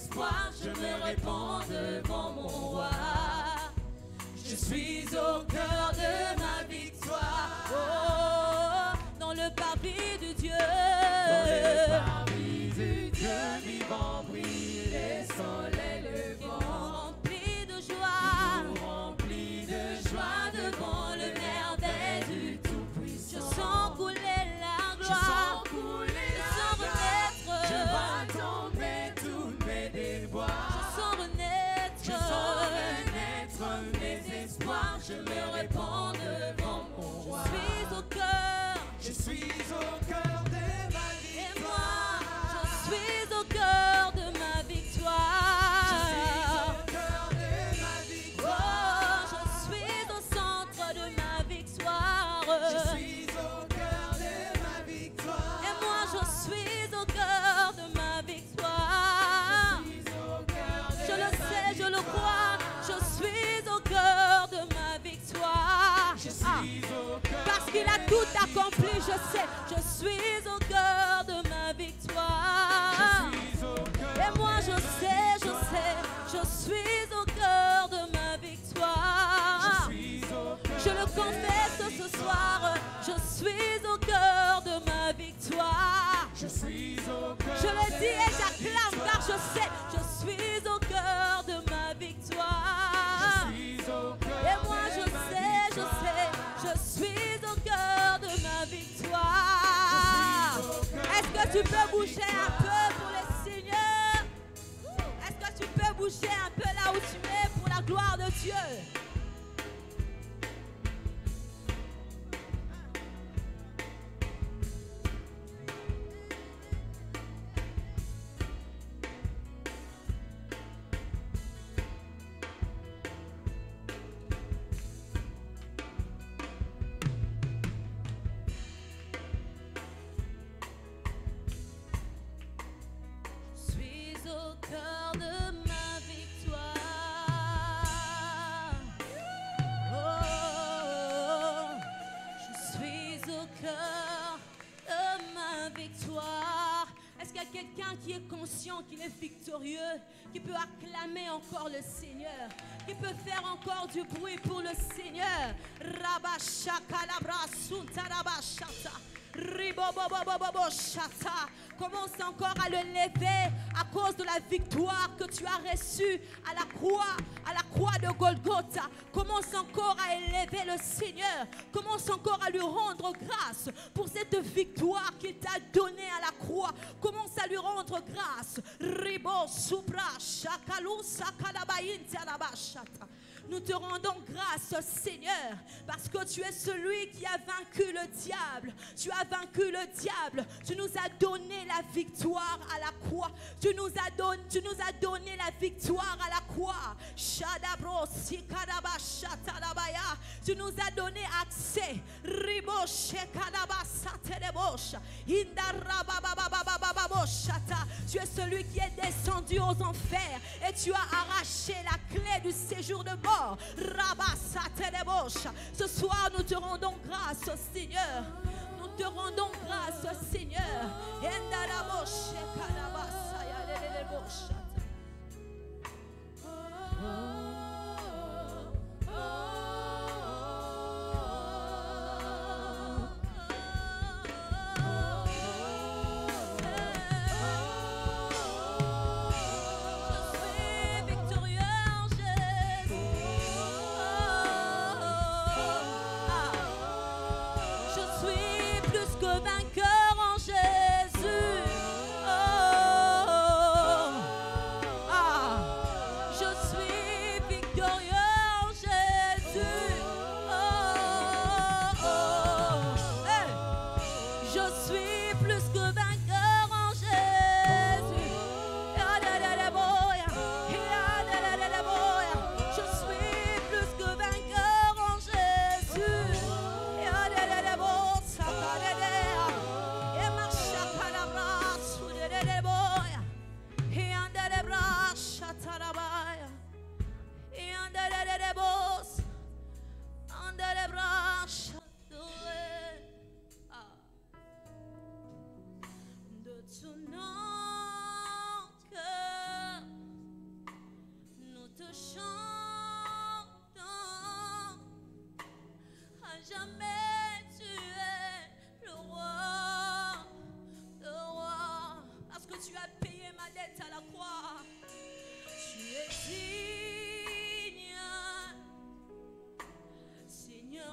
espoirs, je me répands devant mon roi. Je suis au cœur de ma victoire. Oh, dans le parvis de Dieu. Dans le parvis du Dieu vivant brille les soleils levants. Rempli de joie. Tout rempli de joie devant le merveille du Tout-Puissant. Je sens couler la Je gloire. sens couler Je la sens gloire. Je renaître. vois tomber tous mes déboires. Je sens renaître. Je sens renaître mes espoirs. Je me répands devant mon roi. Je suis au cœur. Je suis au cœur de ma Et moi, victoire. je suis au cœur de ma victoire. Je suis au cœur de ma victoire. Oh, je suis au centre de ma victoire. Je suis au cœur de ma victoire. Et moi, je suis au cœur de ma victoire. Je suis au cœur de Je le ma sais, je le victoire. crois. Je suis au cœur de ma victoire. Je suis au cœur Parce qu'il a de tout ma accompli, je victoire. sais. Je suis au cœur de ma victoire. Je suis au cœur Et moi, de je ma sais, victoire. je suis au cœur de ma victoire. Je suis au cœur Je le de confesse ma ce victoire. soir, je suis au cœur de ma victoire. Je suis au cœur Je le dis et de ma j'acclame car je victoire. sais, je suis au cœur de ma victoire. Je suis au cœur Et moi de je ma sais, victoire. je suis au cœur de ma victoire. Je suis au cœur Est-ce que tu de ma peux bouger un victoire. peu pour le Seigneur? Est-ce que tu peux bouger un peu là où tu es pour la gloire de Dieu? Je suis au cœur de ma victoire. Oh, je suis au cœur de ma victoire. Est-ce qu'il y a quelqu'un qui est conscient qu'il est victorieux, qui peut acclamer encore le Seigneur, qui peut faire encore du bruit pour le Seigneur? Rabashaka sunta rabashata. Riboboboboboboshata. Commence encore à le lever à cause de la victoire que tu as reçue à la croix de Golgotha. Commence encore à élever le Seigneur. Commence encore à lui rendre grâce pour cette victoire qu'il t'a donnée à la croix. Commence à lui rendre grâce. Ribo supra shakalu sakalabayin talabashata. Nous te rendons grâce, Seigneur, parce que tu es celui qui a vaincu le diable. Tu as vaincu le diable. Tu nous as donné la victoire à la croix. Tu nous as donné la victoire à la croix. Shadabro sikadaba shatalabaya. Tu nous as donné accès. Ribo shekadaba satelebosha. Indarabababababababashata. Tu es celui qui est descendu aux enfers et tu as arraché la clé du séjour de mort. Ce soir, nous te rendons grâce, Seigneur. Nous te rendons grâce, Seigneur.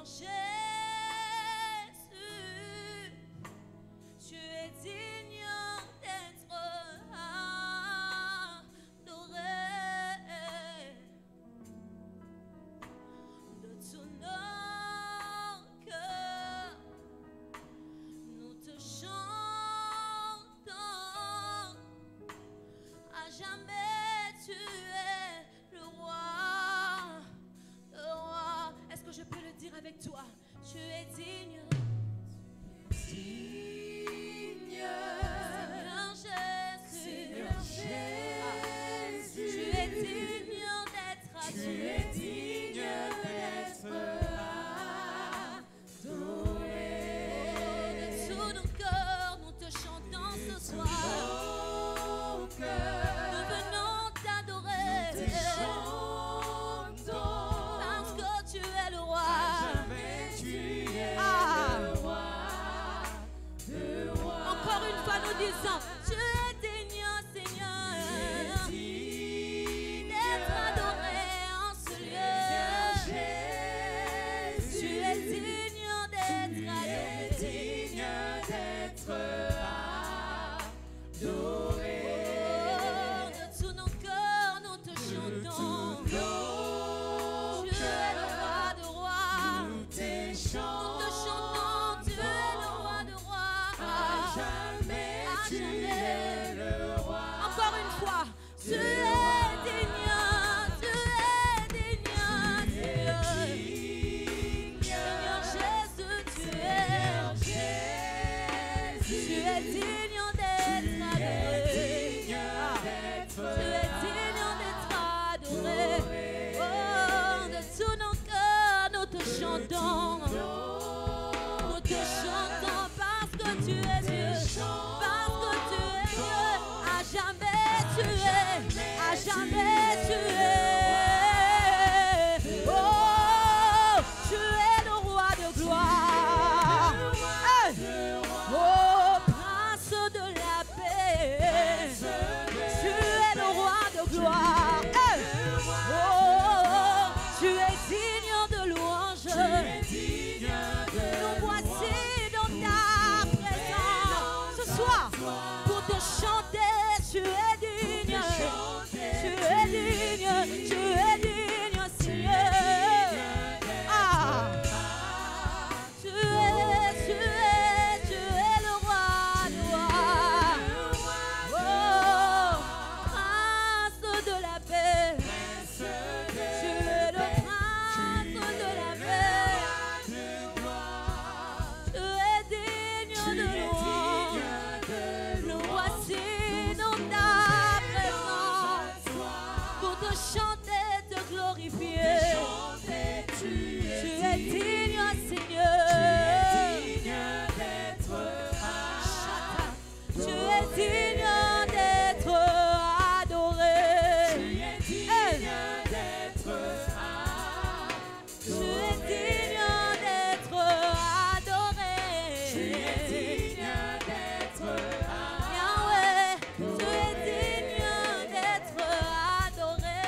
Jésus, tu es digne d'être adoré. De tout notre cœur, nous te chantons. À jamais tu es le roi. Est-ce que je peux le dire avec toi? Tu es digne. Digne. Seigneur Jésus. Tu es digne d'être adoré. Tu es digne d'être adoré. De tout nos cœurs, nous te chantons ce soir. Nous venons t'adorer. Parce que tu es le roi. Encore une fois, nous disons, tu es digne, Seigneur, d'être adoré en ce lieu. Tu es digne d'être adoré. De tous nos cœurs, nous te chantons. Tu es le roi de rois. Nous te chantons, tu es le roi de rois. À jamais, tu es le roi. Encore une fois, tu es digne, tu es digne, Seigneur Jésus, tu es digne d'être adoré. Tu es digne d'être adoré. Oh, de tous nos cœurs, nous te chantons. Nous te chantons parce que tu es Dieu. Parce que tu es Dieu. À jamais tu es. À jamais tu es. Oh, tu es le roi de gloire. Hey. Oh, prince de la paix. Tu es le roi de gloire. Hey. Oh, tu es digne de louange. Nous voici dans ta présence ce soir pour te chanter. Tu es digne. Tu es digne. Tu es digne, Seigneur. Ah. Tu es le roi de rois. Oh, prince de la paix. Tu es le prince de la paix. Tu es digne de louange. Nous voici dans ta présence pour te chanter, te glorifier. Tu es digne, Seigneur. Tu es digne d'être adoré. Tu es digne d'être adoré. Yahweh, tu es digne d'être adoré.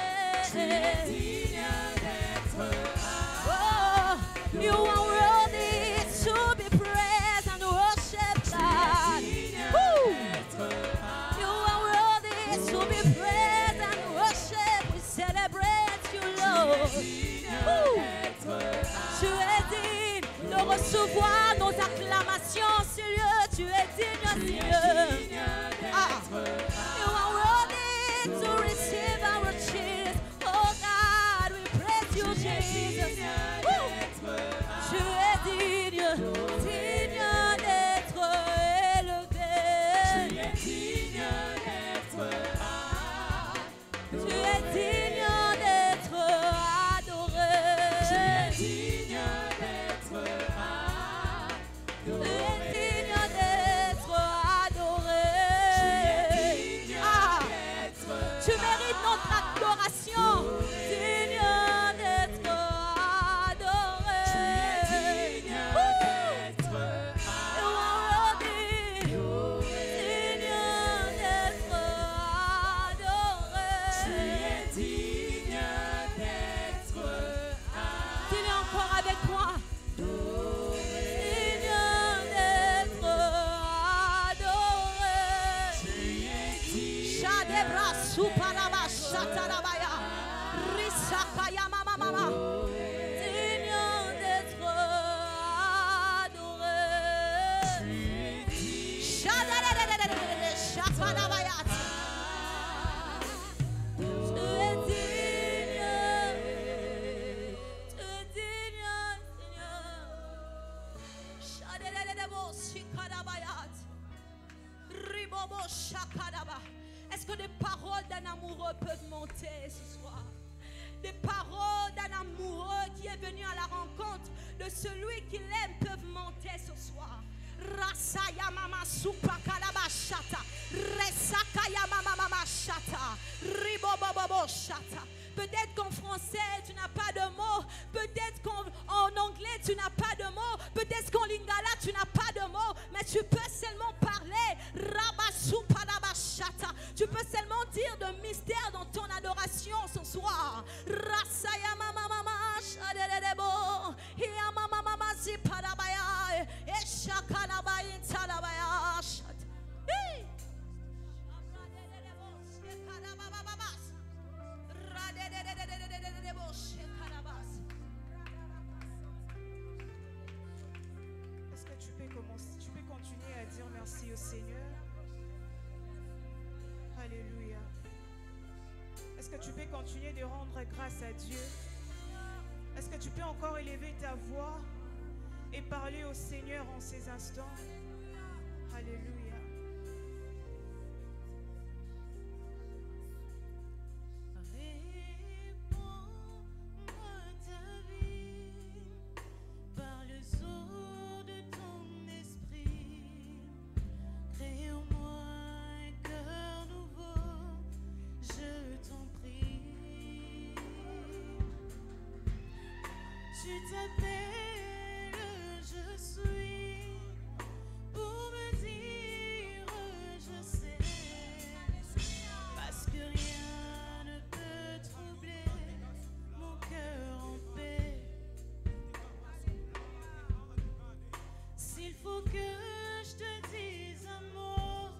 Oh, you are worthy to be praised and worshipped, God. Woo! You are worthy to be praised and worshipped. We celebrate you, Lord. Woo! Tu es digne de recevoir nos acclamations, Seigneur. Tu es digne, Seigneur. Ah. You are worthy to receive our cheers. Oh God, we praise you, Jesus. Woo! Tu es digne, digne d'être élevé. Tu es digne d'être adoré. Tu es digne d'être adoré. Ah, tu mérites notre adoration. Digne d'être adoré. Est-ce que des paroles d'un amoureux peuvent monter ce soir? Des paroles d'un amoureux qui est venu à la rencontre de celui qu'il aime peuvent monter ce soir. Rasaya mama supa kalabashata, resakaya mama shata, ribobobobo shata. Peut-être qu'en français tu n'as pas de mots, peut-être qu'en anglais tu n'as pas de mots, peut-être qu'en lingala tu n'as pas de mots, mais tu peux seulement parler. Rabasupa labashata. Tu peux seulement dire de mystère dans ton adoration ce soir. Rasaya mama mama shadedebo, ya mama mama ziparabaya, eshakalabaya talabaya shat. Est-ce que tu peux continuer à dire merci au Seigneur? Alléluia. Est-ce que tu peux continuer de rendre grâce à Dieu? Est-ce que tu peux encore élever ta voix et parler au Seigneur en ces instants? Alléluia. Tu t'appelles, je suis, pour me dire je sais, parce que rien ne peut troubler mon cœur en paix. S'il faut que je te dise un mot,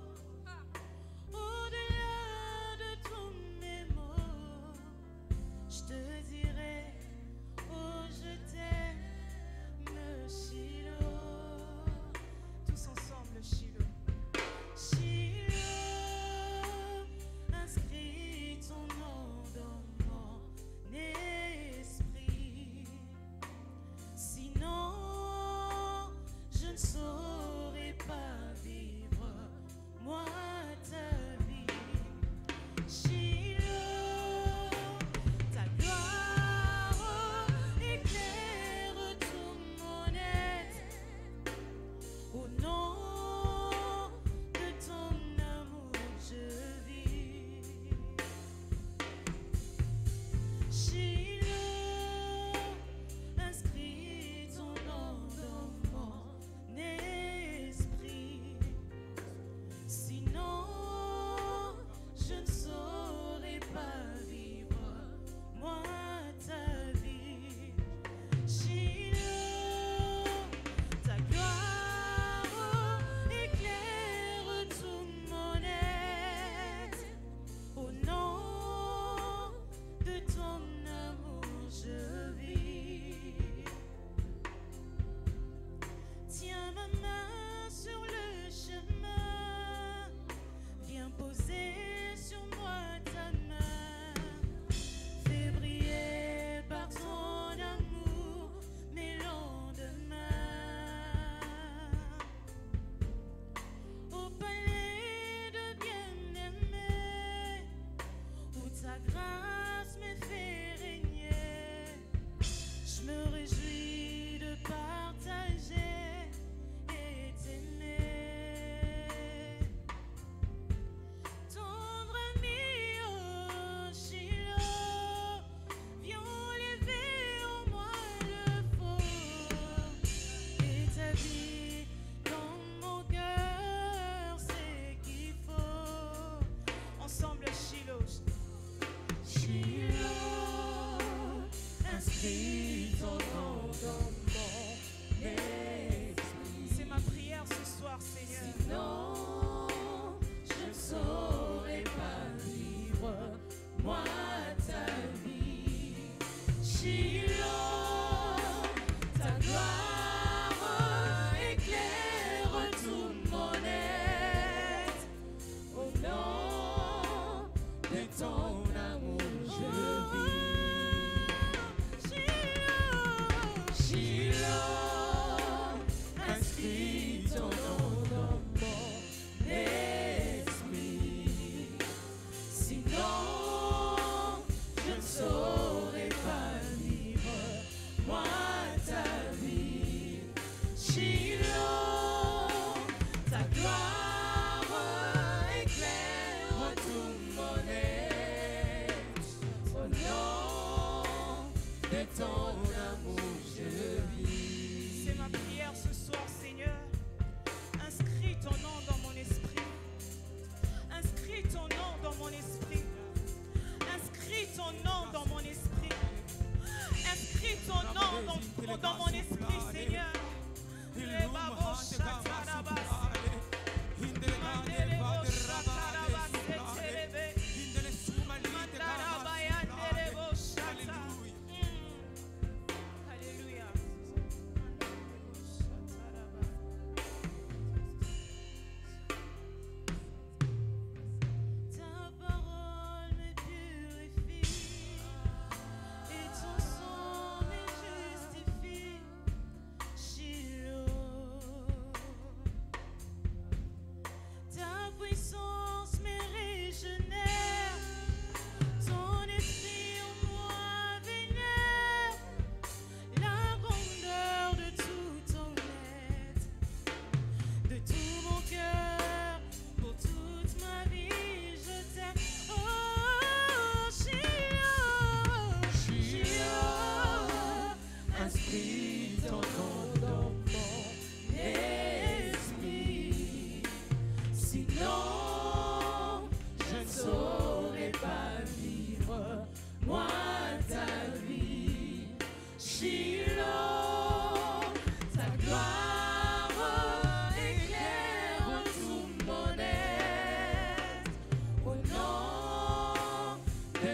au-delà de tous mes mots, je te dirai: oh, je t'aime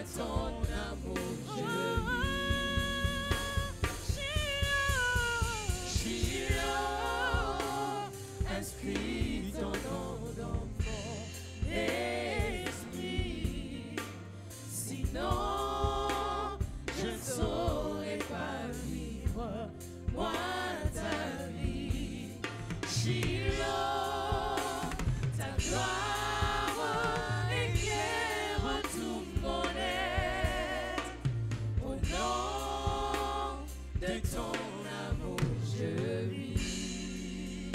ton amour, je Shiloh, inscris ton nom dans mon esprit. Sinon, je ne saurais pas vivre, moi, ta vie. Shiloh, ta gloire éclaire tout mon être. Au nom de ton amour, je vis.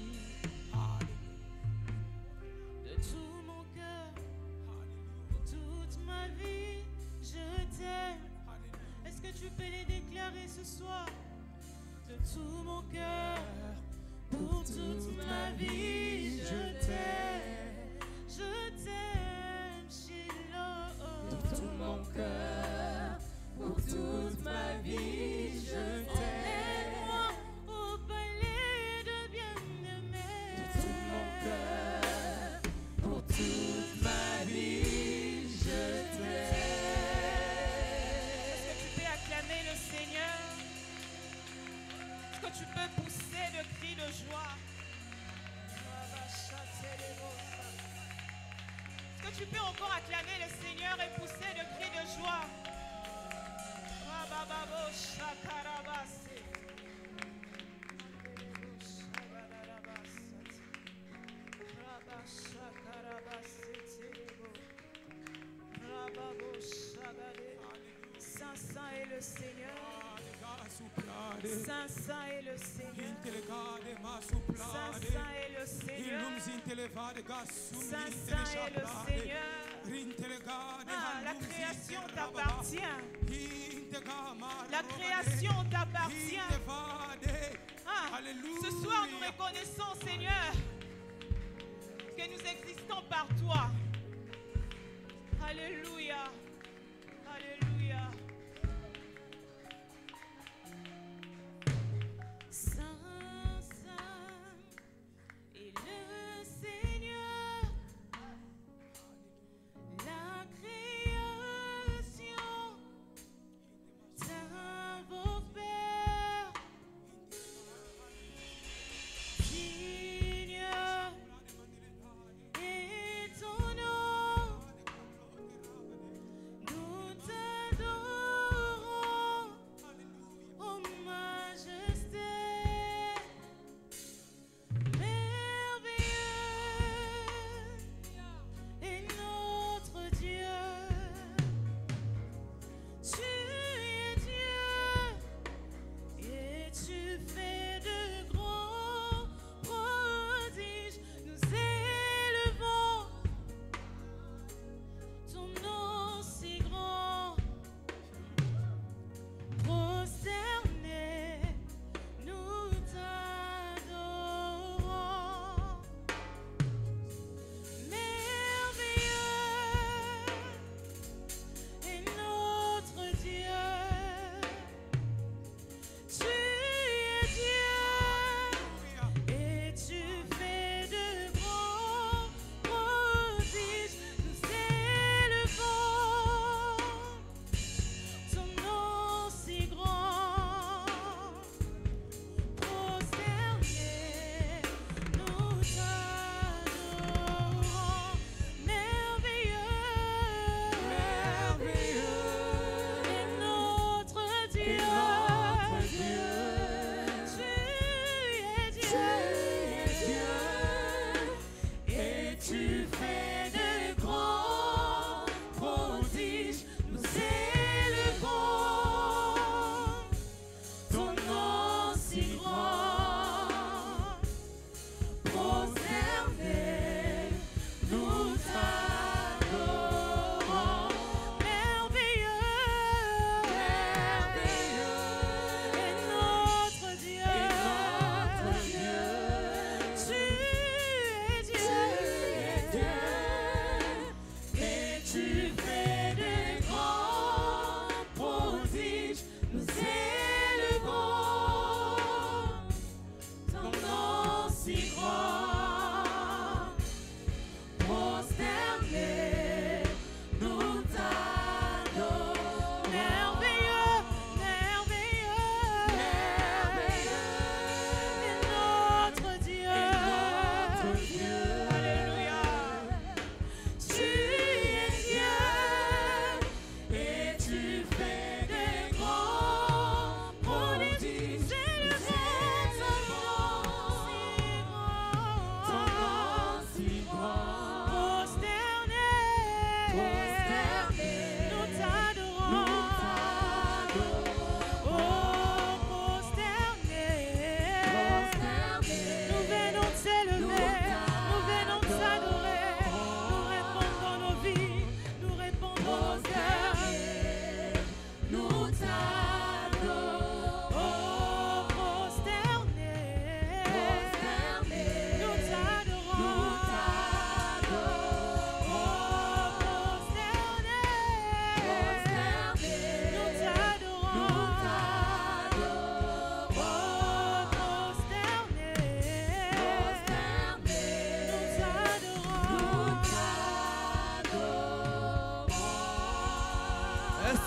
De tout mon cœur, pour toute ma vie, je t'aime. Est-ce que tu peux les déclarer ce soir? De tout mon cœur, pour toute ma vie, je t'aime. Je t'aime, Shiloh. De tout mon cœur, pour toute ma vie, je t'aime. Aide-moi au palais de bien-aimé. De tout mon cœur, pour toute ma vie, je t'aime. Est-ce que tu peux acclamer le Seigneur? Est-ce que tu peux pousser de cris de joie? Est-ce que tu peux encore acclamer le Seigneur et pousser de cris de joie? Saint, saint est le Seigneur. Saint, saint est le Seigneur. Saint, saint est le Seigneur. Saint, saint est le Seigneur. Ah, la création t'appartient. La création t'appartient. Ah, ce soir, nous reconnaissons, Seigneur, que nous existons par toi. Alléluia. Alléluia. Saint, saint est le Seigneur. La création t'invoque, Père. Digne est ton nom.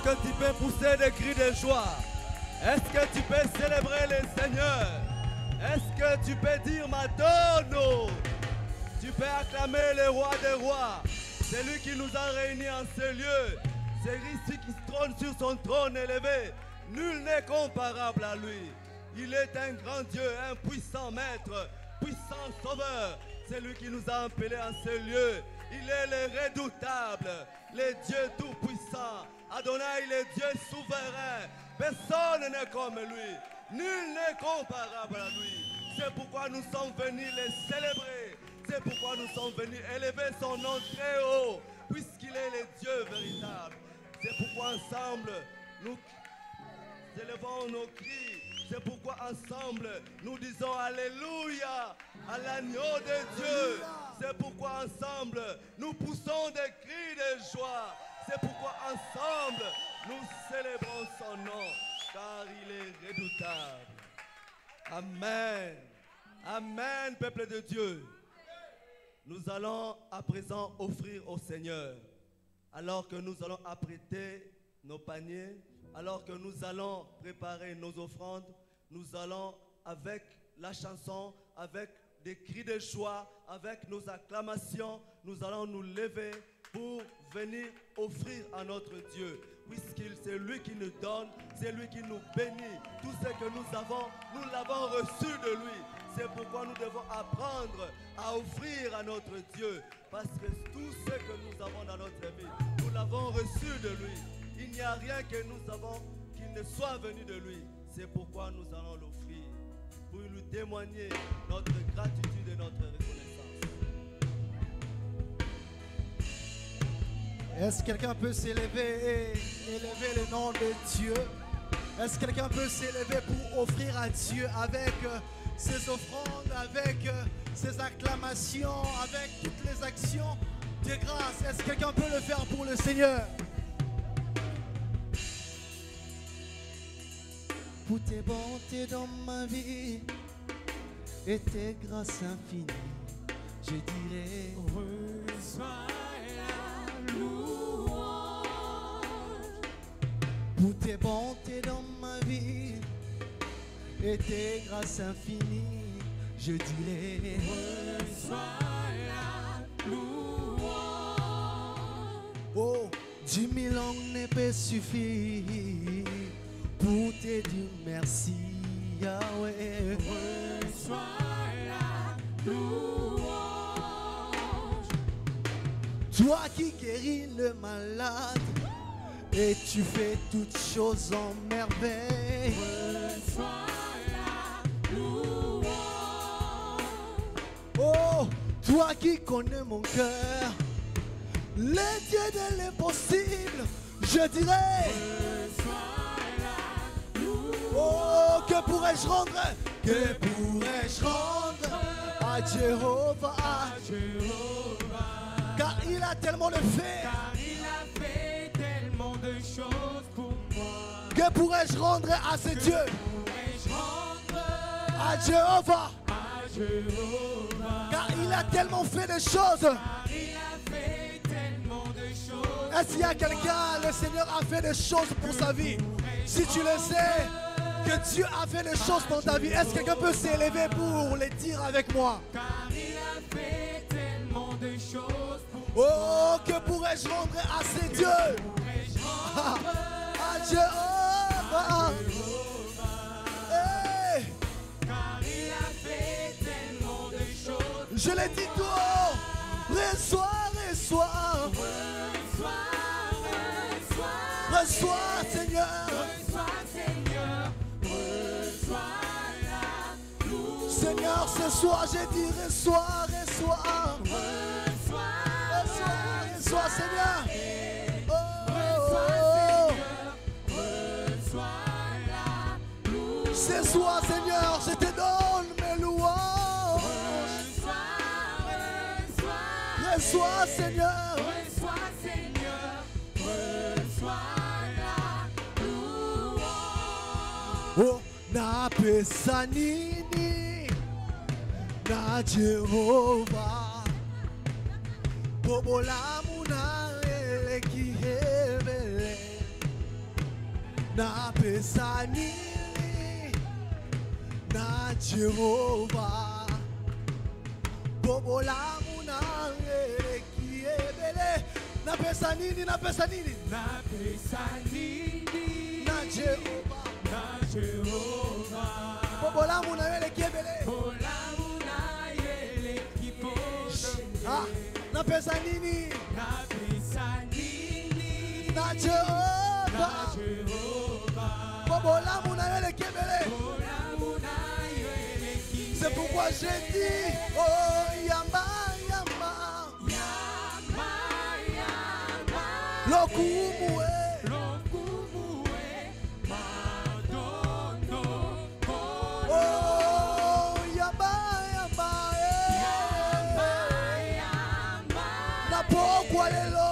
Est-ce que tu peux pousser des cris de joie? Est-ce que tu peux célébrer le Seigneur? Est-ce que tu peux dire Madonna? Tu peux acclamer le roi des rois. C'est lui qui nous a réunis en ce lieu. C'est lui qui se trône sur son trône élevé. Nul n'est comparable à lui. Il est un grand Dieu, un puissant maître, puissant sauveur. C'est lui qui nous a appelés en ce lieu. Il est le redoutable, le Dieu tout-puissant. Adonai, le Dieu souverain. Personne n'est comme lui. Nul n'est comparable à lui. C'est pourquoi nous sommes venus les célébrer. C'est pourquoi nous sommes venus élever son nom très haut, puisqu'il est le Dieu véritable. C'est pourquoi ensemble, nous élevons nos cris. C'est pourquoi ensemble, nous disons Alléluia à l'agneau de Dieu. C'est pourquoi ensemble, nous poussons des cris de joie. C'est pourquoi ensemble, nous célébrons son nom, car il est redoutable. Amen. Amen, peuple de Dieu. Nous allons à présent offrir au Seigneur, alors que nous allons apprêter nos paniers, alors que nous allons préparer nos offrandes, nous allons avec la chanson, avec des cris de joie, avec nos acclamations, nous allons nous lever pour venir offrir à notre Dieu. Puisqu'il c'est lui qui nous donne, c'est lui qui nous bénit. Tout ce que nous avons, nous l'avons reçu de lui. C'est pourquoi nous devons apprendre à offrir à notre Dieu. Parce que tout ce que nous avons dans notre vie, nous l'avons reçu de lui. Il n'y a rien que nous avons qui ne soit venu de lui. C'est pourquoi nous allons l'offrir. Pour lui témoigner notre gratitude et notre reconnaissance. Est-ce que quelqu'un peut s'élever et élever le nom de Dieu? Est-ce que quelqu'un peut s'élever pour offrir à Dieu avec ses offrandes, avec ses acclamations, avec toutes les actions de grâce? Est-ce que quelqu'un peut le faire pour le Seigneur? Pour tes bontés dans ma vie et tes grâces infinies, je dirais Reçois la louange. pour tes bontés dans ma vie et tes grâces infinies, je dirais Reçois la louange. oh, 10 000 ans ne peut suffire pour te dire merci, Yahweh. Reçois la louange. Toi qui guéris le malade et tu fais toutes choses en merveille. Reçois la louange. Oh, toi qui connais mon cœur, les dieux de l'impossible, je dirais. Oh, que pourrais-je rendre? Que pourrais-je rendre à Jéhovah? Car il a tellement de fait. Car il a fait tellement de choses pour moi. Que pourrais-je rendre à ce Dieu? Pourrais-je rendre À Jéhovah? à Jéhovah? Car il a tellement fait de choses. Car il a fait tellement de choses. Est-ce qu'il y a quelqu'un, le Seigneur a fait des choses pour sa vie? Si tu le sais, que Dieu a fait des choses dans ta vie, est-ce que quelqu'un peut s'élever pour les dire avec moi? Car il a fait tellement de choses pour Oh, que pourrais-je rendre à ces dieux? pourrais-je rendre À Jéhovah. Hey, car il a fait tellement de choses. je l'ai dit tout haut. Reçois, reçois, Reçois, reçois, reçois, Seigneur. reçois, Seigneur. Reçois la louange. Seigneur, ce soir, j'ai dit reçois, reçois. Reçois, Reçois, reçois, Seigneur. Oh, reçois la louange. ce soir, Seigneur, je te donne mes louanges. Reçois, Seigneur. Reçois, Seigneur. Reçois la louange. Oh, na pesa nini na Jehova bobolamu na eleki hebele na pesa nini na Jehova bobolamu na eleki ebele na pesa nini na pesa nini na Jehova bobolamu na eleki ebele ah na pesa nini na Jehova bobolamu na eleki ebele. C'est pourquoi j'ai dit, oh yamba yamba, lokumue, oh yamba yamba, na pokwa lelo.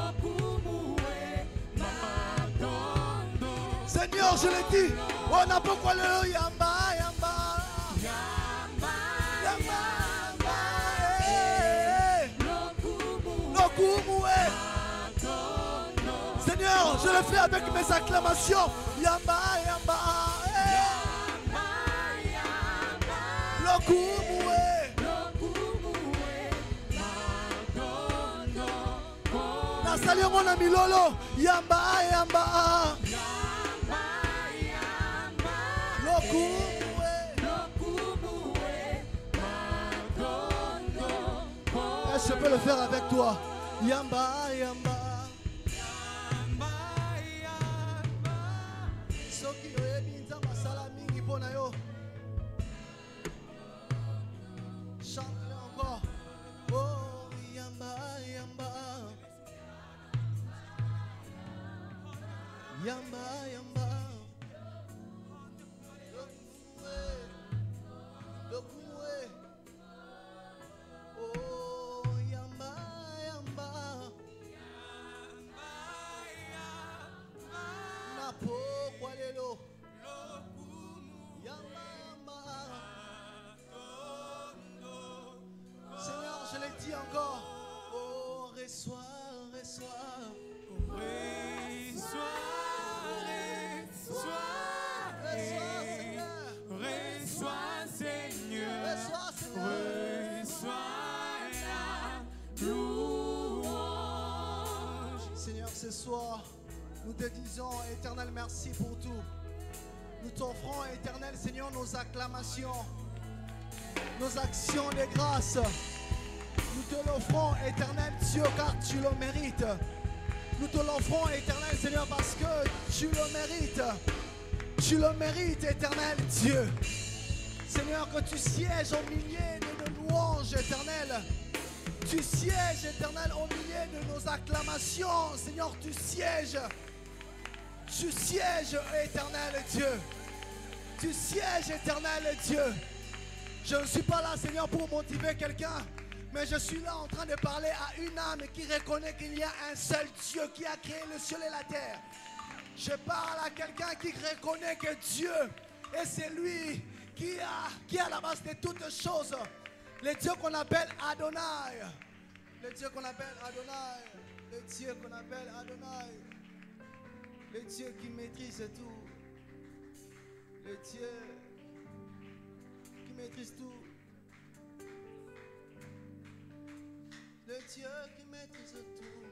Seigneur, je l'ai dit, oh na pokwa lelo yamba yamba. Seigneur, je le fais avec mes acclamations. Yamba, yamba, Lokumue. Nasali mon ami Lolo. Yamba, yamba, Lokumue. Est-ce que je peux le faire avec toi? Yamba, yamba. Soki oyebi nzambe asala mingi mpo na yo. Chante-le encore. Oh, yamba, yamba. Yamba, yamba. Lokumue. Lokumue. Oh, yamba, yamba. Napo kwa lelo. Yamba, yamba. Seigneur, je l'ai dit encore. Oh, reçois, reçois. Seigneur, ce soir, nous te disons, Éternel, merci pour tout. Nous t'offrons, Éternel, Seigneur, nos acclamations, nos actions de grâce. Nous te l'offrons, Éternel Dieu, car tu le mérites. Nous te l'offrons, Éternel Seigneur, parce que tu le mérites. Tu le mérites, Éternel Dieu. Seigneur, que tu sièges au milieu de nos louanges, Éternel. Tu sièges, Éternel, au milieu de nos acclamations. Seigneur, tu sièges. Tu sièges, Éternel Dieu. Tu sièges, Éternel Dieu. Je ne suis pas là, Seigneur, pour motiver quelqu'un. Mais je suis là en train de parler à une âme qui reconnaît qu'il y a un seul Dieu qui a créé le ciel et la terre. Je parle à quelqu'un qui reconnaît que Dieu est celui qui a la base de toutes choses. Le Dieu qu'on appelle Adonai. Le Dieu qu'on appelle Adonai. Le Dieu qu'on appelle Adonai. Le Dieu qui maîtrise tout. Le Dieu qui maîtrise tout. Le Dieu qui maîtrise tout.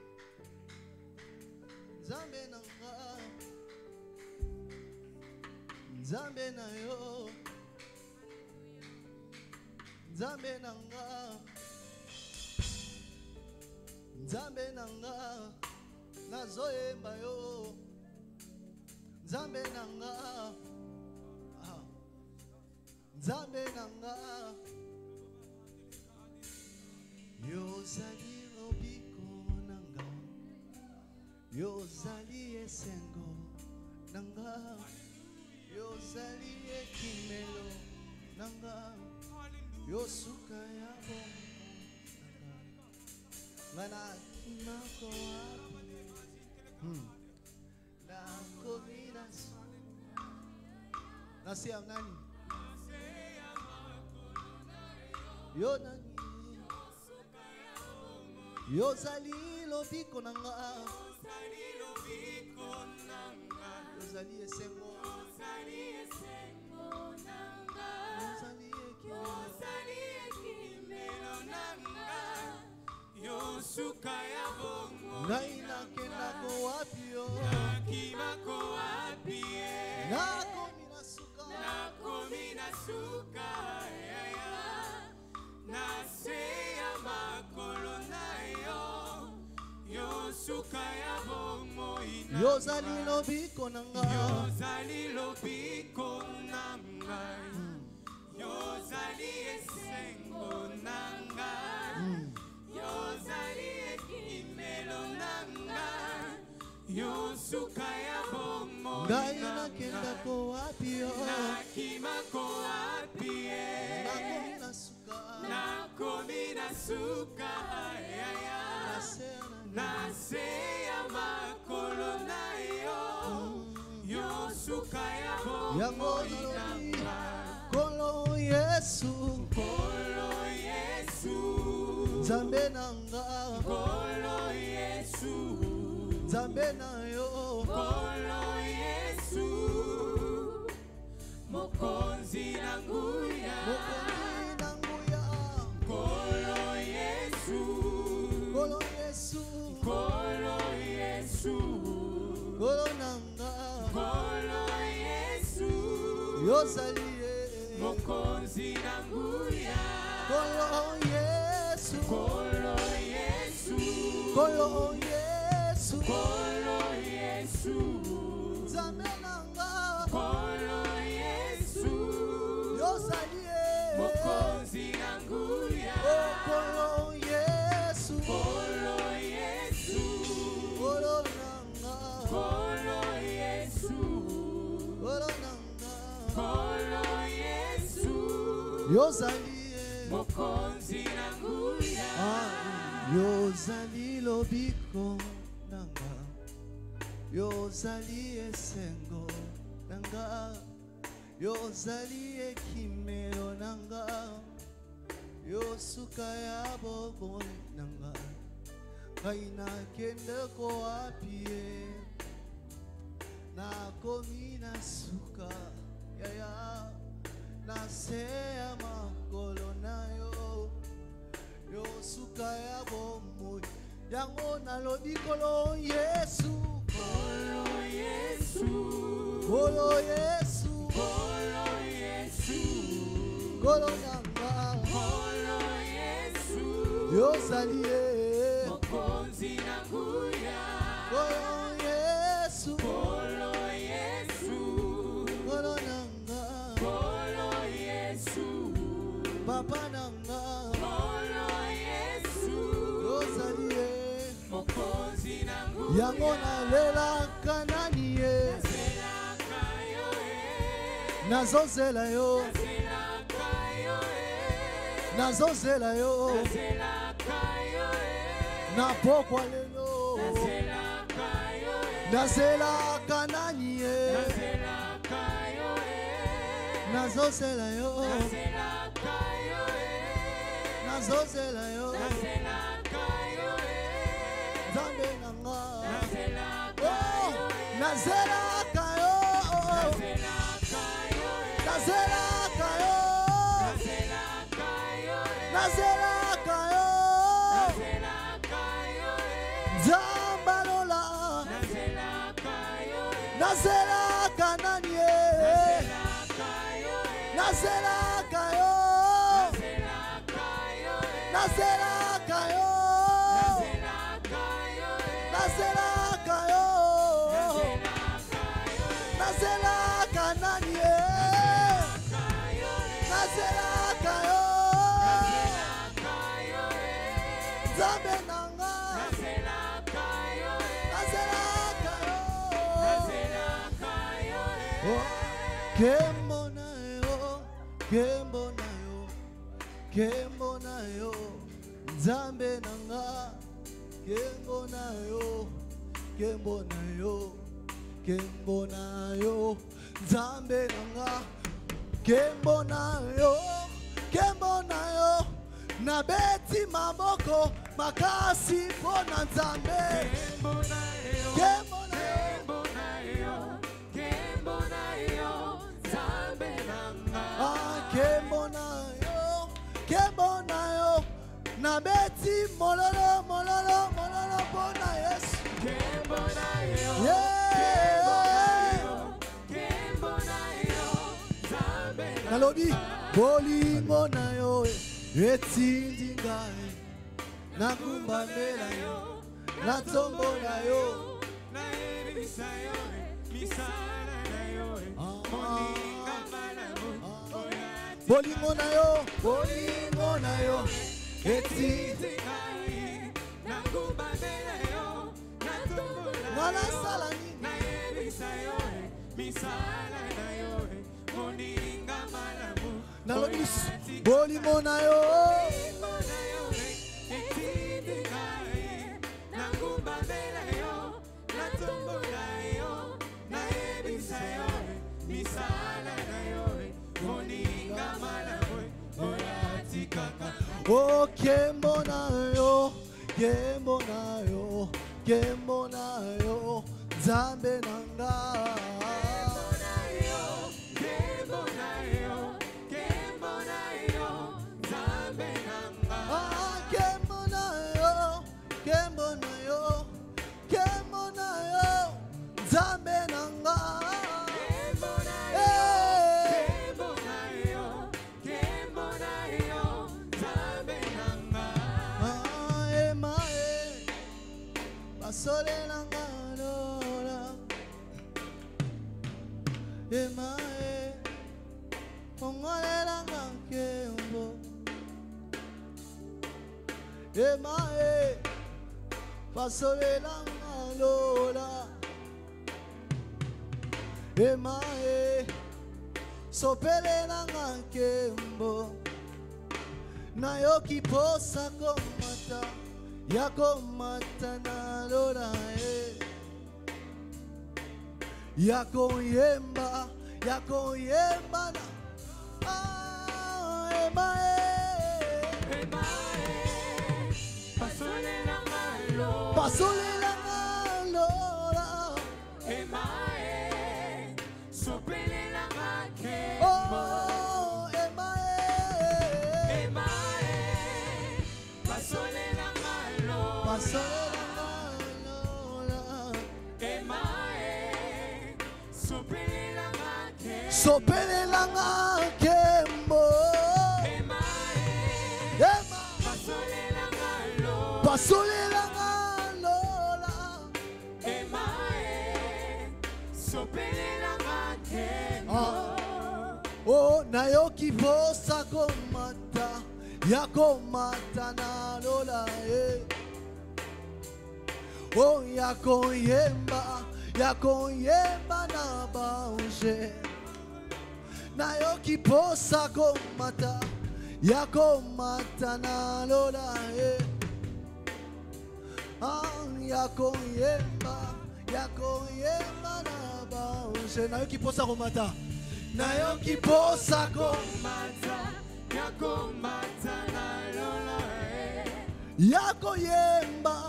Nzambe nanga. Nzambe na yo. Nzambe nanga. Nzambe nanga. Nazoyemba yo. Nzambe nanga. Nzambe nanga. Yozali lobiko nanga. Yozali esengo nanga. Yozali ekimelo nanga. Yosuka ya bongo nanga. Mana kimako wapi. La combinaison. Nasi ya nani? Yo nani? Yozali lobiko nanga. Ozali esengo. Ozali esengo nanga. Ozali ekimelo nanga. Yosuka ya bongo. Ngai nakenda ko wapi yo. Nakima ko wapi ye. Nakomi na suka. Nakomi na suka. Nase ya makolo na yo. Yosuka ya bongo ina. Yozali lobiko nanga. Yozali lobiko nanga. Yozali esengo nanga. Yozali ekimelo nanga. Yosuka ya bongo Ngai nakenda ko wapi yo. nakima ko wapi ye. Nakomi na suka. Nakomi na suka ayaya. Nase ya makolo na yo. Yosuka ya bongo inanga. Kolo Yesu. Kolo Yesu. Nzambe nanga. Kolo Yesu. Nzambe na yo. Kolo Yesu. Mokonzi nanguya. Mokonzi nanguya. Kolo Yesu. Kolo Yesu. Kolo Yesu. Kolo nanga. Kolo Yesu. Yozali Mokonzi nanguya. Kolo Yesu. Kolo Yesu. Kolo Yesu. Kolo Yesu. Nzambe nanga. Kolo Yesu. Yozali Mokonzi nanguya. Kolo Yesu. Kolo Yesu. Kolo nanga. Kolo Yesu. Kolo nanga. Kolo Yesu. Yozali Mokonzi nanguya. Yozali lobiko nanga. Yozali esengo nanga. Yozali ekimelo nanga. Yosuka ya bobo nanga. Ngai nakenda ko wapi ye. Nakomi na suka yaya. Nase ya makolo na yo. Yosuka ya bomo yango nalobi kolo Yesu. Kolo Yesu. Kolo Yesu. Kolo Yesu. Kolo nanga. Kolo Yesu. Yozali Mokonzi nanguya. Kolo Yesu. Kolo Yesu. Kolo nanga. Kolo Yesu. Papa nanga. Kolo Yesu. Yozali Mokonzi nanguya. yango nalela kanani ye. Nazelaka yo Nazozela yo. Nazelaka yo Nazozela yo. Nazelaka yo Na pokwa lelo. Nazelaka yo Nazela kanani ye. Nazelaka yo Nazozela yo. Nazelaka yo Nazozela yo. Nazelaka yo Nzambe nanga. Nazelaka Oh, yo nazelaka yo. Nazelaka yo Nazelaka yo. Nazelaka yo Nazelaka yo. Nazelaka yo Nzamba lola. Nazelaka yo Nazelaka nani ye. Nazelaka yo Nazelaka yo. Nazelaka yo Nazelaka yo. Nazelaka Nazelaka yo yo. Nazelaka yo Nazelaka nani ye. Nazelaka yo. Nazelaka yo Nzambe nanga. Nazelaka yo Nazelaka yo. Nazelaka yo Oh, kembo na yo. Kembo na yo. Kembo na yo. Nzambe nanga. Kembo na yo. Kembo na yo. Kembo na yo. Nzambe nanga. Kembo na yo. Kembo na yo. Nabeti maboko makasi pona Nzambe. Kembo na yo Kembo na yo. Kembo na yo nkembo na yo nabeti mololo mololo mololo bona Yesu nalobi bolingo na yo etindi ngai nakumbamela yo natombola yo bolingo na yo etindi ngai nakumbamela yo natombola mwana sala nini misala na yo moninga malamu nalobi bolingo na yo etindi ngai nakumbamela yo natombola yo nayebisa yo misala na yo moninga malamu oyatikaka o kembo na yo kembo na yo kembo na yo Nzambe nanga Emae, ongolela nkembo. Emae, pasolela ngalola. Emae, sopelela nkembo. Nayo kiposa komata, yako mata nalola yako yemba na emae pasolela ngalola emae sopelela ngakembo oh emae pasolela ngalola sopelela ngakembo pasolela ngalola sopelela ngakembo oh nayo kiposa komata yakomata nalola oh yakoyemba na bauje nayo kiposa komata yakomata nalola yakoyemba na bauje nayo kiposa komata nayo kiposa komata yakomata nalola yakoyemba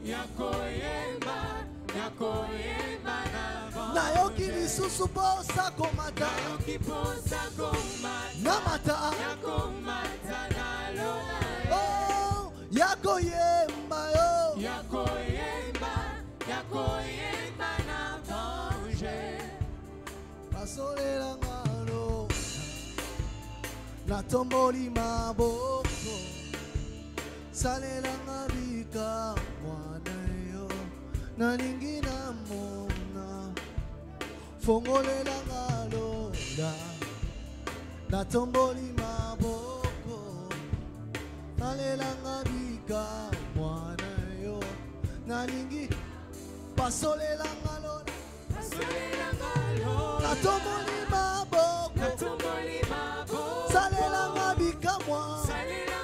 nayo kilisusu posa komata namata oh yakoyemba yo pasolela ngalo natomboli maboko salela ngabika mwana yo nalingi namona fongolela ngalola natomboli maboko salela ngabika mwana yo nalingi pasolela ngalola natomboli maboko salela ngabika mwana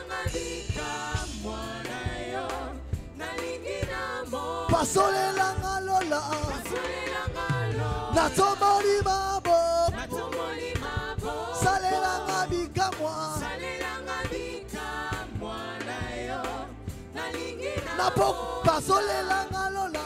pasolela ngalola natomboli maboko salela ngabika mwana napo pasolela ngalola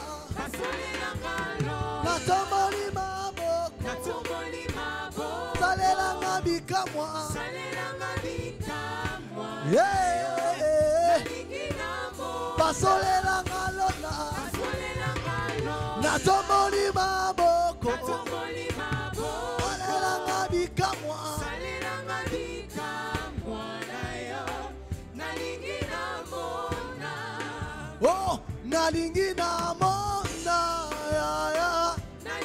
natomboli maboko salela ngabika mwana Basolela ngalona natomoli maboko salela ngabikamwa oh nalingi namona ya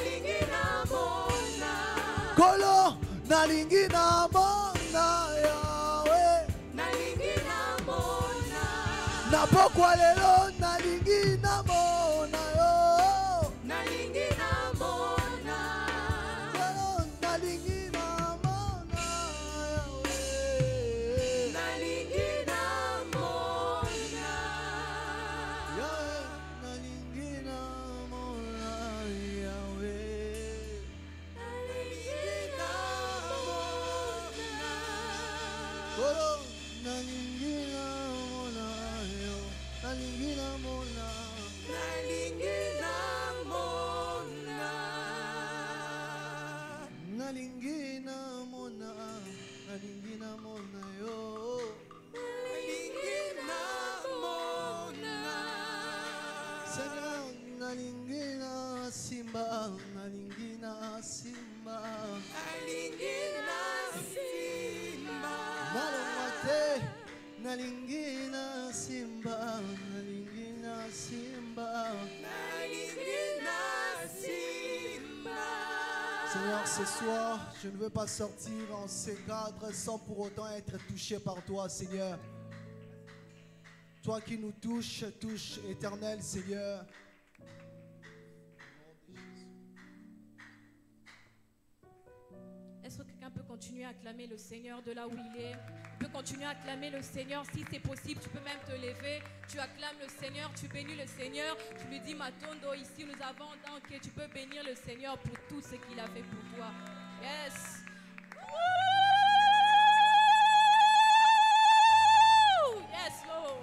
kolo nalingi namona yawe napokwa lelo nalingi namona yo lelo nalingi namona yawe yawe nalingi namona yawe kolo nalingi namona yo nalingi namona nalingi namona nalingi namona yo Seigneur nalingi na simba nalingi na simba nalongwa te nalingi na simba nalingi na simba Seigneur, ce soir, je ne veux pas sortir en ces cadres sans pour autant être touché par toi, Seigneur. Toi qui nous touches, touche éternel, Seigneur. Est-ce que quelqu'un peut continuer à acclamer le Seigneur de là où il est? Tu peux continuer à acclamer le Seigneur si c'est possible. Tu peux même te lever. Tu acclames le Seigneur, tu bénis le Seigneur. Tu lui dis, Matondo, ici nous avons donc, tu peux bénir le Seigneur pour tout ce qu'il a fait pour toi. Yes. Woo! Yes, Lord.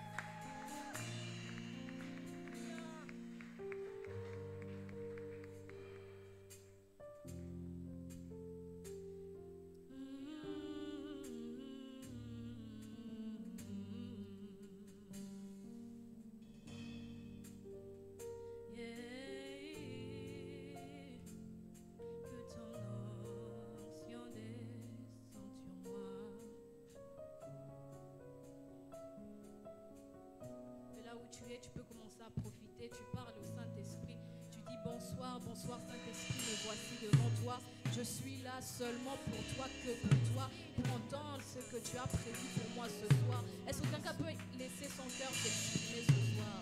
Tu peux commencer à profiter, tu parles au Saint-Esprit, tu dis bonsoir, bonsoir Saint-Esprit, me voici devant toi, je suis là seulement pour toi, que pour toi, pour entendre ce que tu as prévu pour moi ce soir. Est-ce que quelqu'un peut laisser son cœur s'exprimer ce soir?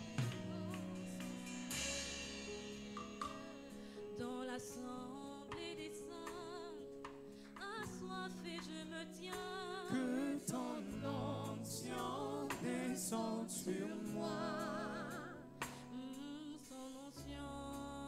Dans l'assemblée des saints, assoiffé je me tiens, Que ton onction descende sur moi. son onction.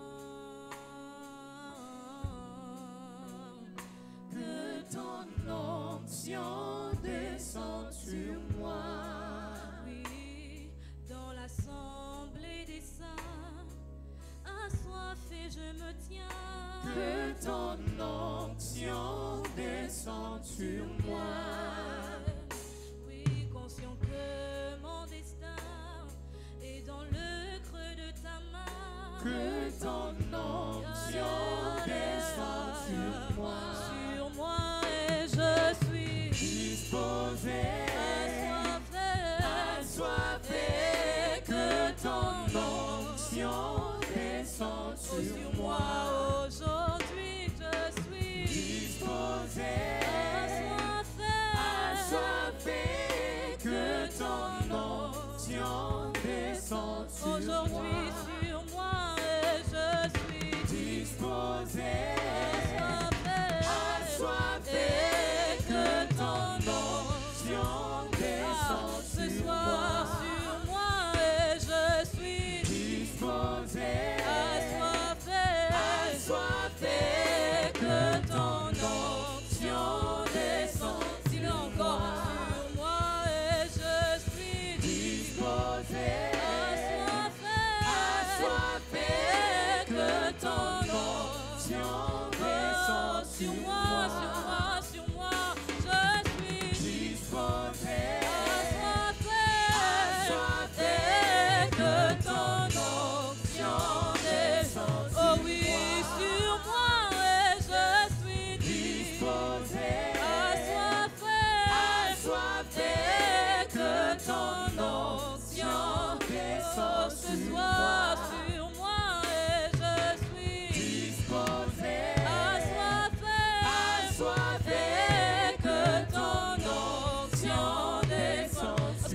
Que ton onction descende sur moi. Oui, dans l'assemblée des saints, assoiffé je me tiens. Que ton onction descende sur moi. Oui, conscient que mon destin est dans le creux de ta main. Que ton onction descende sur moi. Sur moi et je suis Disposé, assoiffé, que ton onction descende sur moi. Aujourd'hui je suis Disposé, assoiffé.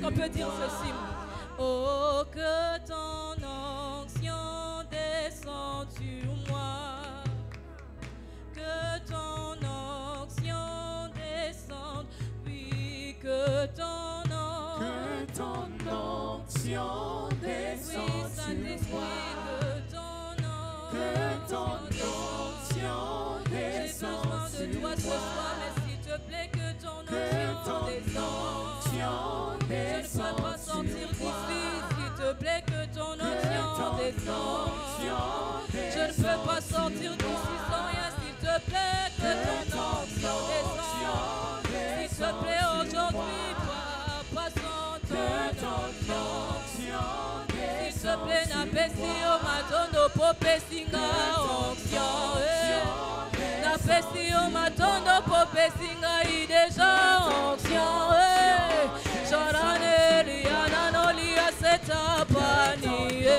qu'on peut dire ceci? Oh, que ton onction descende sur moi. Que ton onction descende. Oui, que ton onction descende oui, Saint-Esprit, que ton onction descende j'ai besoin de toi ce soir, mais s'il te plaît, que ton onction descende. Je ne peux pas sortir d'ici, s'il te plaît, que ton onction descende. Je ne peux pas sortir d'ici sans rien, s'il te plaît, que ton onction descende. S'il te plaît, aujourd'hui, pas sans ton onction. S'il te plaît, n'appesi au matondo popesinga onction. N'appesi au matondo popesinga ideja onction. Jorane liana no lia setapani.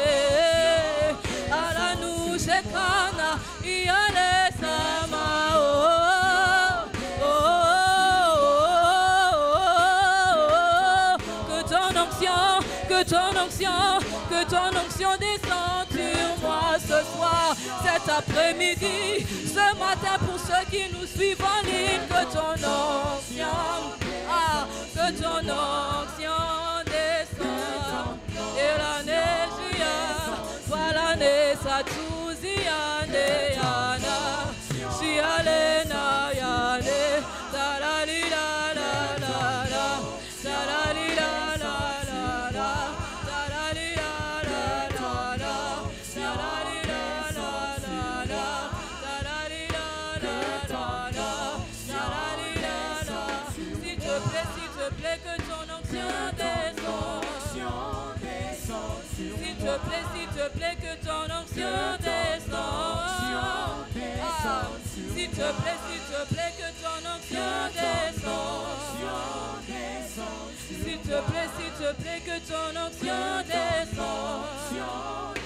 Ala nous shekana iale sama. Que ton onction descende sur moi ce soir, cet après-midi, ce matin pour ceux qui nous suivent en ligne. Que ton onction descende. Et la neige, voilà nesa tuziane yana, shialena yane, talali la la la la, talali la la. S'il te plaît, que ton onction descende. S'il te plaît, que ton onction descende. S'il te plaît, que ton onction descende.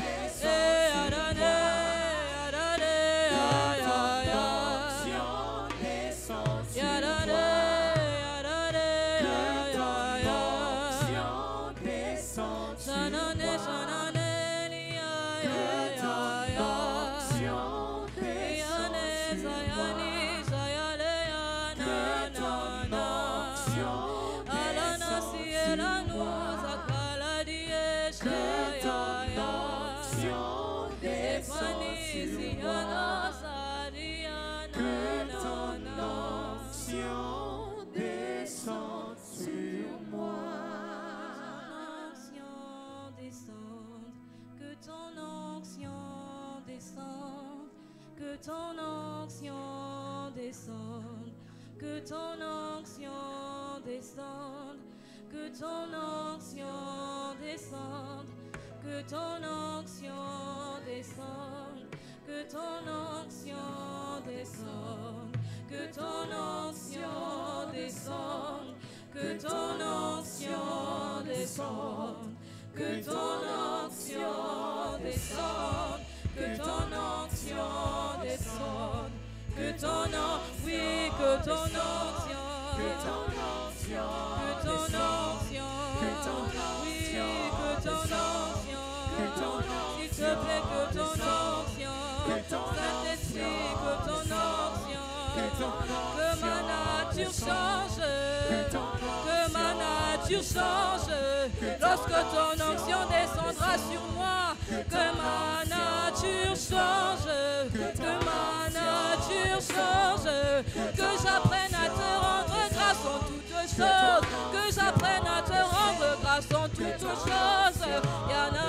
Que ton onction descende, que ton onction descende, que ton onction descende, que ton onction descende, que ton onction descende, que ton onction descende, que ton onction descende, que ton onction descende. Que ton onction descende, que ton onction, oui, que ton onction, que ton onction, que ton onction, que ton oui, que ton onction, que ton s'il te plaît, que ton onction, Saint-Esprit, que ton onction, que ma nature change, que ma nature change, lorsque ton onction descendra sur moi, que ma nature change, que ma nature change, que j'apprenne à te rendre grâce en toutes choses, que j'apprenne à te rendre grâce en toutes choses, yana,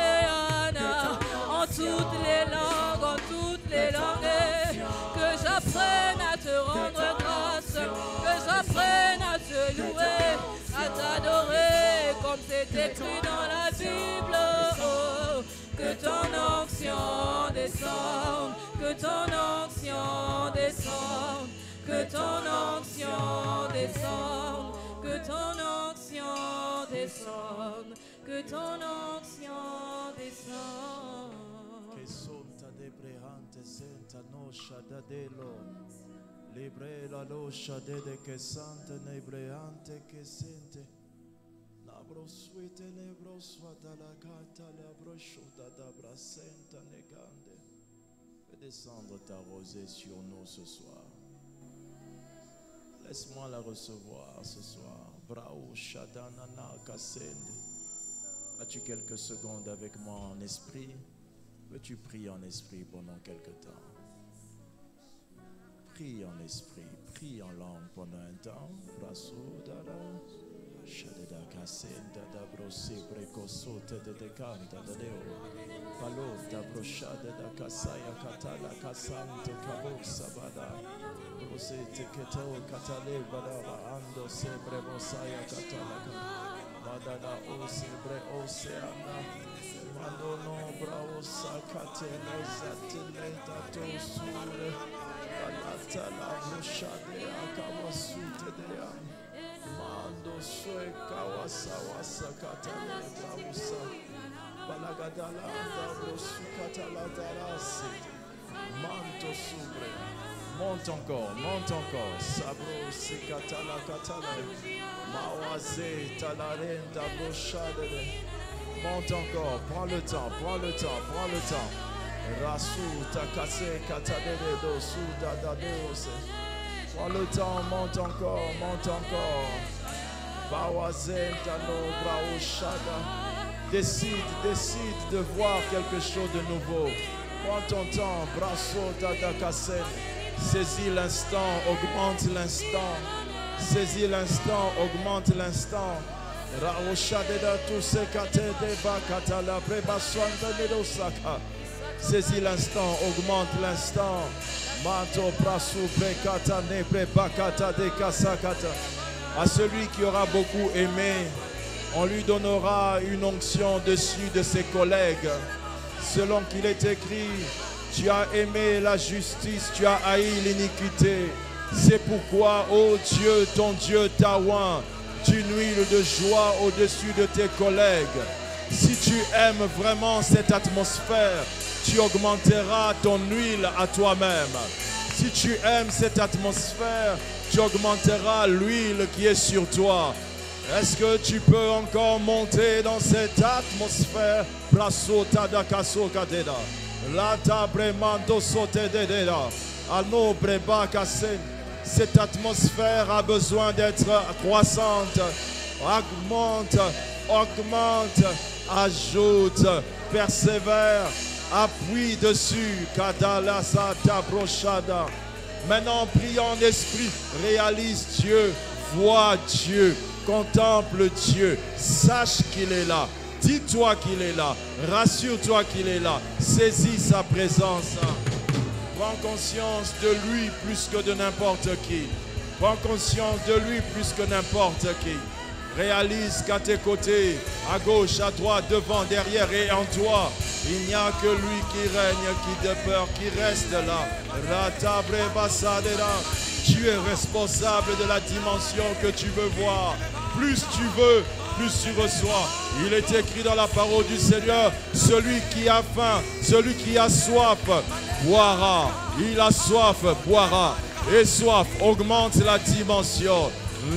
en toutes les langues, que j'apprenne à te rendre grâce, que j'apprenne à te louer, à t'adorer comme c'est écrit dans la Bible. Oh, que ton onction descende, que ton onction descende, que ton onction descende, que ton onction descende, que ton onction descende. Que sonta de brehante senta noscia da delo, libre la loscia de que sante ne brehante che sente, la Fais descendre ta rosée sur nous ce soir. Laisse-moi la recevoir ce soir. Brao Shadanana Kasende. As-tu quelques secondes avec moi en esprit? Peux-tu prier en esprit pendant quelque temps? Prie en esprit, prie en langue pendant un temps. Braso Dara Shadeda Kasenda da Brose Brekoso Tede de Canta da Deo. Palo da Broshade da Kasaya Katala Kasante Kabo Sabada. Brose Teketo Katale Badara Ando Sebre Mosaya Katala. Badada O Sebre Oceana. Mandono Brao Sakatele Zatile Tato Sule. Balatala Broshade Akawasute Dea. Mando Sue Kawasawasa Katale Brausa. Balagadala Dabrosu Katala Darasi. Manto Subre. Monte encore. Sabro Sikatala Katale. Mawaze Talarenda Broshade. Monte encore. Prends le temps. Rasu Takase Katadede Dosu Dadadeose. Prends le temps, monte encore. Bawazen Tano Braoshada. Décide de voir quelque chose de nouveau. Prends ton temps, Brasso Dadakase. Saisis l'instant, augmente l'instant. Raoshadeda Tusekate Deba Katala Prebaswanda Nedosaka. Saisis l'instant, augmente l'instant. Manto prasu prekata nebre bakata de kasakata. À celui qui aura beaucoup aimé, on lui donnera une onction dessus de ses collègues. Selon qu'il est écrit, tu as aimé la justice, tu as haï l'iniquité. C'est pourquoi, ô Dieu, ton Dieu t'a oint d'une huile de joie au-dessus de tes collègues. Si tu aimes vraiment cette atmosphère, tu augmenteras ton huile à toi-même. Si tu aimes cette atmosphère, tu augmenteras l'huile qui est sur toi. Est-ce que tu peux encore monter dans cette atmosphère? Cette atmosphère a besoin d'être croissante. Augmente, ajoute, persévère. Appuie dessus. Maintenant, prie en esprit. Réalise Dieu. Vois Dieu. Contemple Dieu. Sache qu'il est là. Dis-toi qu'il est là. Rassure-toi qu'il est là. Saisis sa présence. Prends conscience de lui plus que de n'importe qui. Prends conscience de lui plus que n'importe qui. Réalise qu'à tes côtés, à gauche, à droite, devant, derrière et en toi, il n'y a que lui qui règne, qui demeure, qui reste là. Tu es responsable de la dimension que tu veux voir. Plus tu veux, plus tu reçois. Il est écrit dans la parole du Seigneur, celui qui a faim, celui qui a soif, boira. Il a soif, boira. Et soif augmente la dimension.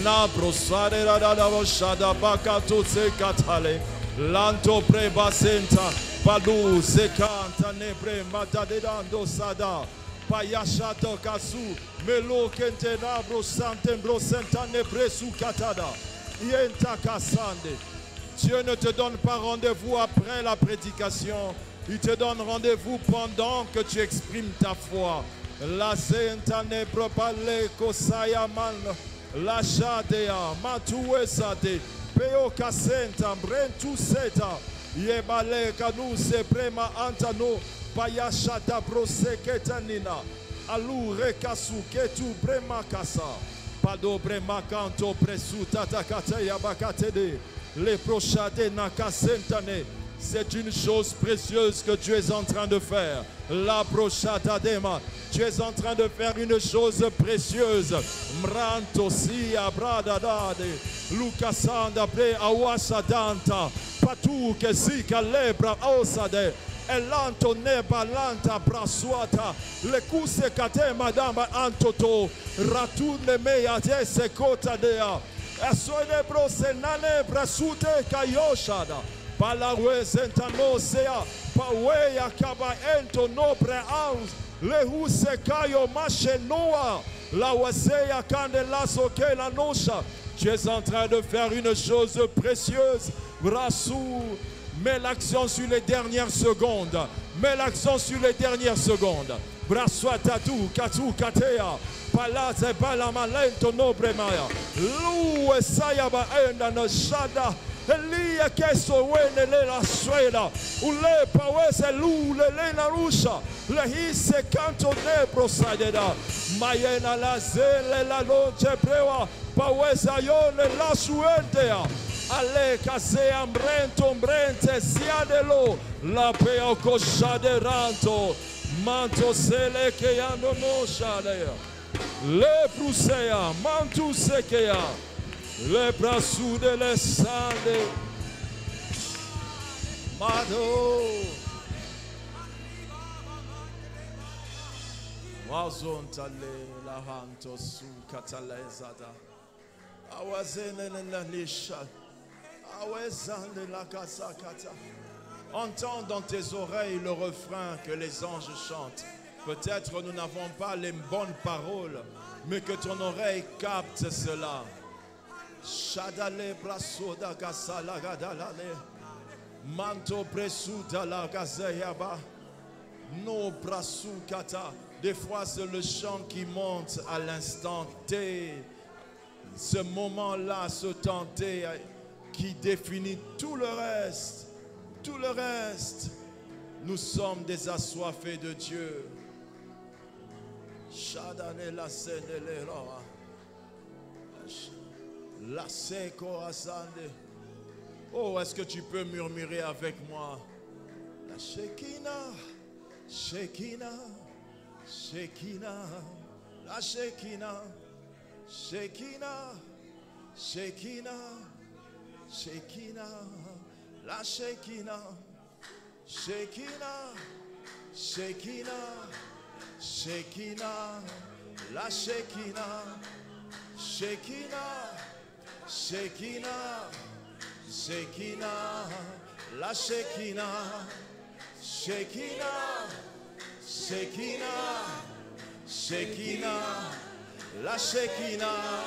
Lanto prebasenta Balu sekanta nebre matadedando sada Payashato kasu Melo kente nabro santembro senta nebre su katada Yenta kasande. Dieu ne te donne pas rendez-vous après la prédication. Il te donne rendez-vous pendant que tu exprimes ta foi. La senta nebro pale kosaya man. La shadea matuesate peo kasenta brentu seta yebale kanu se prema antano payashata proseketanina alu rekasu ketu brema kasa pado brema kanto presu tatakata yabakatede le prochade nakasentane. C'est une chose précieuse que tu es en train de faire. La prochadadema. Tu es en train de faire une chose précieuse. Mranto si abradadade. Lucasanda pre awasadanta. Patu que si calebra osade. Elanto neba lanta brasuata. Le kuse kate madama antoto. Ratune meya dese kota dea. Asone brose nane brasute kayoshada. Palawe zentano sea. Pawe yakaba ento nobre aus. Lehu sekayo mache noa. La waseya kandela soke la nosha. Tu es en train de faire une chose précieuse. Brassou. Mets l'accent sur les dernières secondes. Mets l'accent sur les dernières secondes. Brassou tatu katu katea. Palate balamalento nobremaya. Lou esayaba enda no shada. Elia keso wene le la suela. Ule pawese lu le na rusha. Le hise canto nebro sadeda. Mayena la zele la noche prewa. Pawesa yone la suentea. Ale kase ambrento mbrente siadelo. La peo koshaderanto. Manto sele ke ando no shadea. Le prusea mantu sekea. Le brassou de l'esande. Mado. Wazon tale la hanto su katalezada. Awazene la lisha. Awazane la kasakata. Entends dans tes oreilles le refrain que les anges chantent. Peut-être nous n'avons pas les bonnes paroles, mais que ton oreille capte cela. Shadale brasoda gasala gadalale. Manto presuda la gazayaba. No brasu kata. Des fois c'est le chant qui monte à l'instant T. Ce moment-là, ce temps T qui définit tout le reste. Tout le reste. Nous sommes des assoiffés de Dieu. Shadale la senele roa. La seko asande. Oh, est-ce que tu peux murmurer avec moi? La Shekinah, Shekinah, Shekinah, la Shekinah, Shekinah, Shekinah, Shekinah, la Shekinah, Shekinah, Shekinah, Shekinah, la Shekinah, Shekinah. Shekinah, Shekinah, la Shekinah, Shekinah, Shekinah, Shekinah, la Shekinah,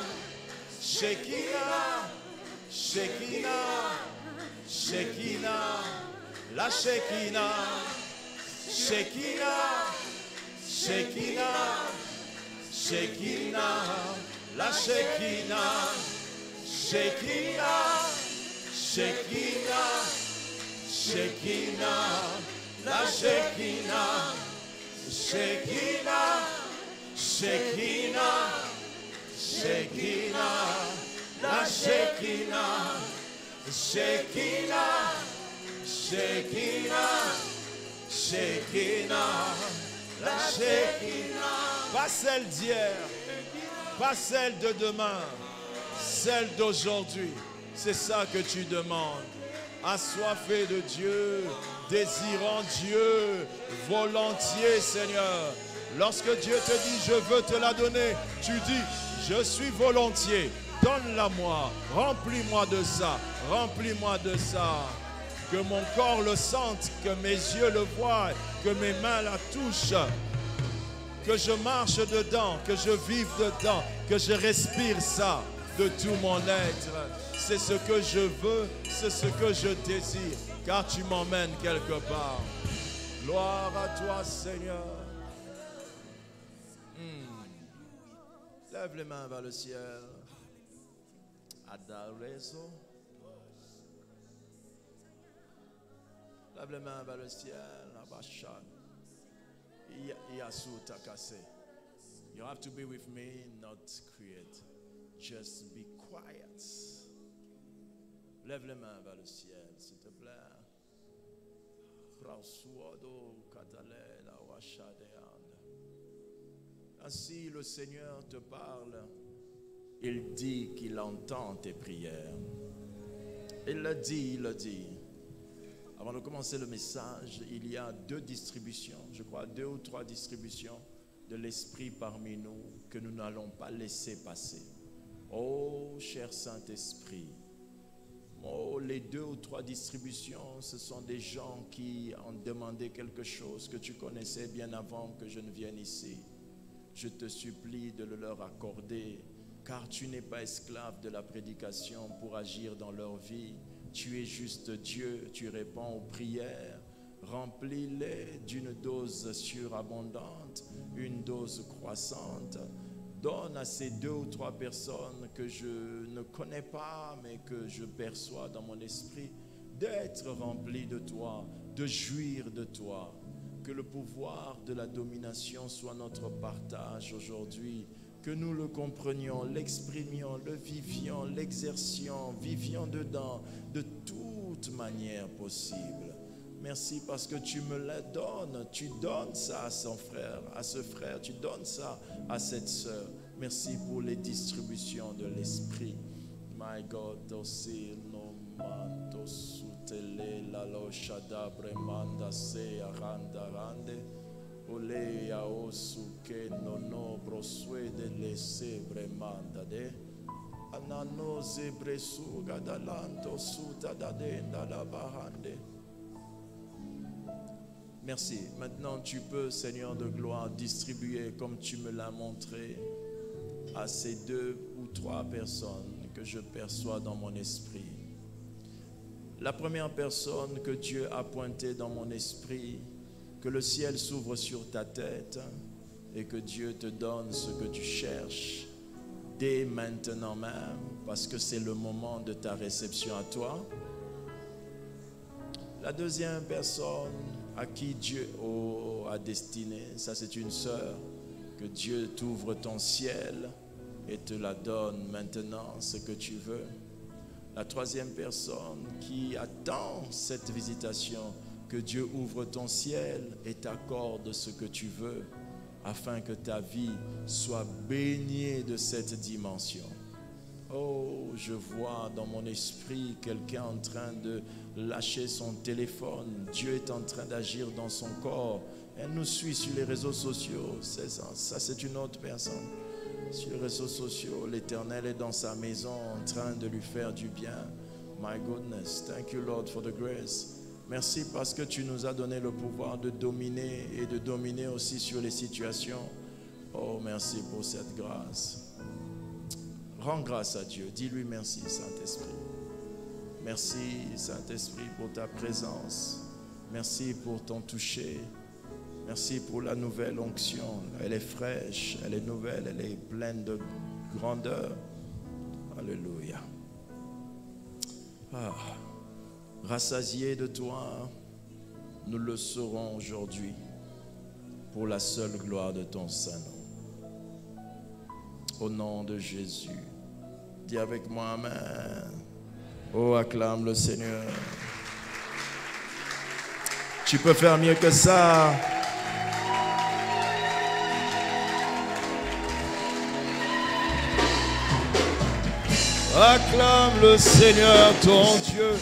Shekinah, Shekinah, Shekinah, la Shekinah, Shekinah, Shekinah, Shekinah, la Shekinah. Shekinah, Shekinah, Shekinah, la Shekinah, Shekinah, Shekinah, Shekinah, la Shekinah, Shekinah, Shekinah, Shekinah, la Shekinah. Pas celle d'hier, pas celle de demain. Celle d'aujourd'hui, c'est ça que tu demandes. Assoiffé de Dieu, désirant Dieu, volontiers, Seigneur. Lorsque Dieu te dit, je veux te la donner, tu dis, je suis volontiers, donne-la-moi, remplis-moi de ça, remplis-moi de ça. Que mon corps le sente, que mes yeux le voient, que mes mains la touchent. Que je marche dedans, que je vive dedans, que je respire ça. De tout mon être, c'est ce que je veux, c'est ce que je désire, car tu m'emmènes quelque part. Gloire à toi, Seigneur. Lève les mains vers le ciel. Adarezo. Lève les mains vers le ciel. Abashan. Yasu takase. You have to be with me, not create. Just be quiet. Lève les mains vers le ciel, s'il te plaît. Ainsi le Seigneur te parle. Il dit qu'il entend tes prières. Il le dit, il le dit. Avant de commencer le message, il y a 2 distributions, je crois 2 ou 3 distributions de l'Esprit parmi nous que nous n'allons pas laisser passer. Oh, cher Saint-Esprit, oh, les 2 ou 3 distributions, ce sont des gens qui ont demandé quelque chose que tu connaissais bien avant que je ne vienne ici. Je te supplie de le leur accorder, car tu n'es pas esclave de la prédication pour agir dans leur vie. Tu es juste Dieu, tu réponds aux prières. Remplis-les d'une dose surabondante, une dose croissante. Donne à ces 2 ou 3 personnes que je ne connais pas, mais que je perçois dans mon esprit, d'être remplis de toi, de jouir de toi. Que le pouvoir de la domination soit notre partage aujourd'hui. Que nous le comprenions, l'exprimions, le vivions, l'exercions, vivions dedans de toute manière possible. Merci parce que tu me la donnes. Tu donnes ça à son frère, à ce frère. Tu donnes ça à cette sœur. Merci pour les distributions de l'esprit. My God, aussi no manto sutele la loshada bremanda se aranda rande. Ole a osu que no brosue de lese bremanda de. Anano zebresu gadalanto suta da denda la bahande. Merci. Maintenant, tu peux, Seigneur de gloire, distribuer comme tu me l'as montré à ces 2 ou 3 personnes que je perçois dans mon esprit. La première personne que Dieu a pointée dans mon esprit, que le ciel s'ouvre sur ta tête et que Dieu te donne ce que tu cherches dès maintenant même, parce que c'est le moment de ta réception à toi. La deuxième personne à qui Dieu a destiné, ça c'est une sœur, que Dieu t'ouvre ton ciel et te la donne maintenant, ce que tu veux. La troisième personne qui attend cette visitation, que Dieu ouvre ton ciel et t'accorde ce que tu veux, afin que ta vie soit baignée de cette dimension. Oh, je vois dans mon esprit quelqu'un en train de lâcher son téléphone. Dieu est en train d'agir dans son corps. Elle nous suit sur les réseaux sociaux. Ça, c'est une autre personne. Sur les réseaux sociaux, l'Éternel est dans sa maison en train de lui faire du bien. My goodness, thank you Lord for the grace. Merci parce que tu nous as donné le pouvoir de dominer et de dominer aussi sur les situations. Oh, merci pour cette grâce. Rends grâce à Dieu. Dis-lui merci, Saint-Esprit. Merci, Saint-Esprit, pour ta présence. Merci pour ton toucher. Merci pour la nouvelle onction. Elle est fraîche, elle est nouvelle, elle est pleine de grandeur. Alléluia. Rassasiés de toi, nous le serons aujourd'hui pour la seule gloire de ton Saint-Nom. Au nom de Jésus. Dis avec moi Amen. Oh, acclame le Seigneur. Tu peux faire mieux que ça. Acclame le Seigneur ton Dieu.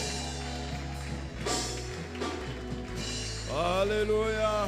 Alléluia.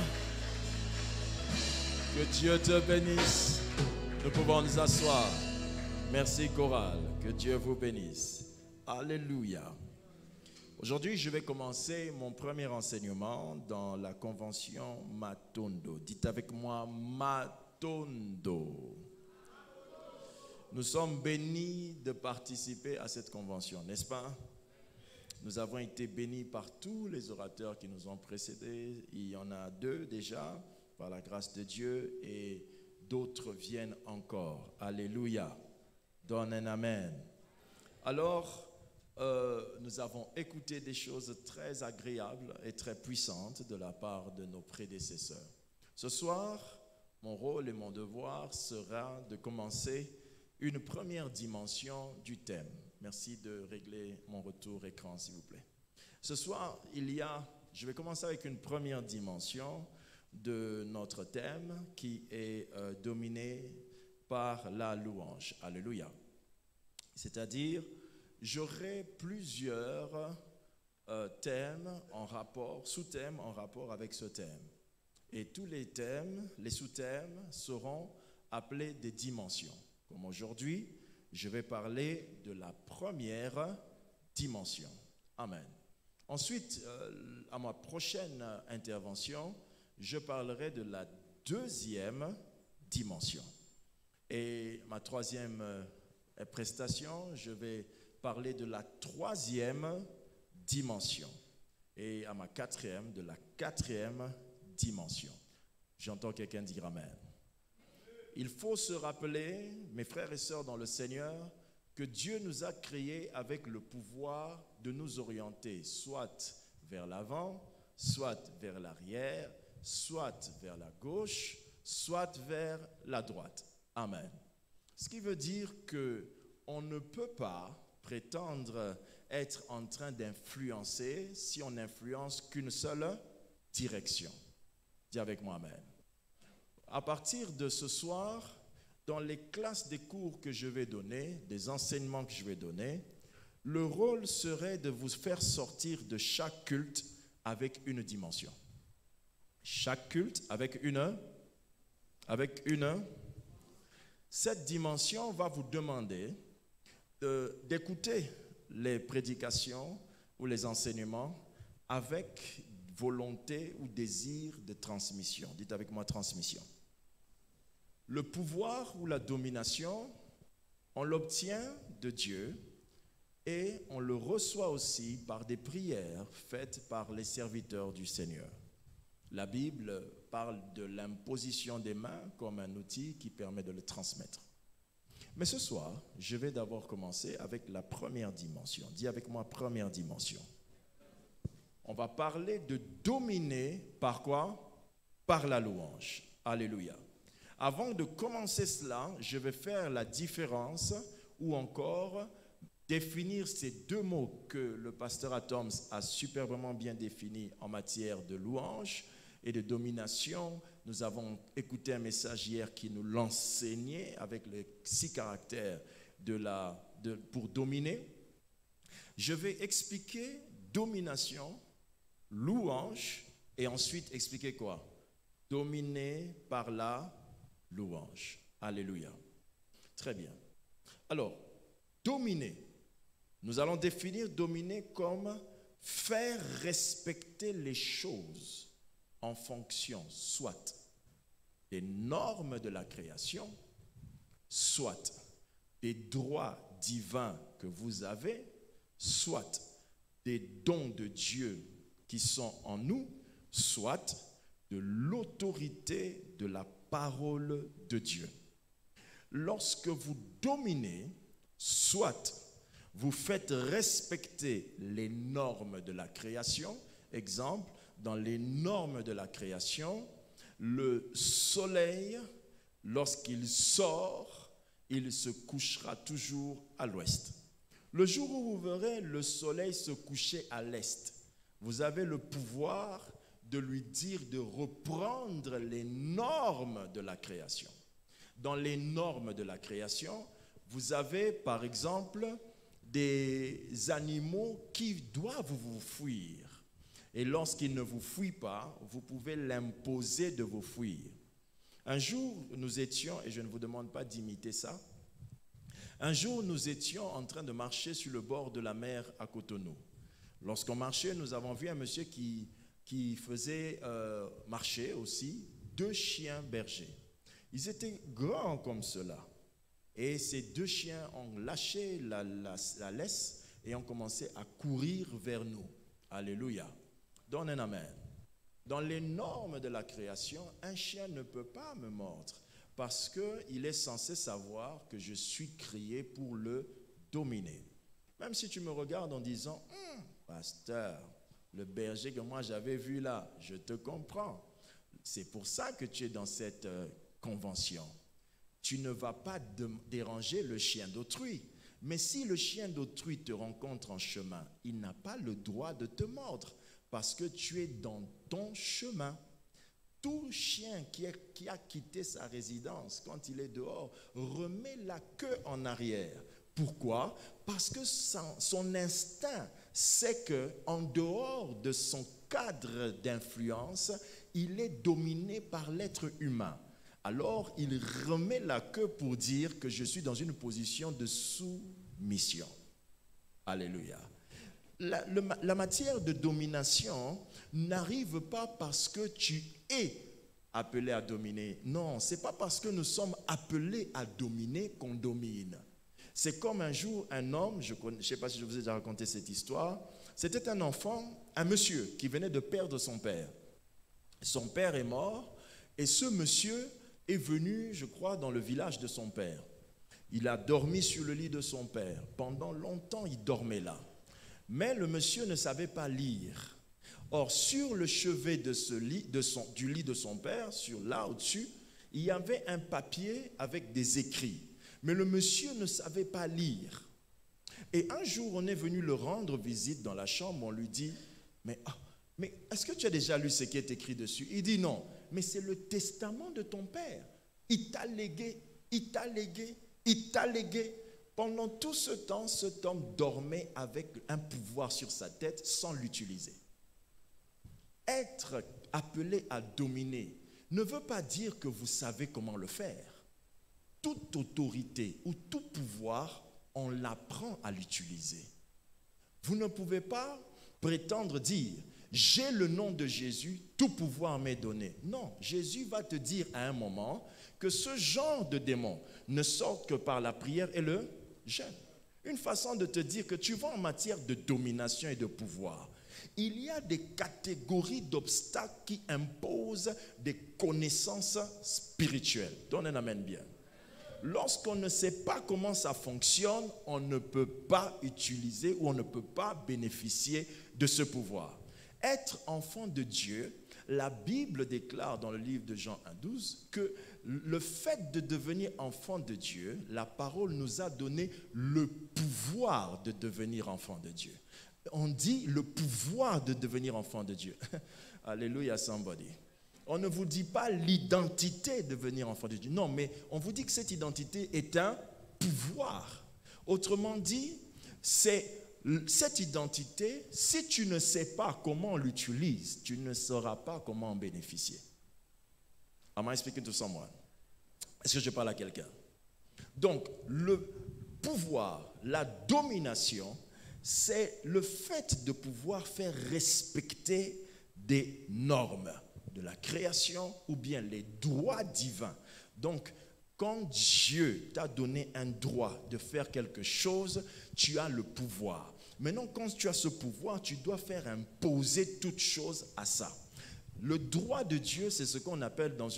Que Dieu te bénisse. Nous pouvons nous asseoir. Merci chorale. Que Dieu vous bénisse. Alléluia. Aujourd'hui, je vais commencer mon premier enseignement dans la convention Matondo. Dites avec moi Matondo. Nous sommes bénis de participer à cette convention, n'est-ce pas? Nous avons été bénis par tous les orateurs qui nous ont précédés. Il y en a 2 déjà, par la grâce de Dieu, et d'autres viennent encore. Alléluia. Donne un amen. Alors, nous avons écouté des choses très agréables et très puissantes de la part de nos prédécesseurs. Ce soir, mon rôle et mon devoir sera de commencer une première dimension du thème. Merci de régler mon retour écran, s'il vous plaît. Ce soir, je vais commencer avec une première dimension de notre thème qui est dominé par la louange. Alléluia. C'est-à-dire, j'aurai plusieurs thèmes en rapport, sous-thèmes en rapport avec ce thème. Et tous les thèmes, les sous-thèmes seront appelés des dimensions. Comme aujourd'hui, je vais parler de la première dimension. Amen. Ensuite, à ma prochaine intervention, je parlerai de la deuxième dimension. Et ma troisième prestation, je vais parler de la troisième dimension. Et à ma quatrième, de la quatrième dimension. J'entends quelqu'un dire Amen. Il faut se rappeler, mes frères et sœurs dans le Seigneur, que Dieu nous a créés avec le pouvoir de nous orienter, soit vers l'avant, soit vers l'arrière, soit vers la gauche, soit vers la droite. Amen. Ce qui veut dire qu'on ne peut pas prétendre être en train d'influencer si on n'influence qu'une seule direction. Dis avec moi Amen. À partir de ce soir, dans les classes des cours que je vais donner, des enseignements que je vais donner, le rôle serait de vous faire sortir de chaque culte avec une dimension. Chaque culte avec une. Cette dimension va vous demander d'écouter les prédications ou les enseignements avec volonté ou désir de transmission. Dites avec moi transmission. Le pouvoir ou la domination, on l'obtient de Dieu et on le reçoit aussi par des prières faites par les serviteurs du Seigneur. La Bible parle de l'imposition des mains comme un outil qui permet de le transmettre. Mais ce soir, je vais d'abord commencer avec la première dimension. Dis avec moi première dimension. On va parler de dominer par quoi? Par la louange. Alléluia. Avant de commencer cela, je vais faire la différence ou encore définir ces deux mots que le pasteur Atoms a superbement bien définis en matière de louange et de domination. Nous avons écouté un message hier qui nous l'enseignait avec les 6 caractères pour dominer. Je vais expliquer domination, louange et ensuite expliquer quoi? Dominer par la louange. Alléluia. Très bien. Alors, dominer. Nous allons définir dominer comme faire respecter les choses en fonction soit des normes de la création, soit des droits divins que vous avez, soit des dons de Dieu qui sont en nous, soit de l'autorité de la parole de Dieu. Lorsque vous dominez, soit vous faites respecter les normes de la création. Exemple, dans les normes de la création, le soleil, lorsqu'il sort, il se couchera toujours à l'ouest. Le jour où vous verrez le soleil se coucher à l'est, vous avez le pouvoir de lui dire de reprendre les normes de la création. Dans les normes de la création, vous avez par exemple des animaux qui doivent vous fuir. Et lorsqu'ils ne vous fuient pas, vous pouvez l'imposer de vous fuir. Un jour, nous étions, et je ne vous demande pas d'imiter ça, un jour, nous étions en train de marcher sur le bord de la mer à Cotonou. Lorsqu'on marchait, nous avons vu un monsieur qui faisait marcher aussi 2 chiens bergers. Ils étaient grands comme cela. Et ces 2 chiens ont lâché la laisse et ont commencé à courir vers nous. Alléluia. Donne un amen. Dans les normes de la création, un chien ne peut pas me mordre parce qu'il est censé savoir que je suis créé pour le dominer. Même si tu me regardes en disant « Pasteur, le berger que moi j'avais vu là, je te comprends. C'est pour ça que tu es dans cette convention. Tu ne vas pas déranger le chien d'autrui. Mais si le chien d'autrui te rencontre en chemin, il n'a pas le droit de te mordre parce que tu es dans ton chemin. Tout chien qui a quitté sa résidence, quand il est dehors, remet la queue en arrière. Pourquoi? Parce que son instinct sait qu'en dehors de son cadre d'influence, il est dominé par l'être humain. alors il remet la queue pour dire que je suis dans une position de soumission. Alléluia. La matière de domination n'arrive pas parce que tu es appelé à dominer. Non, ce n'est pas parce que nous sommes appelés à dominer qu'on domine. C'est comme un jour, un homme, je ne sais pas si je vous ai déjà raconté cette histoire, c'était un enfant, un monsieur qui venait de perdre son père. Son père est mort et ce monsieur est venu, je crois, dans le village de son père. Il a dormi sur le lit de son père. Pendant longtemps, il dormait là. Mais le monsieur ne savait pas lire. Or, sur le chevet de du lit de son père, là au-dessus, il y avait un papier avec des écrits. Mais le monsieur ne savait pas lire. Et un jour, on est venu le rendre visite dans la chambre. On lui dit, mais est-ce que tu as déjà lu ce qui est écrit dessus? Il dit non, mais c'est le testament de ton père. Il t'a légué, il t'a légué, il t'a légué. Pendant tout ce temps, cet homme dormait avec un pouvoir sur sa tête sans l'utiliser. Être appelé à dominer ne veut pas dire que vous savez comment le faire. Toute autorité ou tout pouvoir, on l'apprend à l'utiliser. Vous ne pouvez pas prétendre dire « j'ai le nom de Jésus, tout pouvoir m'est donné ». Non, Jésus va te dire à un moment que ce genre de démon ne sort que par la prière et le jeûne. Une façon de te dire que tu vas en matière de domination et de pouvoir. Il y a des catégories d'obstacles qui imposent des connaissances spirituelles. Donne un amen bien. Lorsqu'on ne sait pas comment ça fonctionne, on ne peut pas utiliser ou on ne peut pas bénéficier de ce pouvoir. Être enfant de Dieu, la Bible déclare dans le livre de Jean 1,12 que le fait de devenir enfant de Dieu, la parole nous a donné le pouvoir de devenir enfant de Dieu. On dit le pouvoir de devenir enfant de Dieu. Alléluia, somebody. On ne vous dit pas l'identité de devenir enfant de Dieu. Non, mais on vous dit que cette identité est un pouvoir. Autrement dit, cette identité, si tu ne sais pas comment on l'utilise, tu ne sauras pas comment en bénéficier. Am I speaking to someone? Est-ce que je parle à quelqu'un? Donc, le pouvoir, la domination, c'est le fait de pouvoir faire respecter des normes de la création ou bien les droits divins. Donc, quand Dieu t'a donné un droit de faire quelque chose, tu as le pouvoir. Maintenant, quand tu as ce pouvoir, tu dois faire imposer toute chose à ça. Le droit de Dieu, c'est ce qu'on appelle dans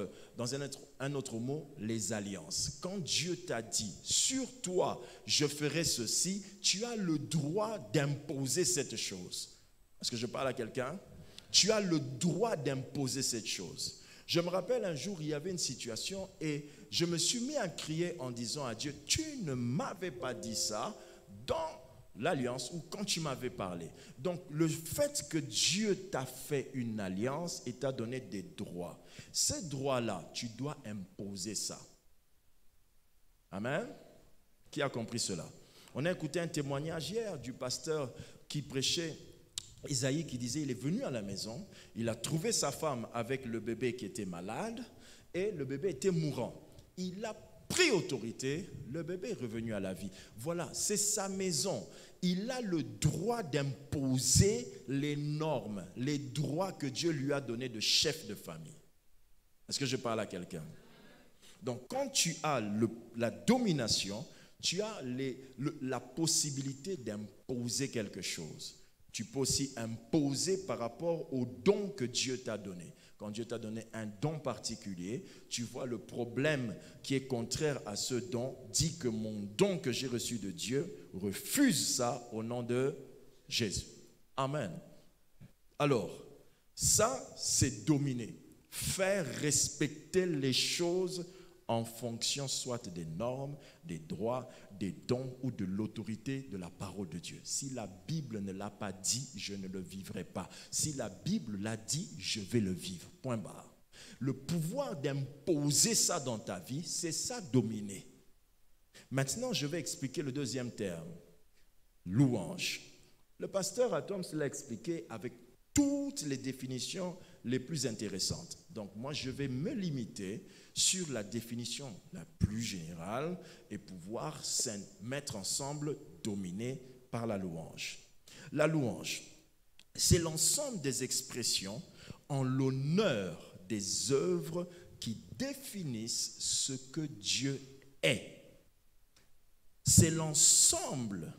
un autre mot, les alliances. Quand Dieu t'a dit, sur toi, je ferai ceci, tu as le droit d'imposer cette chose. Est-ce que je parle à quelqu'un? Tu as le droit d'imposer cette chose. Je me rappelle un jour, il y avait une situation et je me suis mis à crier en disant à Dieu, tu ne m'avais pas dit ça dans l'alliance ou quand tu m'avais parlé. Donc le fait que Dieu t'a fait une alliance et t'a donné des droits, ces droits-là, tu dois imposer ça. Amen. Qui a compris cela? On a écouté un témoignage hier du pasteur qui prêchait, Isaïe, qui disait, il est venu à la maison, il a trouvé sa femme avec le bébé qui était malade et le bébé était mourant. Il a pris autorité, le bébé est revenu à la vie. Voilà, c'est sa maison. Il a le droit d'imposer les normes, les droits que Dieu lui a donnés de chef de famille. Est-ce que je parle à quelqu'un? Donc, quand tu as la domination, tu as la possibilité d'imposer quelque chose. Tu peux aussi imposer par rapport au don que Dieu t'a donné. Quand Dieu t'a donné un don particulier, tu vois le problème qui est contraire à ce don, dit que mon don que j'ai reçu de Dieu, refuse ça au nom de Jésus. Amen. Alors, ça, c'est dominer. Faire respecter les choses en fonction soit des normes, des droits, des dons ou de l'autorité de la parole de Dieu. Si la Bible ne l'a pas dit, je ne le vivrai pas. Si la Bible l'a dit, je vais le vivre. Point barre. Le pouvoir d'imposer ça dans ta vie, c'est ça dominer. Maintenant, je vais expliquer le deuxième terme, louange. Le pasteur Atoms l'a expliqué avec toutes les définitions les plus intéressantes. Donc moi, je vais me limiter sur la définition la plus générale et pouvoir mettre ensemble dominé par la louange. La louange, c'est l'ensemble des expressions en l'honneur des œuvres qui définissent ce que Dieu est. C'est l'ensemble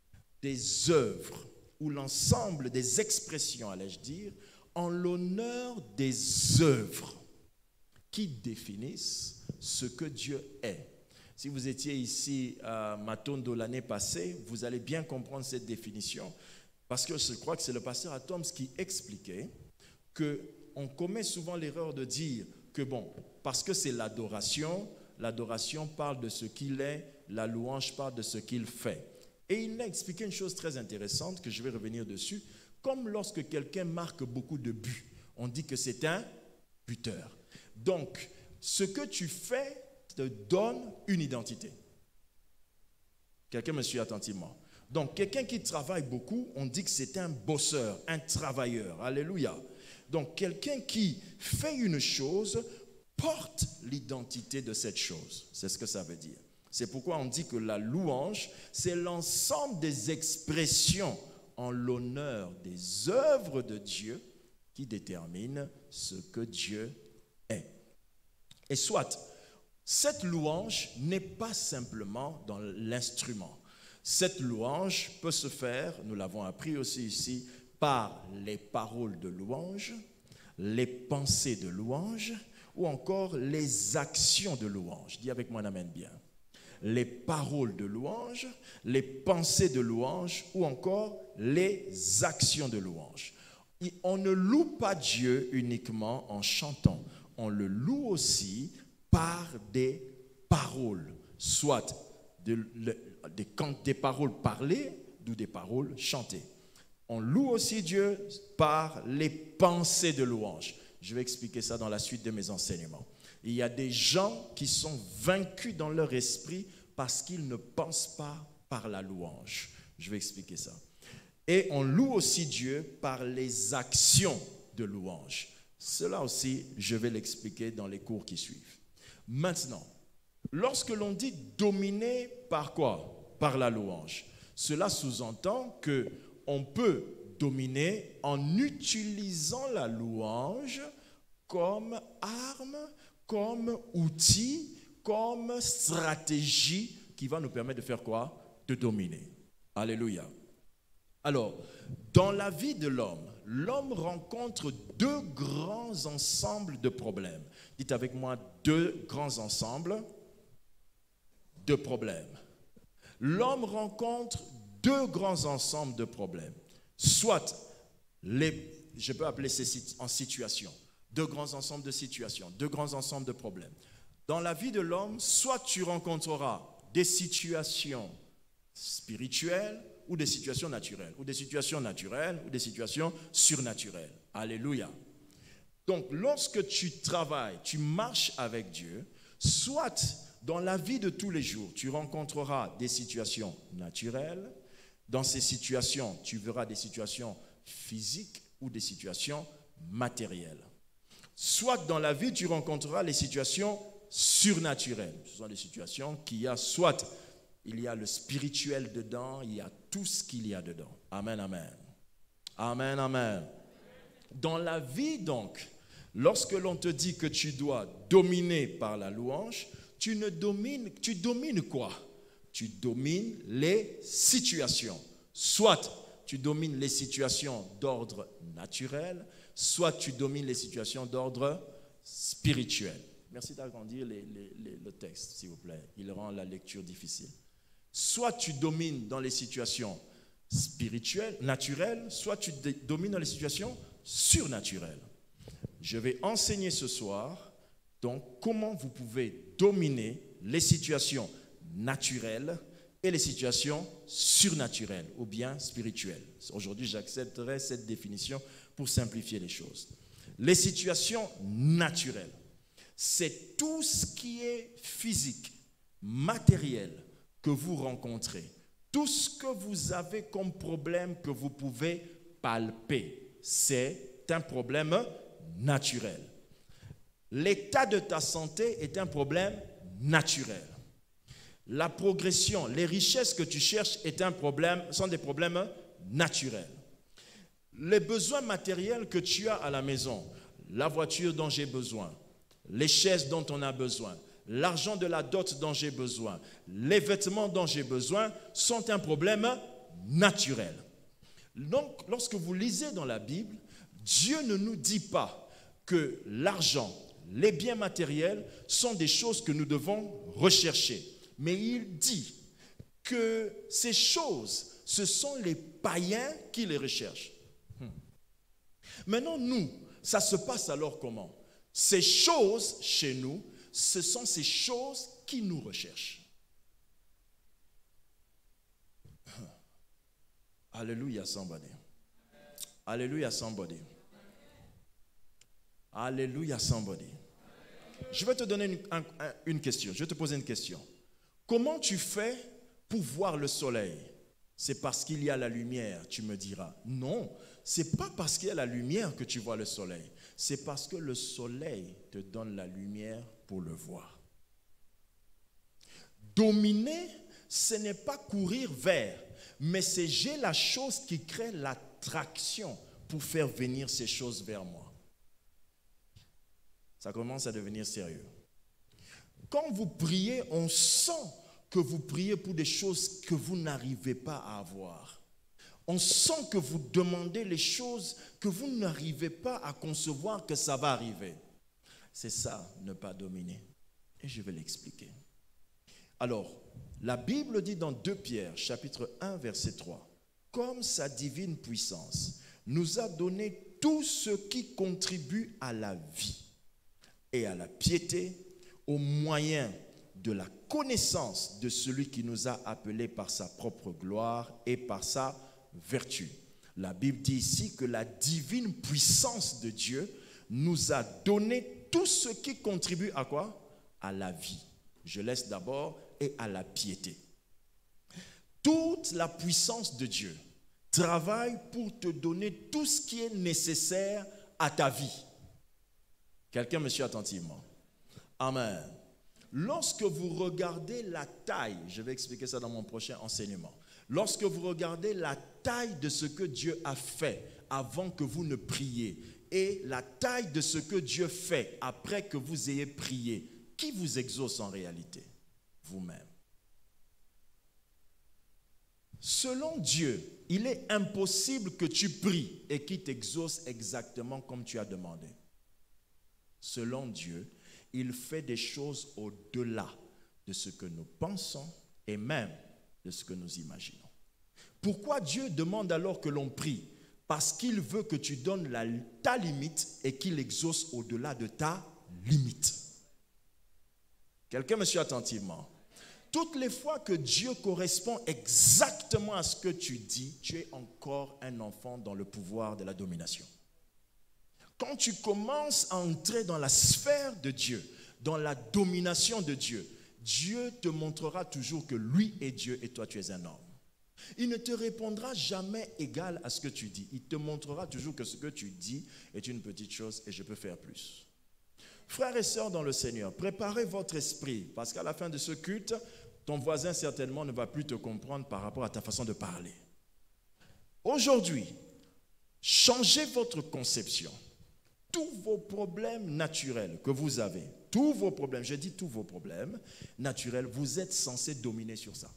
des œuvres ou l'ensemble des expressions, allais-je dire, en l'honneur des œuvres qui définissent ce que Dieu est. Si vous étiez ici à Matondo l'année passée, vous allez bien comprendre cette définition, parce que je crois que c'est le pasteur Atoms qui expliquait qu'on commet souvent l'erreur de dire que bon, parce que c'est l'adoration parle de ce qu'il est, la louange parle de ce qu'il fait. Et il a expliqué une chose très intéressante que je vais revenir dessus. Comme lorsque quelqu'un marque beaucoup de buts, on dit que c'est un buteur. Donc, ce que tu fais te donne une identité. Quelqu'un me suit attentivement. Donc, quelqu'un qui travaille beaucoup, on dit que c'est un bosseur, un travailleur. Alléluia. Donc, quelqu'un qui fait une chose porte l'identité de cette chose. C'est ce que ça veut dire. C'est pourquoi on dit que la louange, c'est l'ensemble des expressions en l'honneur des œuvres de Dieu qui déterminent ce que Dieu est. Et soit, cette louange n'est pas simplement dans l'instrument. Cette louange peut se faire, nous l'avons appris aussi ici, par les paroles de louange, les pensées de louange ou encore les actions de louange. Dis avec moi, amen bien. Les paroles de louange, les pensées de louange ou encore les actions de louange. Et on ne loue pas Dieu uniquement en chantant, on le loue aussi par des paroles, soit des paroles parlées ou des paroles chantées. On loue aussi Dieu par les pensées de louange. Je vais expliquer ça dans la suite de mes enseignements. Il y a des gens qui sont vaincus dans leur esprit parce qu'ils ne pensent pas par la louange. Je vais expliquer ça. Et on loue aussi Dieu par les actions de louange. Cela aussi, je vais l'expliquer dans les cours qui suivent. Maintenant, lorsque l'on dit dominer par quoi? Par la louange. Cela sous-entend qu'on peut dominer en utilisant la louange comme arme, comme outil, comme stratégie qui va nous permettre de faire quoi? De dominer. Alléluia. Alors, dans la vie de l'homme, l'homme rencontre deux grands ensembles de problèmes. Dites avec moi, deux grands ensembles de problèmes. L'homme rencontre deux grands ensembles de problèmes. Soit, je peux appeler ces en situation, deux grands ensembles de situations, deux grands ensembles de problèmes. Dans la vie de l'homme, soit tu rencontreras des situations spirituelles ou des situations naturelles, ou des situations naturelles ou des situations surnaturelles. Alléluia. Donc, lorsque tu travailles, tu marches avec Dieu, soit dans la vie de tous les jours, tu rencontreras des situations naturelles. Dans ces situations, tu verras des situations physiques ou des situations matérielles. Soit dans la vie, tu rencontreras les situations surnaturelles. Ce sont des situations qui a soit il y a le spirituel dedans, il y a tout ce qu'il y a dedans. Amen, amen. Amen, amen. Dans la vie, donc, lorsque l'on te dit que tu dois dominer par la louange, tu domines quoi? Tu domines les situations. Soit tu domines les situations d'ordre naturel, soit tu domines les situations d'ordre spirituel. Merci d'agrandir le texte, s'il vous plaît. Il rend la lecture difficile. Soit tu domines dans les situations spirituelles, naturelles, soit tu domines dans les situations surnaturelles. Je vais enseigner ce soir, donc, comment vous pouvez dominer les situations naturelles et les situations surnaturelles ou bien spirituelles. Aujourd'hui, j'accepterai cette définition pour simplifier les choses. Les situations naturelles, c'est tout ce qui est physique, matériel que vous rencontrez, tout ce que vous avez comme problème que vous pouvez palper. c'est un problème naturel. L'état de ta santé est un problème naturel. La progression, les richesses que tu cherches sont des problèmes naturels. Les besoins matériels que tu as à la maison, la voiture dont j'ai besoin, les chaises dont on a besoin, l'argent de la dot dont j'ai besoin, les vêtements dont j'ai besoin, sont un problème naturel. Donc, lorsque vous lisez dans la Bible, Dieu ne nous dit pas que l'argent, les biens matériels sont des choses que nous devons rechercher. Mais il dit que ces choses, ce sont les païens qui les recherchent. Maintenant, nous, ça se passe alors comment? Ces choses, chez nous, ce sont ces choses qui nous recherchent. Alléluia, somebody. Alléluia, somebody. Alléluia, somebody. Je vais te donner une question. Je vais te poser une question. Comment tu fais pour voir le soleil? C'est parce qu'il y a la lumière, tu me diras. Non, c'est pas parce qu'il y a la lumière que tu vois le soleil. C'est parce que le soleil te donne la lumière pour le voir. Dominer, ce n'est pas courir vers, mais c'est j'ai la chose qui crée l'attraction pour faire venir ces choses vers moi. Ça commence à devenir sérieux. Quand vous priez, on sent que vous priez pour des choses que vous n'arrivez pas à avoir. On sent que vous demandez les choses que vous n'arrivez pas à concevoir que ça va arriver. C'est ça, ne pas dominer. Et je vais l'expliquer. Alors, la Bible dit dans 2 Pierre, chapitre 1, verset 3, « Comme sa divine puissance nous a donné tout ce qui contribue à la vie et à la piété au moyen de la connaissance de celui qui nous a appelés par sa propre gloire et par sa vertu. » La Bible dit ici que la divine puissance de Dieu nous a donné tout ce qui contribue à quoi? À la vie. Je laisse d'abord et à la piété. Toute la puissance de Dieu travaille pour te donner tout ce qui est nécessaire à ta vie. Quelqu'un me suit attentivement? Amen. Lorsque vous regardez la taille, je vais expliquer ça dans mon prochain enseignement. Lorsque vous regardez la taille de ce que Dieu a fait avant que vous ne priez et la taille de ce que Dieu fait après que vous ayez prié, qui vous exauce en réalité? Vous-même. Selon Dieu, il est impossible que tu pries et qu'il t'exauce exactement comme tu as demandé. Selon Dieu, il fait des choses au-delà de ce que nous pensons et même de ce que nous imaginons. Pourquoi Dieu demande alors que l'on prie? Parce qu'il veut que tu donnes ta limite et qu'il exauce au-delà de ta limite. Quelqu'un me suit attentivement? Toutes les fois que Dieu correspond exactement à ce que tu dis, tu es encore un enfant dans le pouvoir de la domination. Quand tu commences à entrer dans la sphère de Dieu, dans la domination de Dieu, Dieu te montrera toujours que lui est Dieu et toi tu es un homme. Il ne te répondra jamais égal à ce que tu dis. Il te montrera toujours que ce que tu dis est une petite chose et je peux faire plus. Frères et sœurs dans le Seigneur, préparez votre esprit parce qu'à la fin de ce culte, ton voisin certainement ne va plus te comprendre par rapport à ta façon de parler. Aujourd'hui, changez votre conception. Tous vos problèmes naturels que vous avez, tous vos problèmes, je dis tous vos problèmes naturels, vous êtes censés dominer sur ça.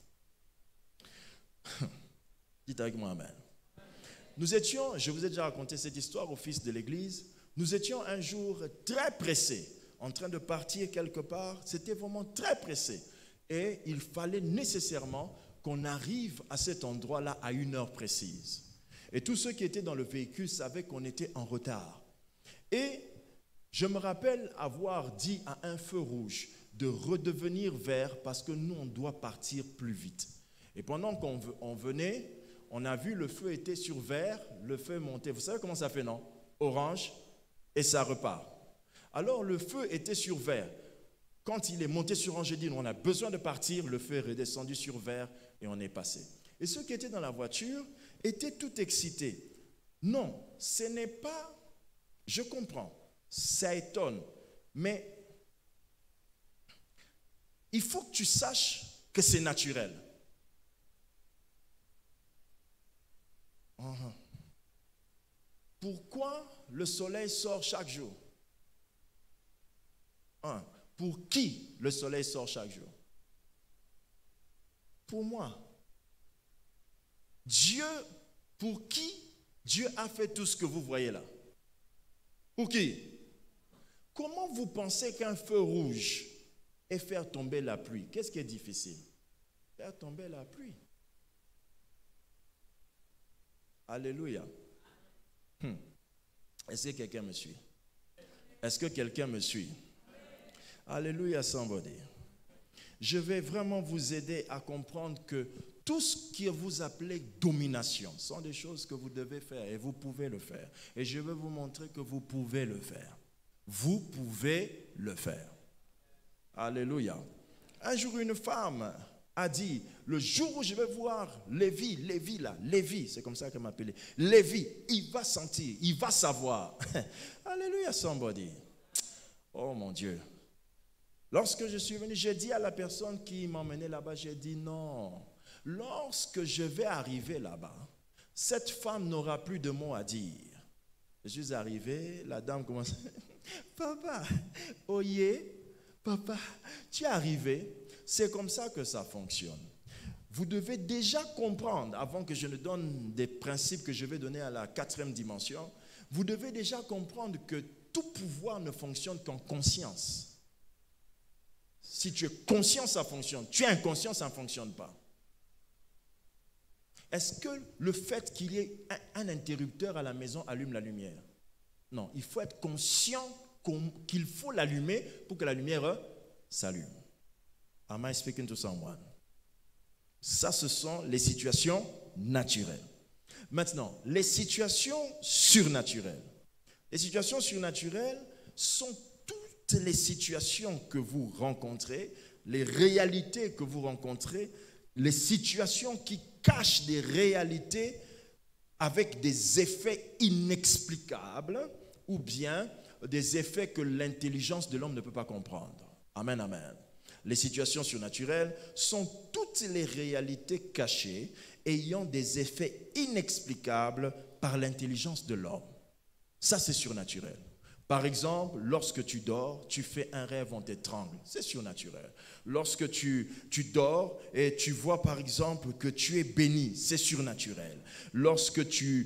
Dites avec moi amen. Nous étions, je vous ai déjà raconté cette histoire au fils de l'église, nous étions un jour très pressés, en train de partir quelque part, c'était vraiment très pressé. Et il fallait nécessairement qu'on arrive à cet endroit-là à une heure précise. Et tous ceux qui étaient dans le véhicule savaient qu'on était en retard. Et je me rappelle avoir dit à un feu rouge de redevenir vert parce que nous, on doit partir plus vite. Et pendant qu'on venait, on a vu le feu était sur vert, le feu montait. Vous savez comment ça fait, non? Orange, et ça repart. Alors le feu était sur vert. Quand il est monté sur orange, j'ai dit, on a besoin de partir, le feu est redescendu sur vert et on est passé. Et ceux qui étaient dans la voiture étaient tout excités. Non, ce n'est pas, je comprends, ça étonne, mais il faut que tu saches que c'est naturel. Pourquoi le soleil sort chaque jour? Pour qui le soleil sort chaque jour? Pour moi. Dieu, pour qui Dieu a fait tout ce que vous voyez là? Pour qui? Comment vous pensez qu'un feu rouge et faire tomber la pluie, qu'est-ce qui est difficile? Faire tomber la pluie. Alléluia. Est-ce que quelqu'un me suit? Est-ce que quelqu'un me suit? Alléluia, somebody. Je vais vraiment vous aider à comprendre que tout ce que vous appelez domination sont des choses que vous devez faire et vous pouvez le faire. Et je vais vous montrer que vous pouvez le faire. Vous pouvez le faire. Alléluia. Un jour, une femme a dit, le jour où je vais voir Lévi, c'est comme ça qu'elle m'appelait, Lévi, il va sentir, il va savoir. Alléluia, somebody. Oh mon Dieu. Lorsque je suis venu, j'ai dit à la personne qui m'emmenait là-bas, j'ai dit non, lorsque je vais arriver là-bas, cette femme n'aura plus de mots à dire. Je suis arrivé, la dame commence, papa, oyez, papa, tu es arrivé. C'est comme ça que ça fonctionne. Vous devez déjà comprendre, avant que je ne donne des principes que je vais donner à la 4e dimension, vous devez déjà comprendre que tout pouvoir ne fonctionne qu'en conscience. Si tu es conscient, ça fonctionne. Tu es inconscient, ça ne fonctionne pas. Est-ce que le fait qu'il y ait un interrupteur à la maison allume la lumière? Non, il faut être conscient qu'il faut l'allumer pour que la lumière s'allume. Am I speaking to someone? Ça, ce sont les situations naturelles. Maintenant, les situations surnaturelles. Les situations surnaturelles sont toutes les situations que vous rencontrez, les réalités que vous rencontrez, les situations qui cachent des réalités avec des effets inexplicables ou bien des effets que l'intelligence de l'homme ne peut pas comprendre. Amen, amen. Les situations surnaturelles sont toutes les réalités cachées ayant des effets inexplicables par l'intelligence de l'homme. Ça, c'est surnaturel. Par exemple, lorsque tu dors, tu fais un rêve, on t'étrangle. C'est surnaturel. Lorsque tu dors et tu vois par exemple que tu es béni, c'est surnaturel. Lorsque tu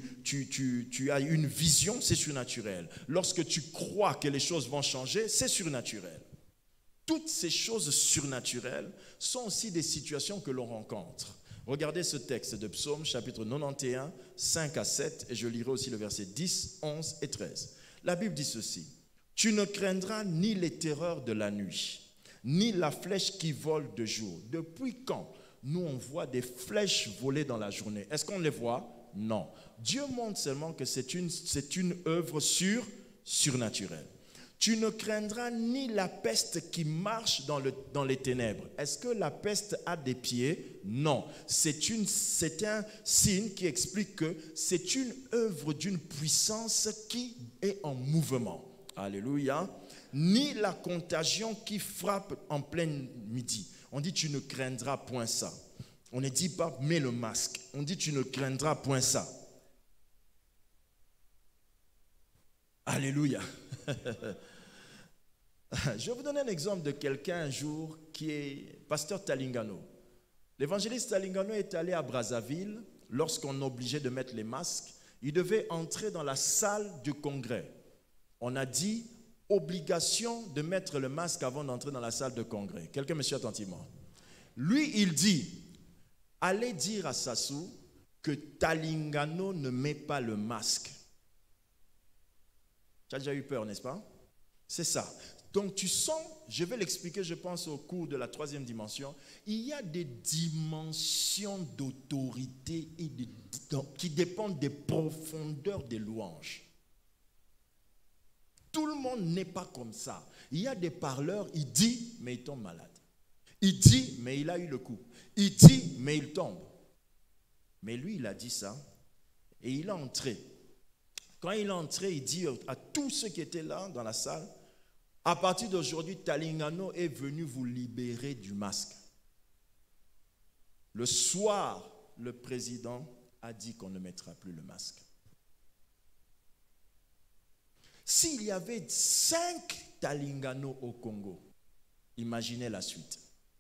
as une vision, c'est surnaturel. Lorsque tu crois que les choses vont changer, c'est surnaturel. Toutes ces choses surnaturelles sont aussi des situations que l'on rencontre. Regardez ce texte de Psaume, chapitre 91, 5 à 7, et je lirai aussi le verset 10, 11 et 13. La Bible dit ceci, « Tu ne craindras ni les terreurs de la nuit, ni la flèche qui vole de jour. » Depuis quand nous on voit des flèches voler dans la journée? Est-ce qu'on les voit? Non. Dieu montre seulement que c'est une œuvre surnaturelle. Tu ne craindras ni la peste qui marche dans les ténèbres. Est-ce que la peste a des pieds? Non. C'est un signe qui explique que c'est une œuvre d'une puissance qui est en mouvement. Alléluia. Ni la contagion qui frappe en plein midi. On dit tu ne craindras point ça. On ne dit pas mets le masque. On dit tu ne craindras point ça. Alléluia. Je vais vous donner un exemple de quelqu'un un jour qui est pasteur Talingano. L'évangéliste Talingano est allé à Brazzaville lorsqu'on obligeait de mettre les masques. Il devait entrer dans la salle du congrès. On a dit obligation de mettre le masque avant d'entrer dans la salle de congrès. Quelqu'un me suit attentivement. Lui, il dit, allez dire à Sassou que Talingano ne met pas le masque. Tu as déjà eu peur, n'est-ce pas? C'est ça. Donc tu sens, je vais l'expliquer, je pense, au cours de la 3e dimension, il y a des dimensions d'autorité qui dépendent des profondeurs des louanges. Tout le monde n'est pas comme ça. Il y a des parleurs, il dit, mais il tombe malade. Il dit, mais il a eu le coup. Il dit, mais il tombe. Mais lui, il a dit ça, et il est entré Quand il est entré, il dit à tous ceux qui étaient là dans la salle, à partir d'aujourd'hui, Talingano est venu vous libérer du masque. Le soir, le président a dit qu'on ne mettra plus le masque. S'il y avait 5 Talingano au Congo, imaginez la suite.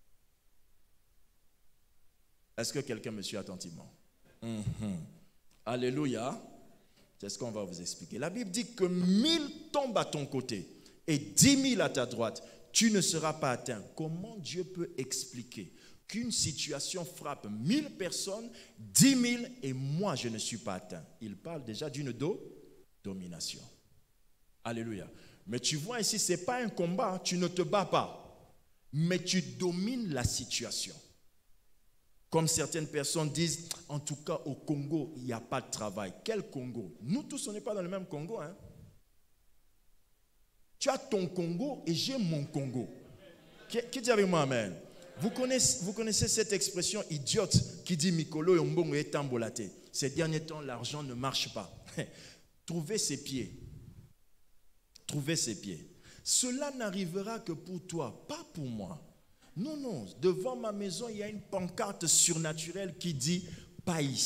Est-ce que quelqu'un me suit attentivement? Alléluia. C'est ce qu'on va vous expliquer. La Bible dit que 1000 tombent à ton côté et 10 000 à ta droite. Tu ne seras pas atteint. Comment Dieu peut expliquer qu'une situation frappe 1000 personnes, 10 000 et moi je ne suis pas atteint? Il parle déjà d'une domination. Alléluia. Mais tu vois ici, ce n'est pas un combat, tu ne te bats pas, mais tu domines la situation. Comme certaines personnes disent, en tout cas au Congo, il n'y a pas de travail. Quel Congo? Nous tous, on n'est pas dans le même Congo. Hein? Tu as ton Congo et j'ai mon Congo. Qui dit avec moi amen? Vous connaissez cette expression idiote qui dit Mikolo Yombongo et Tambolate. Ces derniers temps, l'argent ne marche pas. Trouvez ses pieds. Trouvez ses pieds. Cela n'arrivera que pour toi, pas pour moi. Non, non. Devant ma maison, il y a une pancarte surnaturelle qui dit « Pas ici ».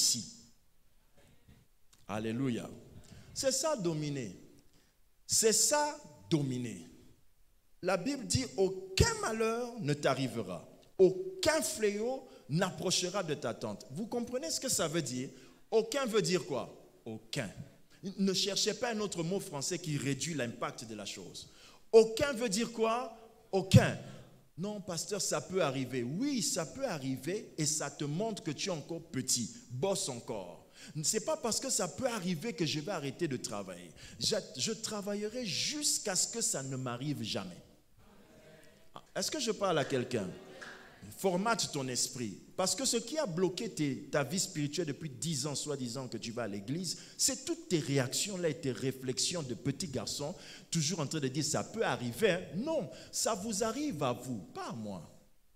Alléluia. C'est ça dominer. C'est ça dominer. La Bible dit « Aucun malheur ne t'arrivera. Aucun fléau n'approchera de ta tente. » Vous comprenez ce que ça veut dire? Aucun veut dire quoi? Aucun. Ne cherchez pas un autre mot français qui réduit l'impact de la chose. Aucun veut dire quoi? Aucun. Non, pasteur, ça peut arriver. Oui, ça peut arriver et ça te montre que tu es encore petit. Bosse encore. Ce n'est pas parce que ça peut arriver que je vais arrêter de travailler. Je travaillerai jusqu'à ce que ça ne m'arrive jamais. Est-ce que je parle à quelqu'un? Formate ton esprit. Parce que ce qui a bloqué ta vie spirituelle depuis 10 ans, soi-disant que tu vas à l'église, c'est toutes tes réactions là et tes réflexions de petit garçon, toujours en train de dire ça peut arriver. Hein? Non, ça vous arrive à vous, pas à moi.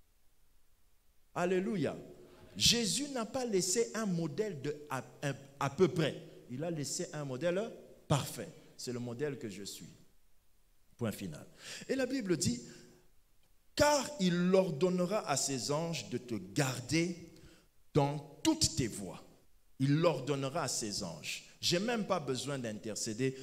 Alléluia. Jésus n'a pas laissé un modèle à peu près. Il a laissé un modèle parfait. C'est le modèle que je suis. Point final. Et la Bible dit, car il ordonnera à ses anges de te garder dans toutes tes voies. Il l'ordonnera à ses anges. Je n'ai même pas besoin d'intercéder.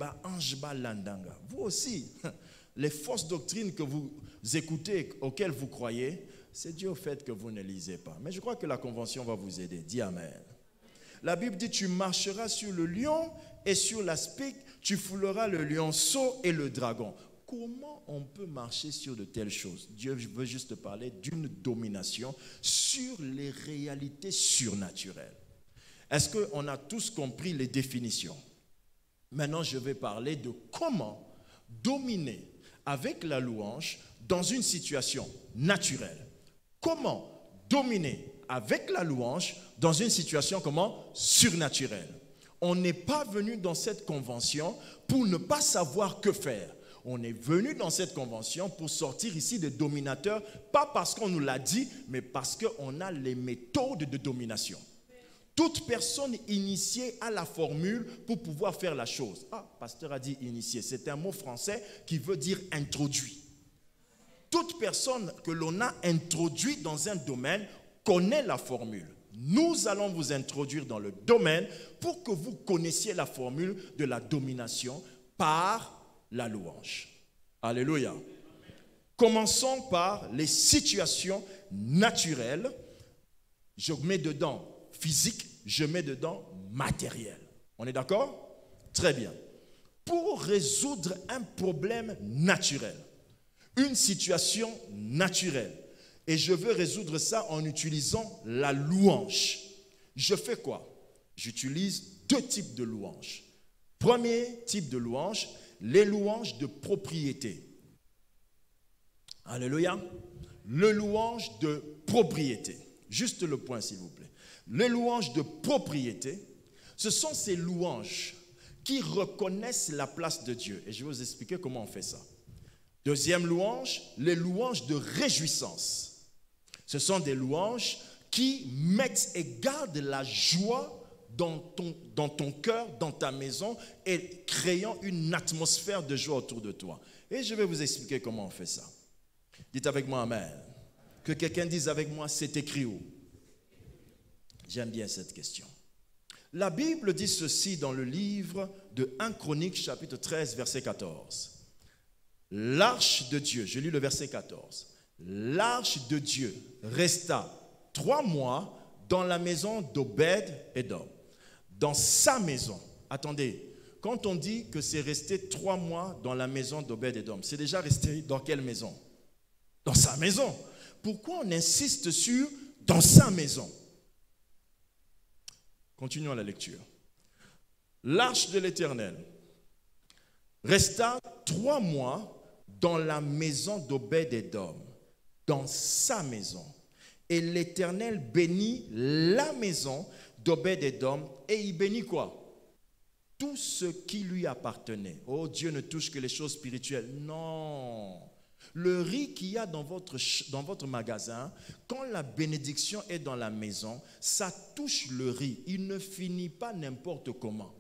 Vous aussi, les fausses doctrines que vous écoutez, auxquelles vous croyez, c'est dû au fait que vous ne lisez pas. Mais je crois que la convention va vous aider. Dis Amen. La Bible dit, tu marcheras sur le lion et sur l'aspic, tu fouleras le lionceau et le dragon. Comment on peut marcher sur de telles choses? Dieu veut juste parler d'une domination sur les réalités surnaturelles. Est-ce qu'on a tous compris les définitions? Maintenant, je vais parler de comment dominer avec la louange dans une situation naturelle. Comment dominer avec la louange dans une situation comment? Surnaturelle. On n'est pas venu dans cette convention pour ne pas savoir que faire. On est venu dans cette convention pour sortir ici des dominateurs, pas parce qu'on nous l'a dit, mais parce qu'on a les méthodes de domination. Toute personne initiée a la formule pour pouvoir faire la chose. Ah, pasteur a dit initié, c'est un mot français qui veut dire introduit. Toute personne que l'on a introduit dans un domaine connaît la formule. Nous allons vous introduire dans le domaine pour que vous connaissiez la formule de la domination par la louange. Alléluia. Commençons par les situations naturelles. Je mets dedans physique, je mets dedans matériel. On est d'accord? Très bien. Pour résoudre un problème naturel, une situation naturelle, et je veux résoudre ça en utilisant la louange. Je fais quoi? J'utilise 2 types de louanges. Premier type de louange, les louanges de propriété. Alléluia. Le louange de propriété. Juste le point, s'il vous plaît. Les louanges de propriété, ce sont ces louanges qui reconnaissent la place de Dieu. Et je vais vous expliquer comment on fait ça. Deuxième louange, les louanges de réjouissance. Ce sont des louanges qui mettent et gardent la joie dans ton cœur, dans ta maison, et créant une atmosphère de joie autour de toi. Et je vais vous expliquer comment on fait ça. Dites avec moi Amen. Que quelqu'un dise avec moi, c'est écrit où? J'aime bien cette question. La Bible dit ceci dans le livre de 1 Chronique, chapitre 13, verset 14. L'arche de Dieu, je lis le verset 14. L'arche de Dieu resta 3 mois dans la maison d'Obed-Édom. Dans sa maison. Attendez, quand on dit que c'est resté 3 mois dans la maison d'Obed-Édom, c'est déjà resté dans quelle maison? Dans sa maison. Pourquoi on insiste sur dans sa maison? Continuons la lecture. L'arche de l'Éternel resta 3 mois dans la maison d'Obed-Édom, dans sa maison. Et l'Éternel bénit la maison d'Obed-Édom et il bénit quoi? Tout ce qui lui appartenait. Oh, Dieu ne touche que les choses spirituelles. Non. Le riz qu'il y a dans votre magasin, quand la bénédiction est dans la maison, ça touche le riz. Il ne finit pas n'importe comment.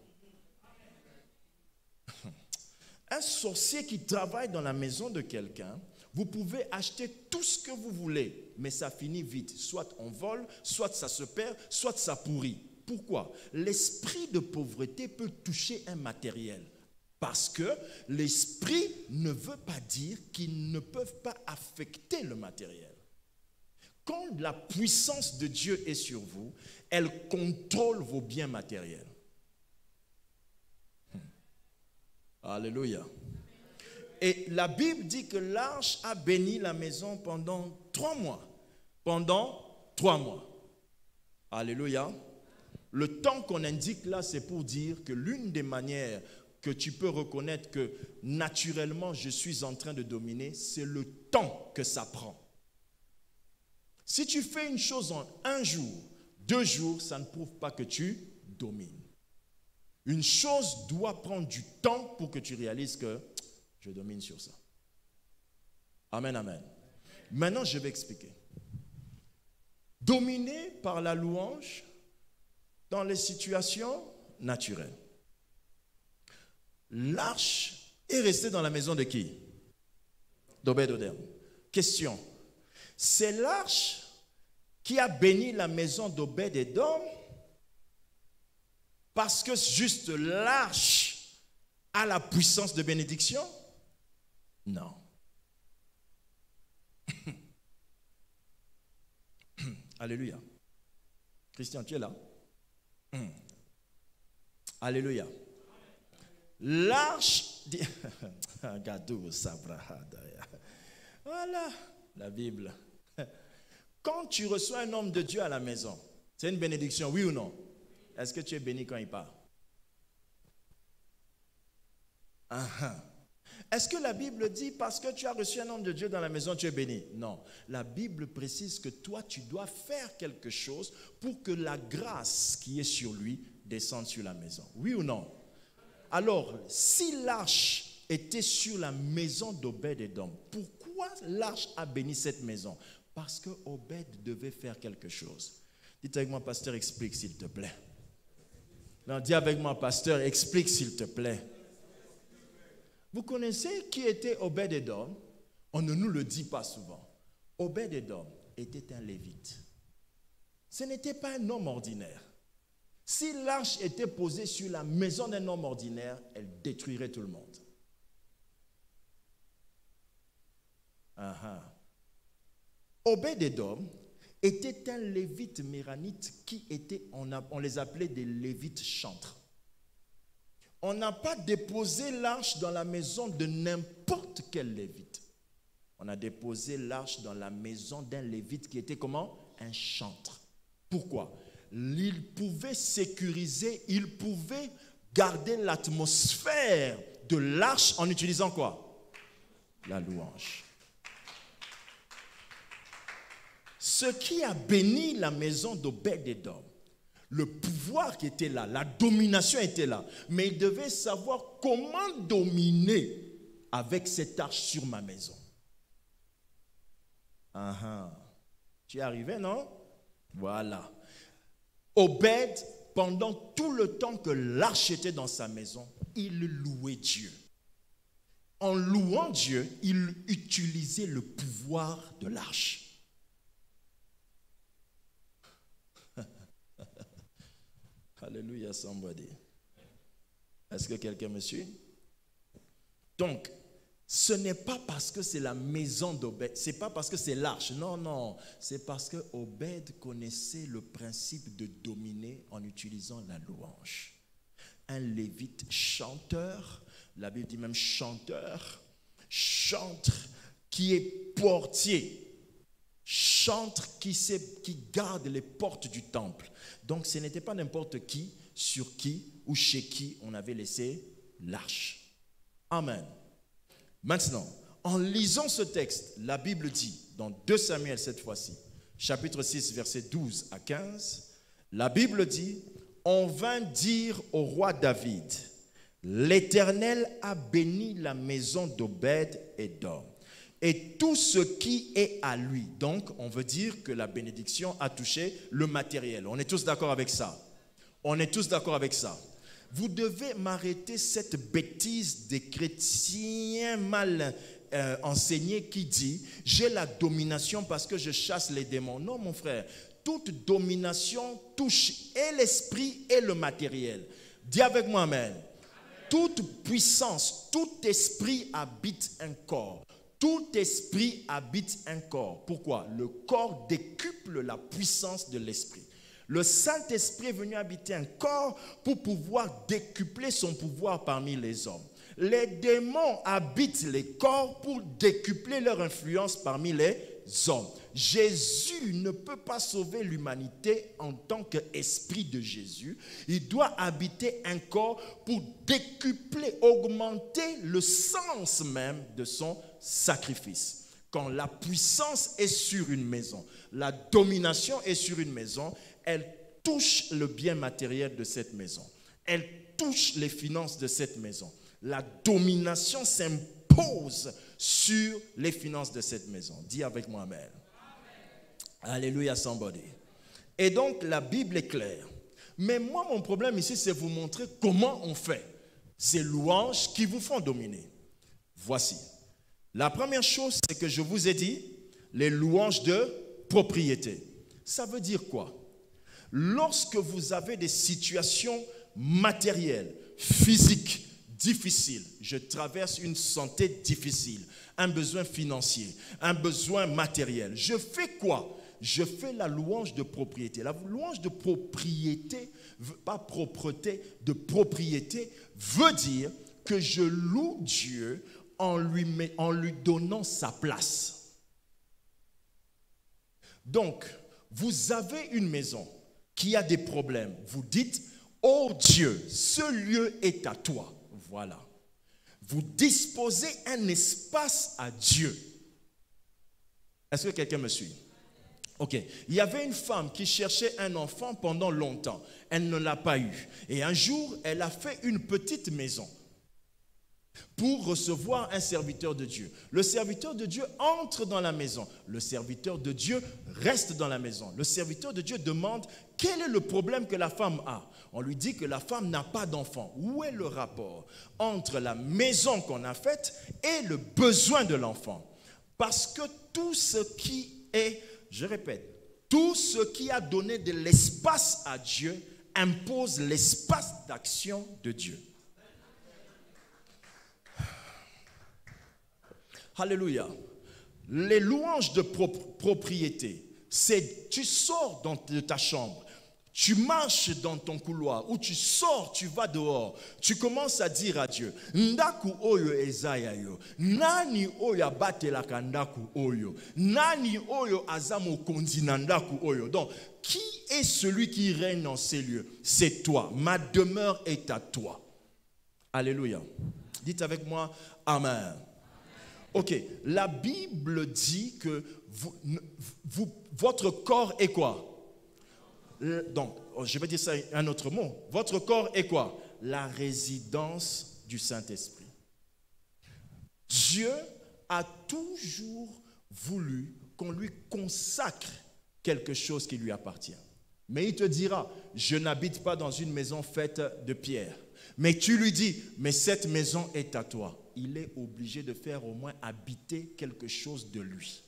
Un sorcier qui travaille dans la maison de quelqu'un, vous pouvez acheter tout ce que vous voulez, mais ça finit vite. Soit on vole, soit ça se perd, soit ça pourrit. Pourquoi? L'esprit de pauvreté peut toucher un matériel. Parce que l'esprit ne veut pas dire qu'ils ne peuvent pas affecter le matériel. Quand la puissance de Dieu est sur vous, elle contrôle vos biens matériels. Alléluia. Et la Bible dit que l'arche a béni la maison pendant 3 mois. Pendant 3 mois. Alléluia. Le temps qu'on indique là, c'est pour dire que l'une des manières que tu peux reconnaître que naturellement je suis en train de dominer, c'est le temps que ça prend. Si tu fais une chose en 1 jour, 2 jours, ça ne prouve pas que tu domines. Une chose doit prendre du temps pour que tu réalises que je domine sur ça. Amen, amen. Maintenant, je vais expliquer. Dominer par la louange dans les situations naturelles. L'arche est restée dans la maison de qui? D'Obed-Édom. Question. C'est l'arche qui a béni la maison d'Obed-Édom parce que juste l'arche a la puissance de bénédiction? Non. Alléluia. Christian, tu es là? Alléluia. L'arche... Voilà la Bible. Quand tu reçois un homme de Dieu à la maison, c'est une bénédiction, oui ou non? Est-ce que tu es béni quand il part? Est-ce que la Bible dit parce que tu as reçu un homme de Dieu dans la maison, tu es béni? Non. La Bible précise que toi, tu dois faire quelque chose pour que la grâce qui est sur lui descende sur la maison. Oui ou non? Alors, si l'arche était sur la maison d'Obed-Édom, pourquoi l'arche a béni cette maison? Parce que Obed devait faire quelque chose. Dites avec moi, pasteur, explique s'il te plaît. Non, dis avec moi, pasteur, explique s'il te plaît. Vous connaissez qui était Obed-Édom? On ne nous le dit pas souvent. Obed-Édom était un lévite. Ce n'était pas un homme ordinaire. Si l'arche était posée sur la maison d'un homme ordinaire, elle détruirait tout le monde. Obed-Édom était un lévite méranite qui était, on les appelait des lévites chantres. On n'a pas déposé l'arche dans la maison de n'importe quel lévite. On a déposé l'arche dans la maison d'un lévite qui était comment? Un chantre. Pourquoi? Il pouvait sécuriser, il pouvait garder l'atmosphère de l'arche en utilisant quoi? La louange. Ce qui a béni la maison d'Obed-Édom, le pouvoir qui était là, la domination était là, mais il devait savoir comment dominer avec cette arche sur ma maison. Tu es arrivé, non? Voilà. Obed pendant tout le temps que l'arche était dans sa maison, il louait Dieu. En louant Dieu, il utilisait le pouvoir de l'arche. Alléluia, somebody. Est-ce que quelqu'un me suit? Donc, ce n'est pas parce que c'est la maison d'Obed, c'est pas parce que c'est l'arche, non, non. C'est parce que Obed connaissait le principe de dominer en utilisant la louange. Un lévite chanteur, la Bible dit même chanteur, chantre qui est portier, chantre qui garde les portes du temple. Donc ce n'était pas n'importe qui, sur qui ou chez qui on avait laissé l'arche. Amen. Maintenant, en lisant ce texte, la Bible dit, dans 2 Samuel cette fois-ci, chapitre 6, versets 12 à 15, la Bible dit, on vint dire au roi David, l'Éternel a béni la maison d'Obed-Édom et tout ce qui est à lui. Donc, on veut dire que la bénédiction a touché le matériel. On est tous d'accord avec ça? On est tous d'accord avec ça? Vous devez m'arrêter cette bêtise des chrétiens mal enseignés qui dit « j'ai la domination parce que je chasse les démons ». Non, mon frère, toute domination touche et l'esprit et le matériel. Dis avec moi, amen. Toute puissance, tout esprit habite un corps. Tout esprit habite un corps. Pourquoi? Le corps décuple la puissance de l'esprit. Le Saint-Esprit est venu habiter un corps pour pouvoir décupler son pouvoir parmi les hommes. Les démons habitent les corps pour décupler leur influence parmi les hommes. Jésus ne peut pas sauver l'humanité en tant qu'esprit de Jésus. Il doit habiter un corps pour décupler, augmenter le sens même de son sacrifice. Quand la puissance est sur une maison, la domination est sur une maison, elle touche le bien matériel de cette maison. Elle touche les finances de cette maison. La domination s'impose sur les finances de cette maison. Dis avec moi, amen. Alléluia, somebody. Et donc, la Bible est claire. Mais moi, mon problème ici, c'est vous montrer comment on fait ces louanges qui vous font dominer. Voici. La première chose, c'est que je vous ai dit, les louanges de propriété. Ça veut dire quoi? Lorsque vous avez des situations matérielles, physiques, difficiles, je traverse une santé difficile, un besoin financier, un besoin matériel, je fais quoi? Je fais la louange de propriété. La louange de propriété, pas propreté, de propriété, veut dire que je loue Dieu en lui donnant sa place. Donc, vous avez une maison qui a des problèmes. Vous dites, oh Dieu, ce lieu est à toi. Voilà. Vous disposez un espace à Dieu. Est-ce que quelqu'un me suit? Ok. Il y avait une femme qui cherchait un enfant pendant longtemps. Elle ne l'a pas eu. Et un jour, elle a fait une petite maison pour recevoir un serviteur de Dieu. Le serviteur de Dieu entre dans la maison. Le serviteur de Dieu reste dans la maison. Le serviteur de Dieu demande quel est le problème que la femme a. On lui dit que la femme n'a pas d'enfant. Où est le rapport entre la maison qu'on a faite et le besoin de l'enfant? Parce que tout ce qui est, je répète, tout ce qui a donné de l'espace à Dieu impose l'espace d'action de Dieu. Alléluia. Les louanges de propriété, c'est tu sors de ta chambre, tu marches dans ton couloir, ou tu sors, tu vas dehors, tu commences à dire à Dieu, Ndaku oyo ezaya yo, nani oyo abatelaka ndaku oyo, nani oyo azamo konzina ndaku oyo. Donc, qui est celui qui règne dans ces lieux? C'est toi. Ma demeure est à toi. Alléluia. Dites avec moi, amen. Ok, la Bible dit que votre corps est quoi? Donc, je vais dire ça un autre mot. Votre corps est quoi? La résidence du Saint-Esprit. Dieu a toujours voulu qu'on lui consacre quelque chose qui lui appartient. Mais il te dira, je n'habite pas dans une maison faite de pierre. Mais tu lui dis, mais cette maison est à toi. Il est obligé de faire au moins habiter quelque chose de lui.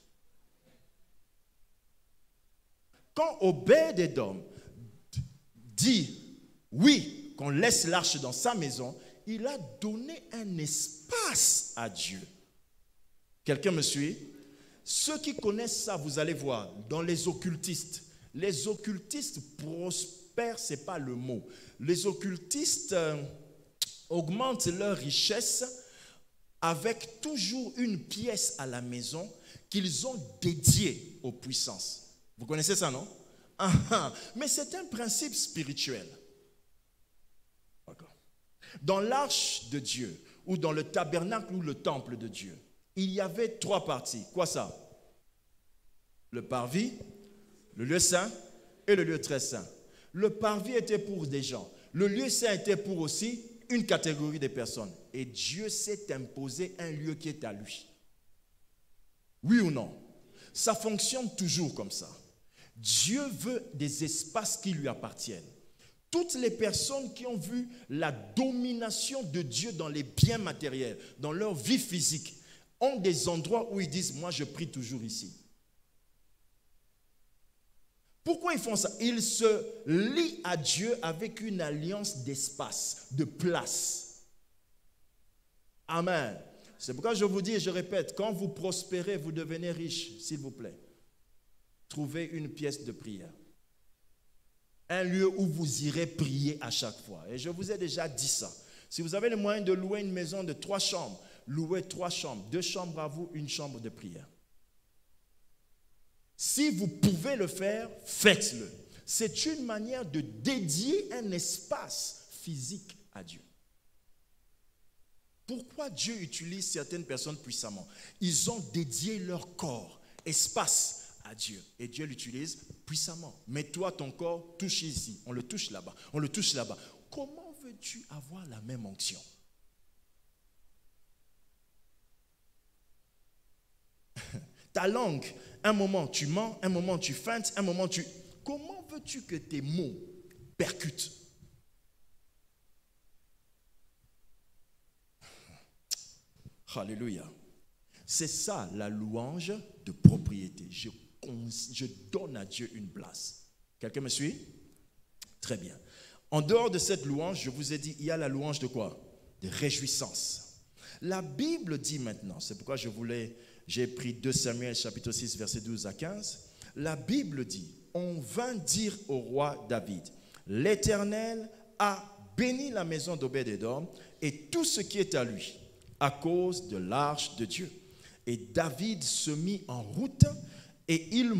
Quand Obed-Édom dit oui, qu'on laisse l'arche dans sa maison, il a donné un espace à Dieu. Quelqu'un me suit? Ceux qui connaissent ça, vous allez voir, dans les occultistes prospèrent, ce n'est pas le mot. Les occultistes augmentent leur richesse avec toujours une pièce à la maison qu'ils ont dédiée aux puissances. Vous connaissez ça, non? Mais c'est un principe spirituel. Dans l'arche de Dieu, ou dans le tabernacle ou le temple de Dieu, il y avait 3 parties. Quoi ça? Le parvis, le lieu saint et le lieu très saint. Le parvis était pour des gens. Le lieu saint était pour aussi une catégorie de personnes. Et Dieu s'est imposé un lieu qui est à lui. Oui ou non? Ça fonctionne toujours comme ça. Dieu veut des espaces qui lui appartiennent. Toutes les personnes qui ont vu la domination de Dieu dans les biens matériels, dans leur vie physique, ont des endroits où ils disent, moi je prie toujours ici. Pourquoi ils font ça? Ils se lient à Dieu avec une alliance d'espace, de place. Amen. C'est pourquoi je vous dis et je répète, quand vous prospérez, vous devenez riche, s'il vous plaît. Trouvez une pièce de prière. Un lieu où vous irez prier à chaque fois. Et je vous ai déjà dit ça. Si vous avez le moyen de louer une maison de 3 chambres, louez 3 chambres. 2 chambres à vous, 1 chambre de prière. Si vous pouvez le faire, faites-le. C'est une manière de dédier un espace physique à Dieu. Pourquoi Dieu utilise certaines personnes puissamment? Ils ont dédié leur corps, espace à Dieu. Et Dieu l'utilise puissamment. Mais toi, ton corps, touche ici. On le touche là-bas. On le touche là-bas. Comment veux-tu avoir la même onction? Ta langue, un moment tu mens, un moment tu feintes, un moment tu... Comment veux-tu que tes mots percutent? Alléluia. C'est ça la louange de propriété. Je donne à Dieu une place. Quelqu'un me suit? Très bien. En dehors de cette louange, je vous ai dit, il y a la louange de quoi? De réjouissance. La Bible dit maintenant, c'est pourquoi j'ai pris 2 Samuel chapitre 6 verset 12 à 15. La Bible dit, on vint dire au roi David, l'Éternel a béni la maison d'Obed-Édom et tout ce qui est à lui, à cause de l'arche de Dieu. Et David se mit en route et il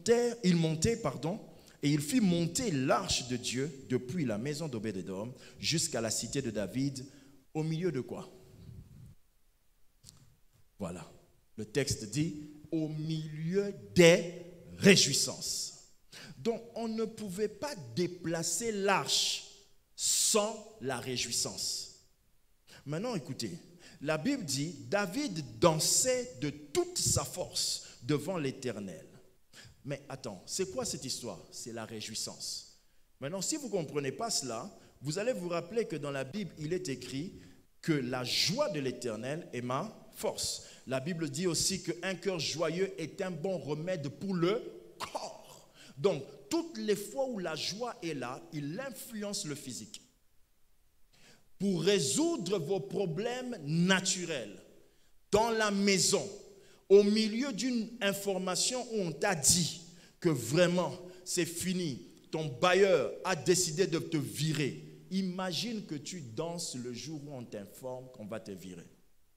fit monter l'arche de Dieu depuis la maison d'Obed-Édom jusqu'à la cité de David, au milieu de quoi? Voilà, le texte dit, au milieu des réjouissances. Donc, on ne pouvait pas déplacer l'arche sans la réjouissance. Maintenant, écoutez, la Bible dit, David dansait de toute sa force devant l'Éternel. Mais attends, c'est quoi cette histoire? C'est la réjouissance. Maintenant, si vous ne comprenez pas cela, vous allez vous rappeler que dans la Bible, il est écrit que la joie de l'Éternel est ma force. La Bible dit aussi qu'un cœur joyeux est un bon remède pour le corps. Donc, toutes les fois où la joie est là, il influence le physique. Pour résoudre vos problèmes naturels, dans la maison, au milieu d'une information où on t'a dit que vraiment c'est fini, ton bailleur a décidé de te virer, imagine que tu danses le jour où on t'informe qu'on va te virer.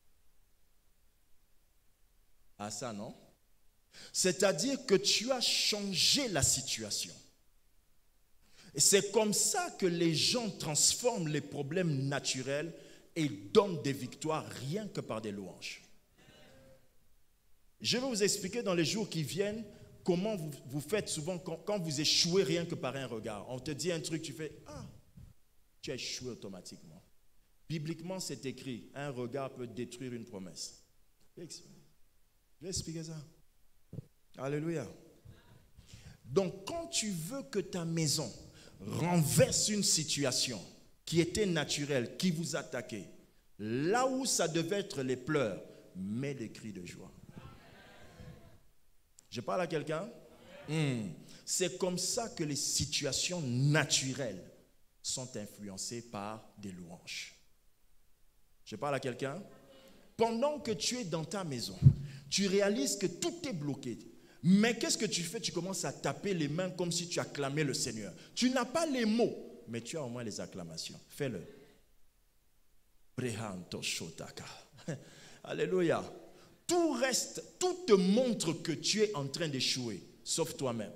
Ah ça, non? C'est-à-dire que tu as changé la situation. Et c'est comme ça que les gens transforment les problèmes naturels et donnent des victoires rien que par des louanges. Je vais vous expliquer dans les jours qui viennent comment vous faites souvent quand vous échouez rien que par un regard. On te dit un truc, tu fais « Ah !» Tu as échoué automatiquement. Bibliquement, c'est écrit, un regard peut détruire une promesse. Je vais expliquer ça. Alléluia. Donc, quand tu veux que ta maison renverse une situation qui était naturelle, qui vous attaquait, là où ça devait être les pleurs, mets des cris de joie. Je parle à quelqu'un? C'est comme ça que les situations naturelles sont influencées par des louanges. Je parle à quelqu'un? Pendant que tu es dans ta maison, tu réalises que tout est bloqué. Mais qu'est-ce que tu fais? Tu commences à taper les mains comme si tu acclamais le Seigneur. Tu n'as pas les mots, mais tu as au moins les acclamations. Fais-le. Alléluia. Tout reste, tout te montre que tu es en train d'échouer, sauf toi-même.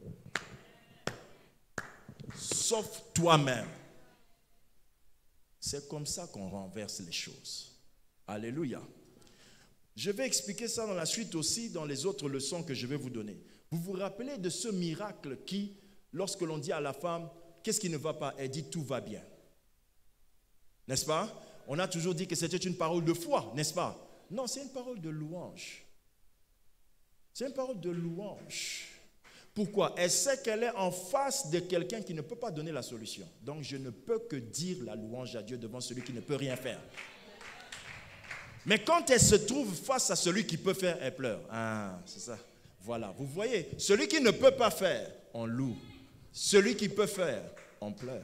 Sauf toi-même. C'est comme ça qu'on renverse les choses. Alléluia. Je vais expliquer ça dans la suite aussi, dans les autres leçons que je vais vous donner. Vous vous rappelez de ce miracle qui, lorsque l'on dit à la femme, qu'est-ce qui ne va pas? Elle dit, tout va bien. N'est-ce pas? On a toujours dit que c'était une parole de foi, n'est-ce pas? Non, c'est une parole de louange. C'est une parole de louange. Pourquoi? Elle sait qu'elle est en face de quelqu'un qui ne peut pas donner la solution. Donc, je ne peux que dire la louange à Dieu devant celui qui ne peut rien faire. Mais quand elle se trouve face à celui qui peut faire, elle pleure. Ah, c'est ça. Voilà, vous voyez, celui qui ne peut pas faire, on loue. Celui qui peut faire, on pleure.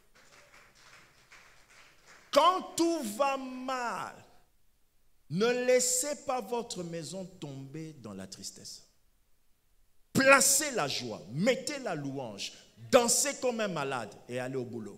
Quand tout va mal, ne laissez pas votre maison tomber dans la tristesse. Placez la joie, mettez la louange, dansez comme un malade et allez au boulot.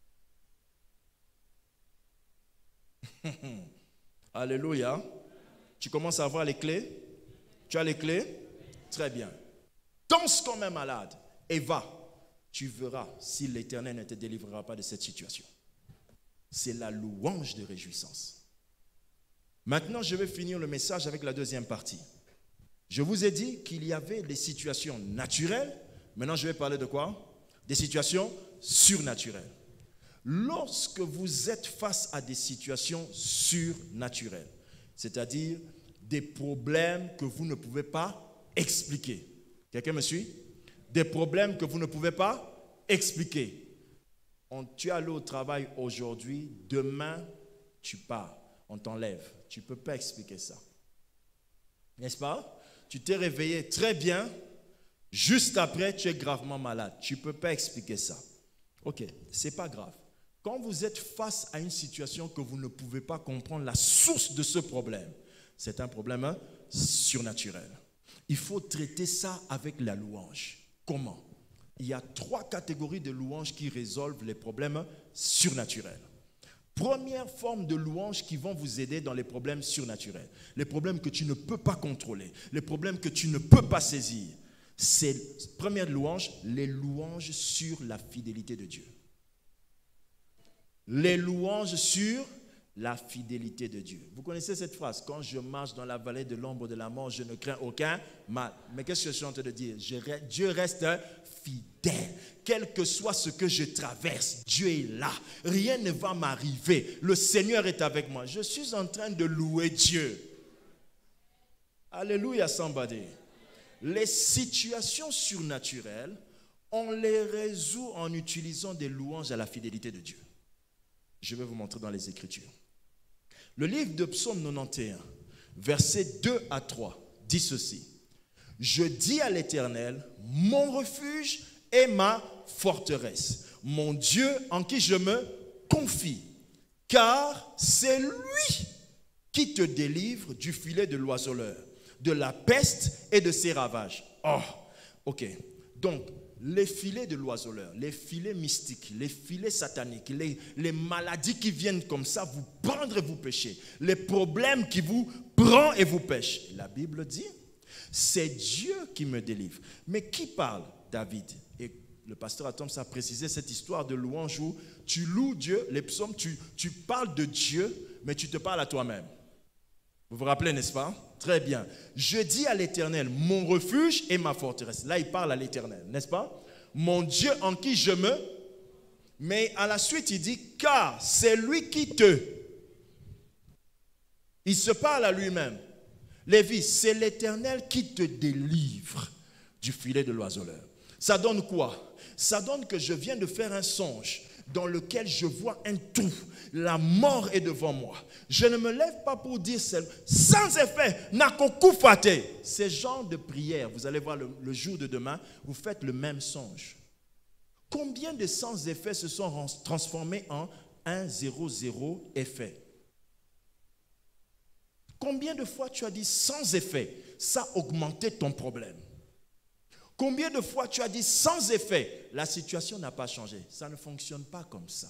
Alléluia. Tu commences à avoir les clés? Tu as les clés? Très bien. Danse comme un malade et va. Tu verras si l'Éternel ne te délivrera pas de cette situation. C'est la louange de réjouissance. Maintenant, je vais finir le message avec la deuxième partie. Je vous ai dit qu'il y avait des situations naturelles. Maintenant, je vais parler de quoi? Des situations surnaturelles. Lorsque vous êtes face à des situations surnaturelles, c'est-à-dire des problèmes que vous ne pouvez pas expliquer. Quelqu'un me suit? Des problèmes que vous ne pouvez pas expliquer. Tu es allé au travail aujourd'hui, demain, tu pars, on t'enlève. Tu ne peux pas expliquer ça. N'est-ce pas? Tu t'es réveillé très bien, juste après, tu es gravement malade. Tu ne peux pas expliquer ça. Ok, ce n'est pas grave. Quand vous êtes face à une situation que vous ne pouvez pas comprendre la source de ce problème, c'est un problème surnaturel. Il faut traiter ça avec la louange. Comment? Il y a 3 catégories de louanges qui résolvent les problèmes surnaturels. Première forme de louange qui vont vous aider dans les problèmes surnaturels. Les problèmes que tu ne peux pas contrôler. Les problèmes que tu ne peux pas saisir. C'est, première louange, les louanges sur la fidélité de Dieu. Les louanges sur la fidélité de Dieu. Vous connaissez cette phrase? Quand je marche dans la vallée de l'ombre de la mort, je ne crains aucun mal. Mais qu'est-ce que je suis en train de dire? Dieu reste fidèle. Quel que soit ce que je traverse, Dieu est là. Rien ne va m'arriver. Le Seigneur est avec moi. Je suis en train de louer Dieu. Alléluia, somebody. Les situations surnaturelles, on les résout en utilisant des louanges à la fidélité de Dieu. Je vais vous montrer dans les Écritures. Le livre de Psaume 91, versets 2 à 3, dit ceci. Je dis à l'Éternel, mon refuge et ma forteresse, mon Dieu en qui je me confie, car c'est lui qui te délivre du filet de l'oiseleur, de la peste et de ses ravages. Oh, ok. Donc, les filets de l'oiseleur, les filets mystiques, les filets sataniques, les maladies qui viennent comme ça vous prendre et vous pêcher, les problèmes qui vous prennent et vous pêchent. La Bible dit, c'est Dieu qui me délivre. Mais qui parle? David. Et le pasteur Atom a précisé cette histoire de louange où tu loues Dieu, les psaumes, tu parles de Dieu, mais tu te parles à toi-même. Vous vous rappelez, n'est-ce pas? Très bien. Je dis à l'Éternel, mon refuge et ma forteresse. Là, il parle à l'Éternel, n'est-ce pas? Mon Dieu en qui je me... Mais à la suite, il dit, car c'est lui qui te... Il se parle à lui-même. Lévi, c'est l'Éternel qui te délivre du filet de l'oiseleur. Ça donne quoi? Ça donne que je viens de faire un songe dans lequel je vois un trou. La mort est devant moi. Je ne me lève pas pour dire sans effet, nakokufate. Ces genres de prières, vous allez voir le jour de demain, vous faites le même songe. Combien de sans effet se sont transformés en 1-0-0 effet? Combien de fois tu as dit sans effet, ça a augmenté ton problème? Combien de fois tu as dit sans effet, la situation n'a pas changé? Ça ne fonctionne pas comme ça.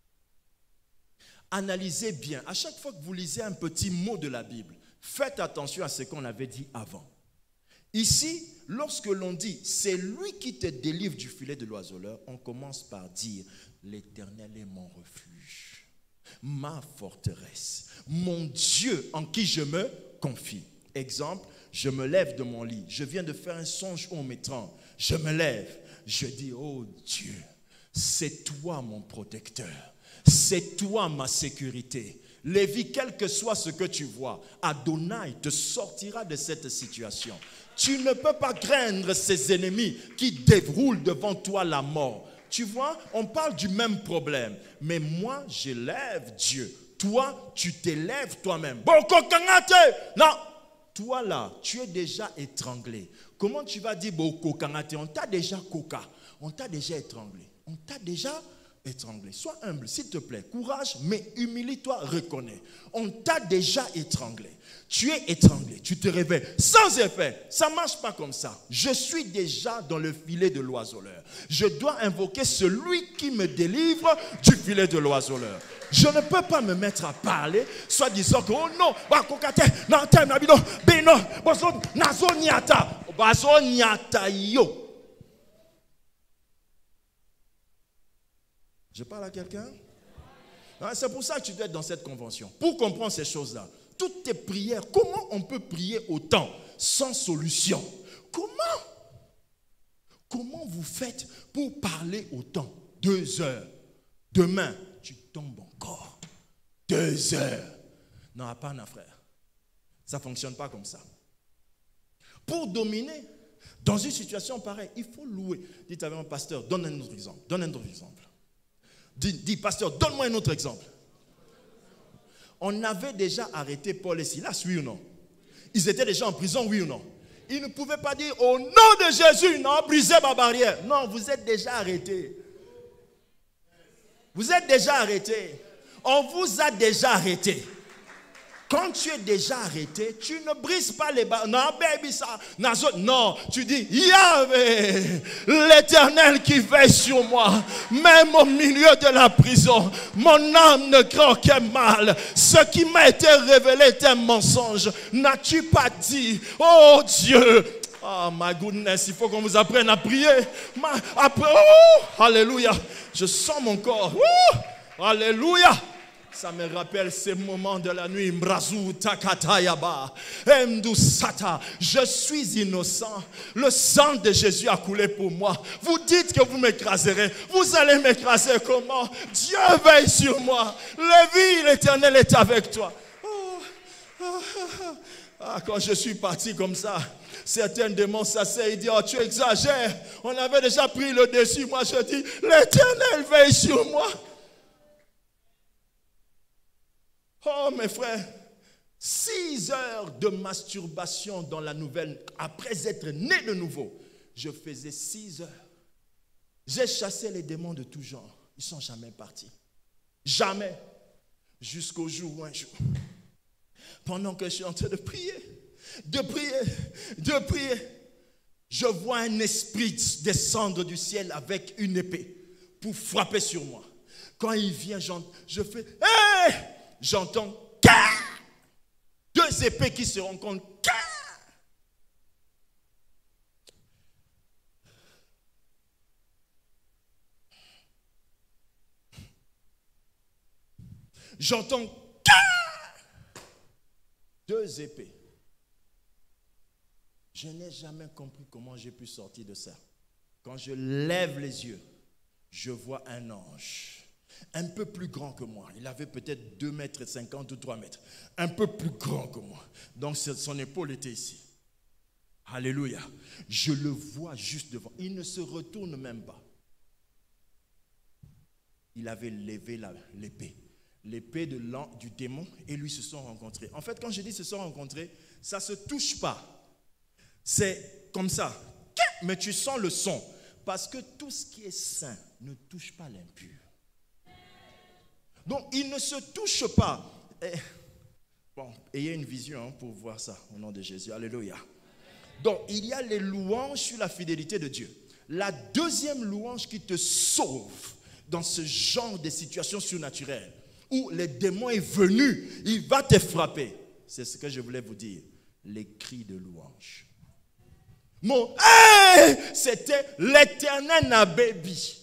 Analysez bien. À chaque fois que vous lisez un petit mot de la Bible, faites attention à ce qu'on avait dit avant. Ici, lorsque l'on dit « c'est lui qui te délivre du filet de l'oiseleur », on commence par dire « l'Éternel est mon refuge, ma forteresse, mon Dieu en qui je me confie ». Exemple, je me lève de mon lit, je viens de faire un songe où on m'étrangle, je me lève, je dis « oh Dieu, c'est toi mon protecteur, c'est toi ma sécurité ». Lévi, quel que soit ce que tu vois, Adonai te sortira de cette situation. Tu ne peux pas craindre ces ennemis qui déroulent devant toi la mort. Tu vois, on parle du même problème. Mais moi, j'élève Dieu. Toi, tu t'élèves toi-même. Non, toi là, tu es déjà étranglé. Comment tu vas dire Boko Kangate? On t'a déjà coca. On t'a déjà étranglé. On t'a déjà étranglé. Sois humble, s'il te plaît. Courage, mais humilie-toi, reconnais. On t'a déjà étranglé. Tu es étranglé, tu te réveilles sans effet. Ça ne marche pas comme ça. Je suis déjà dans le filet de l'oiseleur. Je dois invoquer celui qui me délivre du filet de l'oiseleur. Je ne peux pas me mettre à parler, soit disant que, oh non, je parle à quelqu'un? C'est pour ça que tu dois être dans cette convention. Pour comprendre ces choses-là. Toutes tes prières, comment on peut prier autant sans solution? Comment vous faites pour parler autant? 2 heures. Demain, tu tombes encore. 2 heures. Non, pas un frère. Ça ne fonctionne pas comme ça. Pour dominer, dans une situation pareille, il faut louer. Dites avec mon pasteur, donne un autre exemple. Donne un autre exemple. Dis, pasteur, donne-moi un autre exemple. On avait déjà arrêté Paul et Silas, oui ou non? Ils étaient déjà en prison, oui ou non? Ils ne pouvaient pas dire au nom de Jésus, non, brisez ma barrière. Non, vous êtes déjà arrêtés. Vous êtes déjà arrêtés. On vous a déjà arrêtés. Quand tu es déjà arrêté, tu ne brises pas les barres. Non, baby, ça. Non, tu dis, Yahvé, l'Éternel qui veille sur moi, même au milieu de la prison, mon âme ne craint aucun mal. Ce qui m'a été révélé est un mensonge. N'as-tu pas dit, oh Dieu, oh my goodness, il faut qu'on vous apprenne à prier. Alléluia, je sens mon corps. Alléluia. Ça me rappelle ces moments de la nuit. Je suis innocent. Le sang de Jésus a coulé pour moi. Vous dites que vous m'écraserez. Vous allez m'écraser comment? Dieu veille sur moi. Lévi, l'Éternel est avec toi. Quand je suis parti comme ça, certains démons s'asseyent et disent, oh, tu exagères. On avait déjà pris le dessus. Moi, je dis, l'Éternel veille sur moi. Oh mes frères, 6 heures de masturbation dans la nouvelle, après être né de nouveau, je faisais 6 heures. J'ai chassé les démons de tout genre. Ils ne sont jamais partis. Jamais. Jusqu'au jour où un jour, pendant que je suis en train de prier, je vois un esprit descendre du ciel avec une épée pour frapper sur moi. Quand il vient, je fais « Hey !» J'entends 2 épées qui se rencontrent. J'entends 2 épées. Je n'ai jamais compris comment j'ai pu sortir de ça. Quand je lève les yeux, je vois un ange. Un peu plus grand que moi. Il avait peut-être 2,50 mètres ou 3 mètres. Un peu plus grand que moi. Donc son épaule était ici. Alléluia. Je le vois juste devant. Il ne se retourne même pas. Il avait levé l'épée. L'épée du démon et lui se sont rencontrés. En fait, quand je dis se sont rencontrés, ça ne se touche pas. C'est comme ça. Mais tu sens le son. Parce que tout ce qui est saint ne touche pas l'impur. Donc, il ne se touche pas. Bon, ayez une vision pour voir ça au nom de Jésus. Alléluia. Donc, il y a les louanges sur la fidélité de Dieu. La deuxième louange qui te sauve dans ce genre de situation surnaturelle où le démon est venu, il va te frapper. C'est ce que je voulais vous dire. Les cris de louange. Mon hey, c'était l'Éternel n'a baby.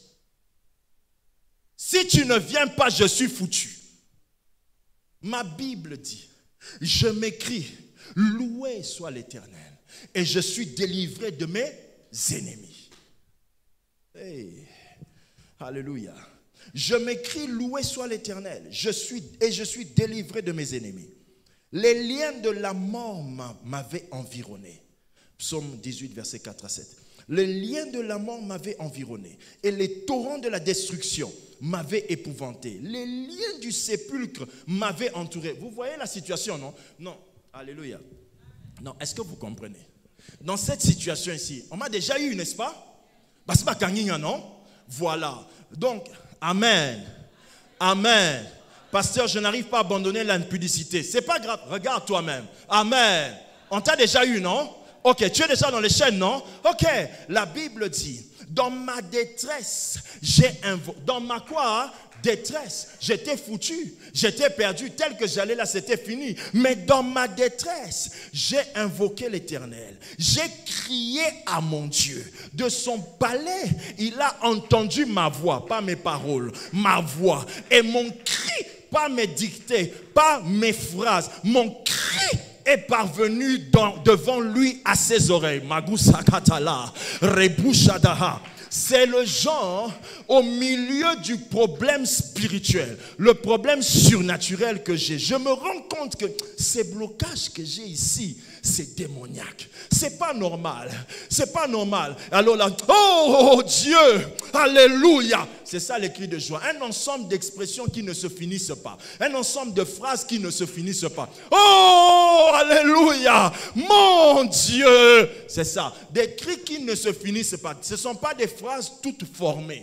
Si tu ne viens pas, je suis foutu. Ma Bible dit, je m'écris, loué soit l'Éternel, et je suis délivré de mes ennemis. Hey, alléluia. Je m'écris, loué soit l'Éternel, je suis délivré de mes ennemis. Les liens de la mort m'avaient environné. Psaume 18, verset 4 à 7. Les liens de la mort m'avaient environné et les torrents de la destruction m'avaient épouvanté. Les liens du sépulcre m'avaient entouré. Vous voyez la situation, non? Non. Alléluia. Non, est-ce que vous comprenez? Dans cette situation ici, on m'a déjà eu, n'est-ce pas? C'est pas Kanginya, non? Voilà. Donc, amen. Amen. Pasteur, je n'arrive pas à abandonner l'impudicité. C'est pas grave. Regarde toi-même. Amen. On t'a déjà eu, non? Ok, tu es déjà dans les chaînes, non? Ok, la Bible dit, dans ma détresse, dans ma quoi? Détresse, j'étais foutu, j'étais perdu, tel que j'allais là, c'était fini. Mais dans ma détresse, j'ai invoqué l'Éternel. J'ai crié à mon Dieu. De son palais, il a entendu ma voix, pas mes paroles, ma voix. Et mon cri, pas mes dictées, pas mes phrases, mon cri est parvenu devant lui à ses oreilles. Magusakatala, Rebushadaha. C'est le genre au milieu du problème spirituel, le problème surnaturel que j'ai. Je me rends compte que ces blocages que j'ai ici, c'est démoniaque. C'est pas normal. C'est pas normal. Alors là, oh Dieu, alléluia. C'est ça les cris de joie. Un ensemble d'expressions qui ne se finissent pas. Un ensemble de phrases qui ne se finissent pas. Oh, alléluia. Mon Dieu. C'est ça. Des cris qui ne se finissent pas. Ce ne sont pas des phrases toutes formées.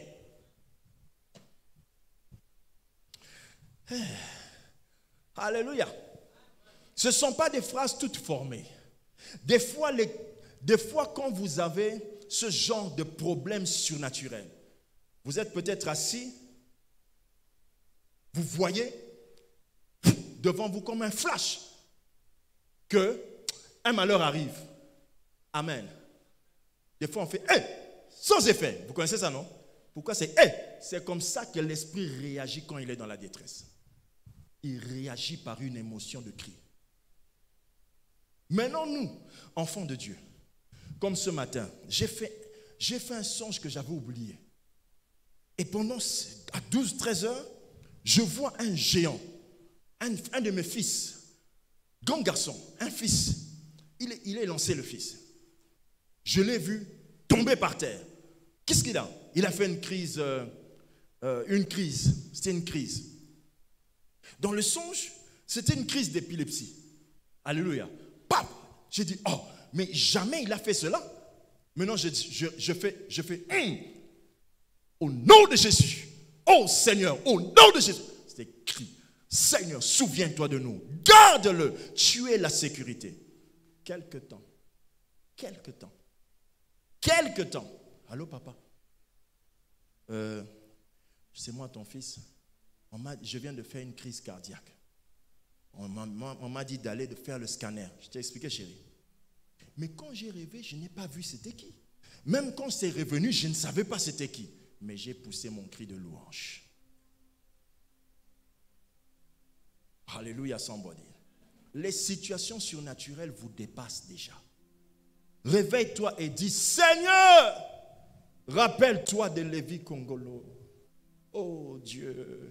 Alléluia. Ce ne sont pas des phrases toutes formées. Des fois, quand vous avez ce genre de problème surnaturel, vous êtes peut-être assis, vous voyez devant vous comme un flash que un malheur arrive. Amen. Des fois, on fait sans effet. Vous connaissez ça, non? Pourquoi c'est C'est comme ça que l'esprit réagit quand il est dans la détresse. Il réagit par une émotion de cri. Maintenant, nous, enfants de Dieu, comme ce matin, j'ai fait un songe que j'avais oublié. Et pendant, à 12-13 heures, je vois un géant, un de mes fils, grand garçon, un fils. Il est lancé, le fils. Je l'ai vu tomber par terre. Qu'est-ce qu'il a? Il a fait une crise. C'était une crise. Dans le songe, c'était une crise d'épilepsie. Alléluia. Paf! J'ai dit, oh, mais jamais il a fait cela. Maintenant, je fais, au nom de Jésus. Oh Seigneur, au nom de Jésus. C'était cri. Seigneur, souviens-toi de nous. Garde-le. Tu es la sécurité. Quelque temps. Allô, papa? C'est moi, ton fils. Je viens de faire une crise cardiaque. On m'a dit de faire le scanner. Je t'ai expliqué, chérie. Mais quand j'ai rêvé, je n'ai pas vu c'était qui. Même quand c'est revenu, je ne savais pas c'était qui. Mais j'ai poussé mon cri de louange. Alléluia, somebody. Les situations surnaturelles vous dépassent déjà. Réveille-toi et dis, Seigneur, rappelle-toi de Lévi Congolo. Oh Dieu,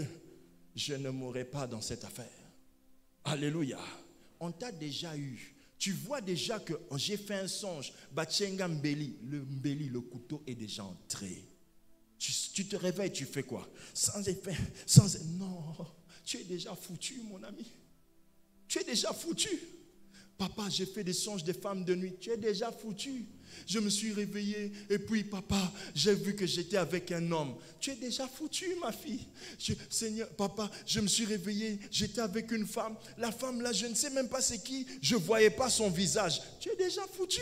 je ne mourrai pas dans cette affaire. Alléluia. On t'a déjà eu Tu vois déjà que j'ai fait un songe. Batchenga Mbeli, le couteau est déjà entré. Tu te réveilles, tu fais quoi? Sans effet, non, tu es déjà foutu, mon ami. Tu es déjà foutu. Papa, j'ai fait des songes des femmes de nuit. Tu es déjà foutu. Je me suis réveillé et puis papa, j'ai vu que j'étais avec un homme. Tu es déjà foutu, ma fille. Seigneur, papa, je me suis réveillé, j'étais avec une femme. La femme là, je ne sais même pas c'est qui. Je ne voyais pas son visage. Tu es déjà foutu.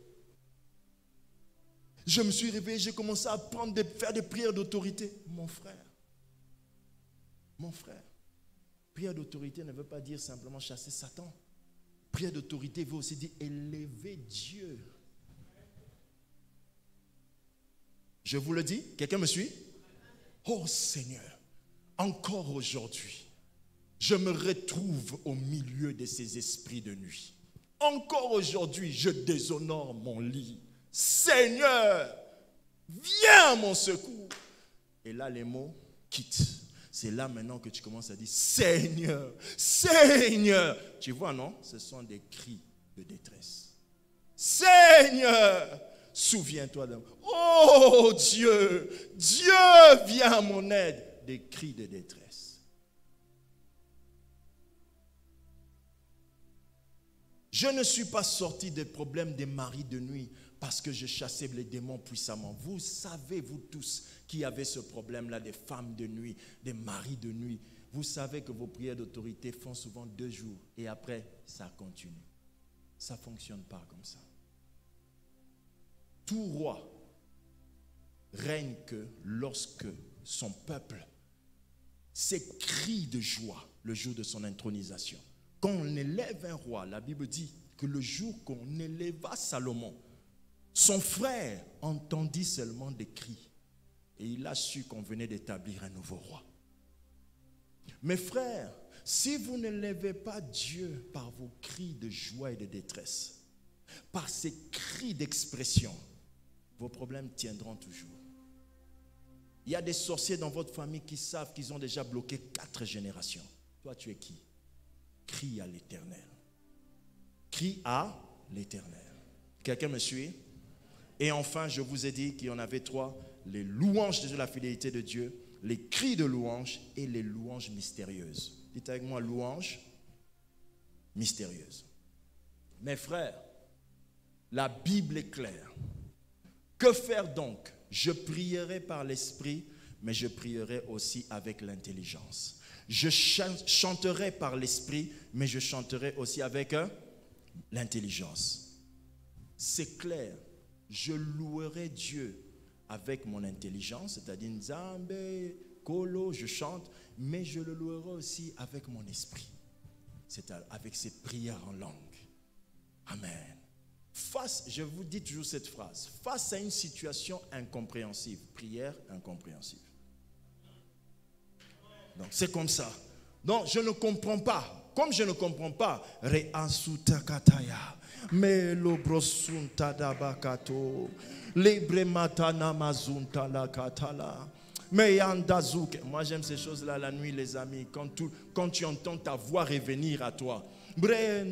Je me suis réveillé, j'ai commencé à faire des prières d'autorité. Mon frère, prière d'autorité ne veut pas dire simplement chasser Satan. Prière d'autorité veut aussi dire élever Dieu. Je vous le dis, quelqu'un me suit? Oh Seigneur, encore aujourd'hui, je me retrouve au milieu de ces esprits de nuit. Encore aujourd'hui, je déshonore mon lit. Seigneur, viens à mon secours. Et là, les mots quittent. C'est là maintenant que tu commences à dire Seigneur, Seigneur. Tu vois, non? Ce sont des cris de détresse. Seigneur, souviens-toi de moi. Oh Dieu, Dieu viens à mon aide. Des cris de détresse. Je ne suis pas sorti des problèmes des maris de nuit parce que je chassais les démons puissamment. Vous savez, vous tous, qui avez ce problème-là des femmes de nuit, des maris de nuit. Vous savez que vos prières d'autorité font souvent 2 jours et après, ça continue. Ça ne fonctionne pas comme ça. Tout roi règne que lorsque son peuple s'écrie de joie le jour de son intronisation. Quand on élève un roi, la Bible dit que le jour qu'on éleva Salomon, son frère entendit seulement des cris et il a su qu'on venait d'établir un nouveau roi. Mes frères, si vous ne levez pas Dieu par vos cris de joie et de détresse, par ces cris d'expression, vos problèmes tiendront toujours. Il y a des sorciers dans votre famille qui savent qu'ils ont déjà bloqué 4 générations. Toi, tu es qui? Crie à l'Éternel. Crie à l'Éternel. Quelqu'un me suit? Et enfin, je vous ai dit qu'il y en avait 3. Les louanges de la fidélité de Dieu, les cris de louange et les louanges mystérieuses. Dites avec moi, louanges mystérieuses. Mes frères, la Bible est claire. Que faire donc? Je prierai par l'esprit, mais je prierai aussi avec l'intelligence. Je chanterai par l'esprit, mais je chanterai aussi avec l'intelligence. C'est clair. Je louerai Dieu avec mon intelligence, c'est-à-dire Nzambe, Kolo, je chante, mais je le louerai aussi avec mon esprit, c'est-à-dire avec ses prières en langue. Amen. Je vous dis toujours cette phrase, face à une situation incompréhensible, prière incompréhensible. Donc c'est comme ça. Donc je ne comprends pas. Comme je ne comprends pas, Reasuta Kataya, Melo Brosunta Dabakato, Lebrematana Mazunta la Katala, Meyandazouk. Moi j'aime ces choses-là la nuit, les amis, quand tu entends ta voix revenir à toi. Donc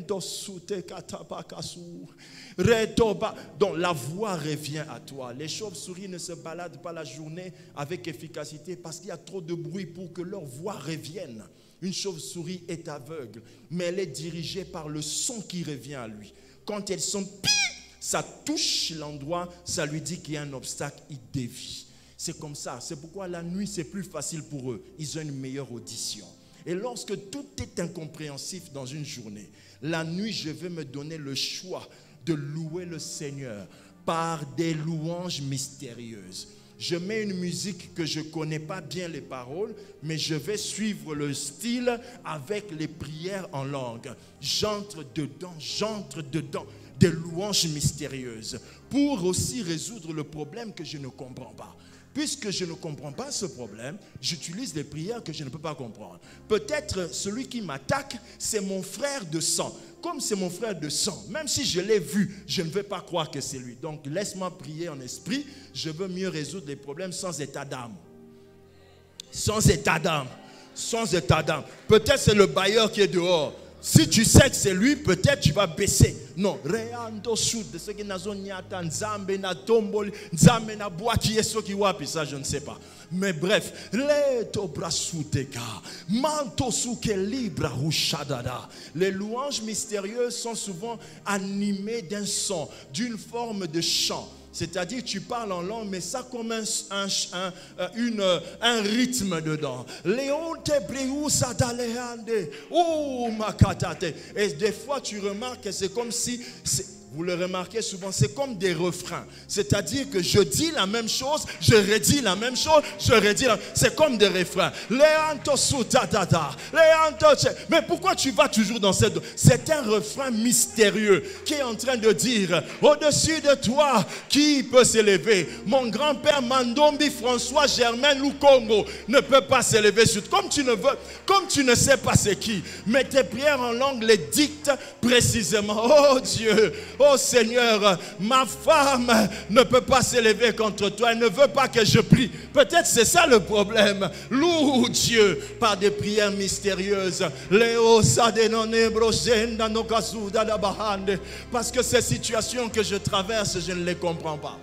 la voix revient à toi. Les chauves-souris ne se baladent pas la journée avec efficacité parce qu'il y a trop de bruit pour que leur voix revienne. Une chauve-souris est aveugle, mais elle est dirigée par le son qui revient à lui. Quand elle sonne, ça touche l'endroit, ça lui dit qu'il y a un obstacle, il dévie. C'est comme ça. C'est pourquoi la nuit, c'est plus facile pour eux. Ils ont une meilleure audition. Et lorsque tout est incompréhensif dans une journée, la nuit, je vais me donner le choix de louer le Seigneur par des louanges mystérieuses. Je mets une musique que je ne connais pas bien les paroles, mais je vais suivre le style avec les prières en langue. J'entre dedans des louanges mystérieuses pour aussi résoudre le problème que je ne comprends pas. Puisque je ne comprends pas ce problème, j'utilise des prières que je ne peux pas comprendre. Peut-être celui qui m'attaque, c'est mon frère de sang. Comme c'est mon frère de sang, même si je l'ai vu, je ne vais pas croire que c'est lui. Donc laisse-moi prier en esprit. Je veux mieux résoudre les problèmes sans état d'âme. Sans état d'âme. Sans état d'âme. Peut-être c'est le bailleur qui est dehors. Si tu sais que c'est lui, peut-être tu vas baisser. Non. Reando sud, ce qui n'a zoniata, nzambe na tomboli, nzambe na boaki yeso ki wapi, ça je ne sais pas. Mais bref, les louanges mystérieuses sont souvent animées d'un son, d'une forme de chant. C'est-à-dire tu parles en langue, mais ça comme un rythme dedans. Et des fois tu remarques que c'est comme si... Vous le remarquez souvent, c'est comme des refrains. C'est-à-dire que je dis la même chose, je redis la même chose, je redis la... C'est comme des refrains. Mais pourquoi tu vas toujours dans cette... C'est un refrain mystérieux qui est en train de dire, au-dessus de toi, qui peut s'élever? Mon grand-père Mandombi François Germain Lukongo ne peut pas s'élever sur... Comme tu ne sais pas c'est qui, mais tes prières en langue les dictent précisément. Oh Dieu, oh Seigneur, ma femme ne peut pas s'élever contre toi. Elle ne veut pas que je prie. Peut-être c'est ça le problème. Loue Dieu par des prières mystérieuses. Parce que ces situations que je traverse, je ne les comprends pas.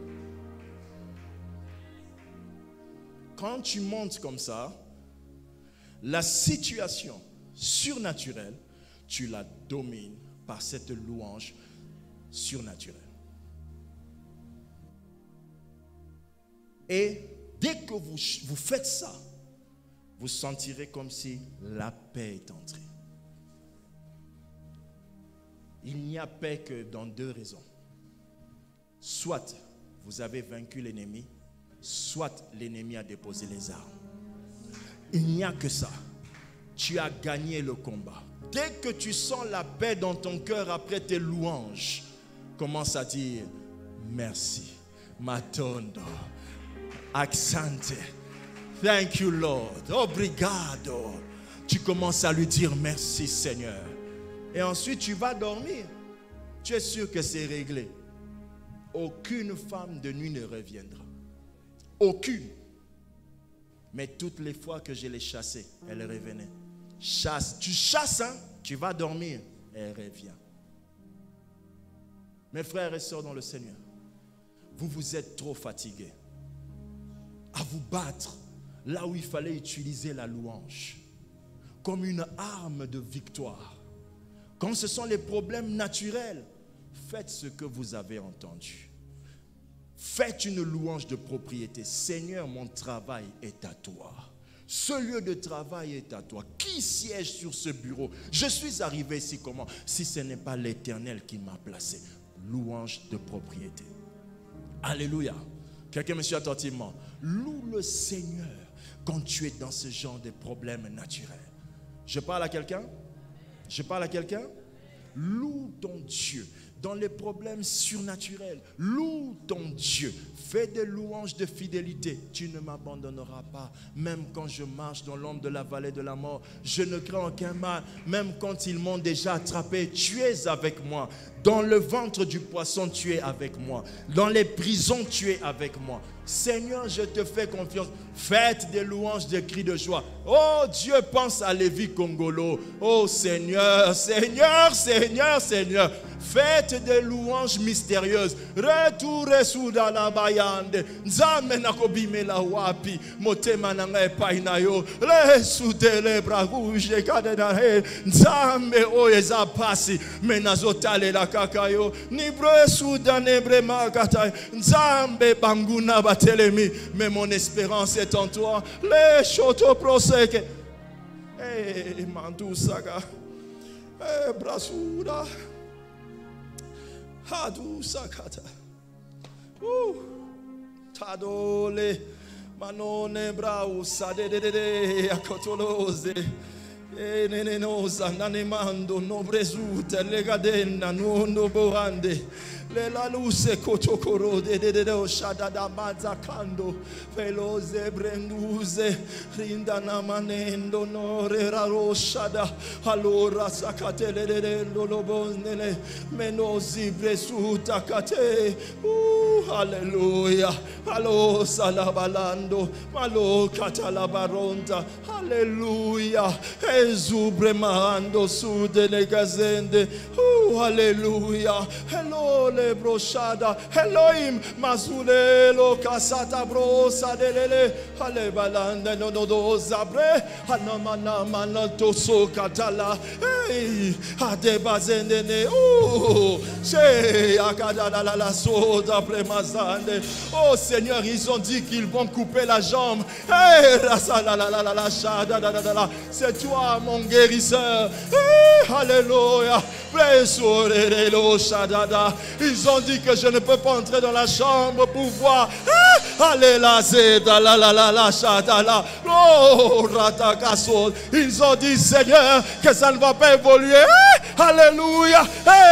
Quand tu montes comme ça, la situation surnaturelle, tu la domines par cette louange surnaturelle. Et dès que vous faites ça, vous sentirez comme si la paix est entrée. Il n'y a paix que dans deux raisons. Soit vous avez vaincu l'ennemi, soit l'ennemi a déposé les armes. Il n'y a que ça. Tu as gagné le combat. Dès que tu sens la paix dans ton cœur après tes louanges, commence à dire merci. Matondo. Accente. Thank you, Lord. Obrigado. Tu commences à lui dire merci, Seigneur. Et ensuite, tu vas dormir. Tu es sûr que c'est réglé. Aucune femme de nuit ne reviendra. Aucune. Mais toutes les fois que je l'ai chassée, elle revenait. Chasse. Tu chasses, hein? Tu vas dormir. Elle revient. Mes frères et sœurs dans le Seigneur, vous êtes trop fatigués à vous battre là où il fallait utiliser la louange comme une arme de victoire. Quand ce sont les problèmes naturels, faites ce que vous avez entendu. Faites une louange de propriété. Seigneur, mon travail est à toi. Ce lieu de travail est à toi. Qui siège sur ce bureau? Je suis arrivé ici comment? Si ce n'est pas l'Éternel qui m'a placé. Louange de propriété. Alléluia. Quelqu'un me suit attentivement. Loue le Seigneur quand tu es dans ce genre de problèmes naturels. Je parle à quelqu'un? Je parle à quelqu'un? Loue ton Dieu dans les problèmes surnaturels. Loue ton Dieu. Fais des louanges de fidélité. Tu ne m'abandonneras pas. Même quand je marche dans l'ombre de la vallée de la mort, je ne crains aucun mal. Même quand ils m'ont déjà attrapé, tu es avec moi. Dans le ventre du poisson, tu es avec moi. Dans les prisons, tu es avec moi. Seigneur, je te fais confiance. Faites des louanges, des cris de joie. Oh Dieu, pense à Lévi Congolo. Oh Seigneur, Seigneur, Seigneur, Seigneur. Faites des louanges mystérieuses. Retourez sous dans la bayande. Nzame nakobime la wapi. Motema nanga painayo. Le soude le bras rouge kadena he. Nzame oeza pasi. Menazotale la kakayo. Nibre souda nebre makatay. Nzambe banguna batelemi. Mais mon espérance est en toi. Le choto proseke. Eh mandu saga. Eh brasura. Hadu sakata. Tadole manone brau sadedede akotoloze. Nene noza nanemando no brezuta legadenna no boande. Le la luce kotokoro de shadada mazakando veloze brenduze rindana manendo no rero shada allora sakatele de lobonele menozi bresuta kate hallelujah allo salabalando malo katalabaronta hallelujah Rezubremando su delle gazende. Alléluia. Hello le brochada. Elohim mazulelo kasata brosa delele. Ale balanda no do zabre. Anamana manato so katala. Hey, ade bazende ne. Che akada la soda premazande. Oh Seigneur, ils ont dit qu'ils vont couper la jambe. Hey, c'est toi mon guérisseur. Hey, alléluia. Ils ont dit que je ne peux pas entrer dans la chambre pour voir. Ils ont dit, Seigneur, que ça ne va pas évoluer. Alléluia.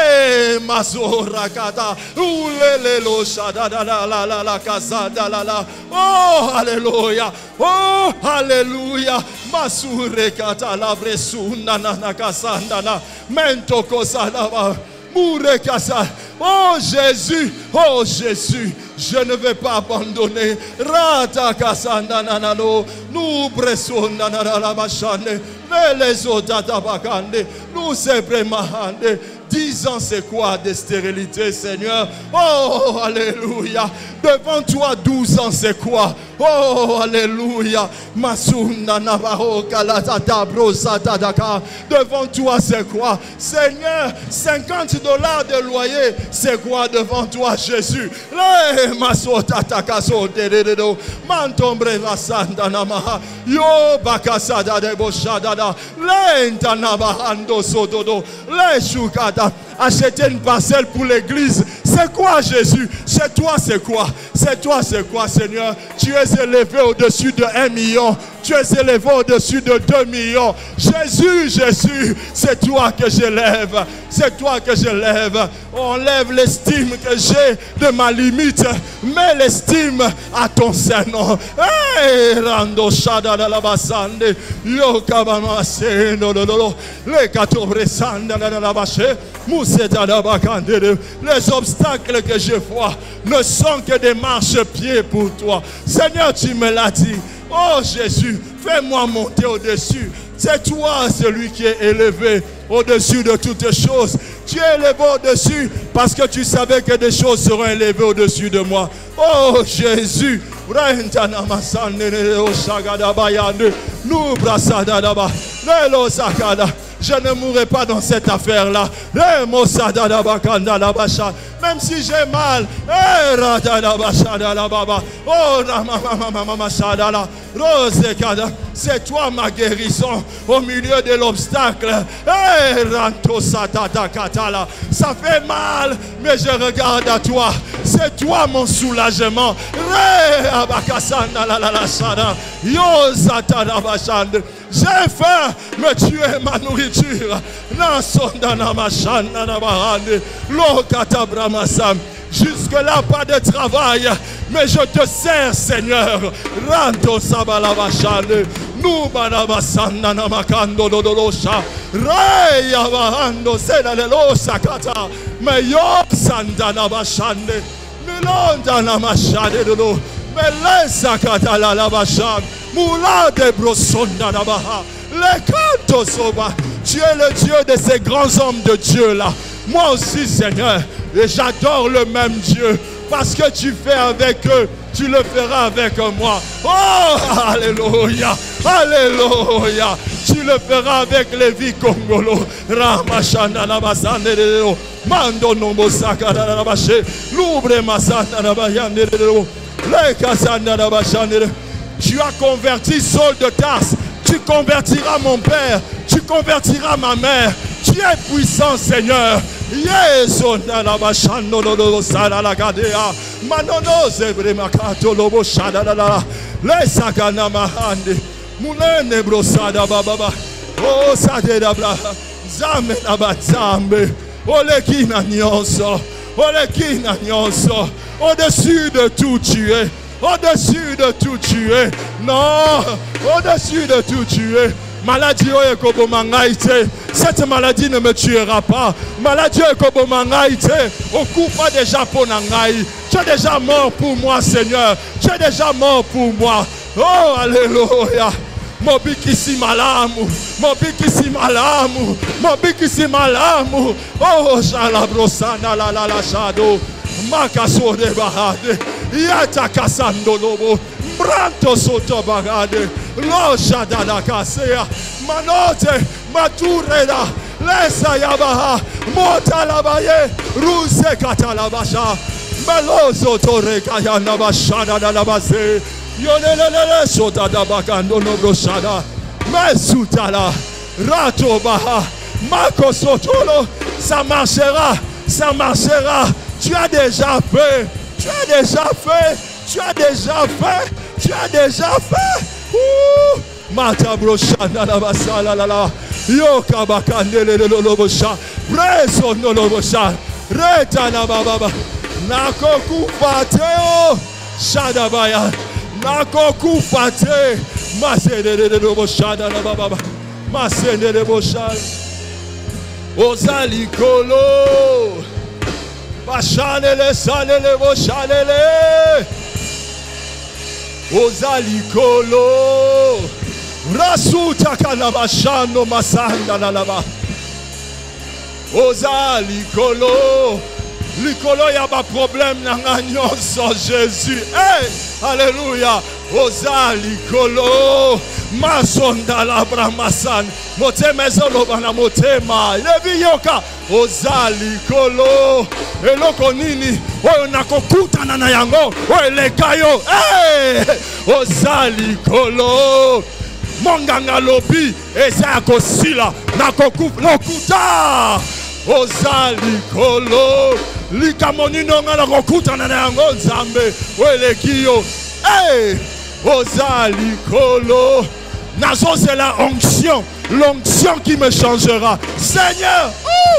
Oh, alléluia. Oh, alléluia. Masure kata la bresuna na kasandana mento kosalava mure kasa. Oh Jésus, je ne vais pas abandonner. Rata kasandana nano nous bresuna na la machane les odata bakande nous sebremahande. 10 ans, c'est quoi de stérilité, Seigneur? Oh, alléluia. Devant toi, 12 ans, c'est quoi? Oh, alléluia. Masunda Navarro, Kalatata, Brosatadaka. Devant toi, c'est quoi? Seigneur, $50 de loyer, c'est quoi devant toi, Jésus? Le Masotata Sodedo, Mantombre Vasanda Namaha, Yo Bakasada de Boshadada, Lentanabahando Sododo, Le Shukada. Acheter une parcelle pour l'église, c'est quoi Jésus? C'est toi, c'est quoi? C'est toi, c'est quoi Seigneur? Tu es élevé au-dessus de 1 million. Tu es élevé au-dessus de 2 millions. Jésus, Jésus, c'est toi que j'élève. C'est toi que j'élève. On lève l'estime que j'ai de ma limite. Mets l'estime à ton Seigneur. Hey, Rando Shada de la Basande. Yo Kabama Seno Lolo. Les 14 Sanda de la Bache. Mousseta de Bakande. Les obstacles que je vois ne sont que des marchepieds pour toi. Seigneur, tu me l'as dit. Oh Jésus, fais-moi monter au-dessus. C'est toi celui qui est élevé au-dessus de toutes choses. Tu es élevé au-dessus parce que tu savais que des choses seront élevées au-dessus de moi. Oh Jésus, je ne mourrai pas dans cette affaire-là. Même si j'ai mal. C'est toi ma guérison au milieu de l'obstacle. Ça fait mal, mais je regarde à toi. C'est toi mon soulagement. J'ai faim, mais tu es ma nourriture. Jusque-là, pas de travail, mais je te sers, Seigneur. Rando sabalavachane, nous banabasana namakando dodolosha, reya bahando sedalelosa kata, meyo sandana bachane, milonda namashade dodo, melesa kata la lavachane, moula de brosonda nabaha, le canto soba. Tu es le Dieu de ces grands hommes de Dieu là. Moi aussi, Seigneur, et j'adore le même Dieu. Parce que tu fais avec eux, tu le feras avec moi. Oh, alléluia, alléluia. Tu le feras avec les vies congolo. Ramachana nabasandero. Mando nombo sakara nabache. L'oubre masana nabayandero. Le kasana nabachandero. Tu as converti Saul de Tarse. Tu convertiras mon père. Tu convertiras ma mère. Tu es puissant, Seigneur. Yes, on a la bachano no sala la gadea. Manono zebre makato lobo shada la. Le sakana mahande. Mulene brosada baba. Oh sadeda bla. Zame na bazambe. Ole kina nyonso. Ole kina nyonso. Au-dessus de tout tu es. Au-dessus de tout tu es. Non. Au-dessus de tout tu es. Maladie cette maladie ne me tuera pas. Maladie au coup pas déjà pour Nangaï. Tu es déjà mort pour moi, Seigneur. Tu es déjà mort pour moi. Oh, alléluia. Mobikisi malamu, mobikisi malamu, mobikisi malamu. Oh, jalabrosana la la la shado. Makaso de bahade. Yata kasando lobo. Branto soto bagade. Lo shadala kasea. Manote matureda. Lesa yabaha. Mota labaye. Ruse katalabasha. Melozo tore kayana bashana la base. Yonelele sota da bakando no broshada. Mesutala. Rato baha. Mako sotolo. Ça marchera. Ça marchera. Tu as déjà fait. Tu as déjà fait. Tu as déjà fait. Tu as déjà fait. Mata broshana la basala la la. Yoka bakandele lo bosha. Preso no lo bosha. Reta na baba. Nakoku pateo. Shadabaya. Nakoku pate. Masende lo bosha na baba. Masende le bosha. Ozalikolo. Bashanele salele boshalele. Ozalikolo. Rasuta kalabashano masanda lalaba. Ozalikolo. Likolo ya ba problème na nyonso Jésus. Hey, alléluia. Ozalikolo. Masonda la bramasan. Motema zolo bana motema. Levi yoka. Ozalikolo. Eloko nini. Oyo nakokutana na yango. Oyo lekayo. Hey! Ozalikolo. Monganga lobi. Eza kosila. Nakokufa. Lokuta. Ozalikolo. Likamonino nga nakokutana na yango nzambe. Oyo lekiyo. Hey! Ozalikolo. Nazo c'est la onction. L'onction qui me changera. Seigneur.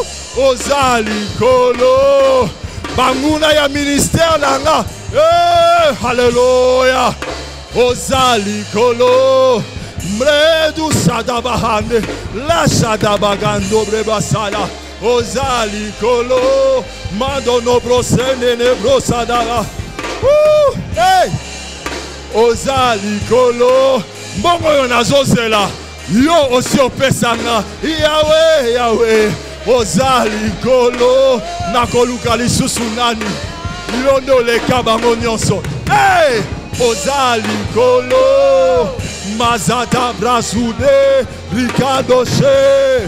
Ozalikolo. Banguna ya ministère langa. Alléluia. Ozalikolo. Mredu sadabahande. La sadabagando brebasala. Ozalikolo. Mandono brosene ne brosadara. Hey. Ozalikolo. Mbongo yo nazozela. Yo aussi opesanga. Yahweh, Yahweh. Ozalikolo. Nakoluka lisusu nani. Yondo leka bango nyonso. Hey! Ozalikolo. Mazata brasude. Ricardo she.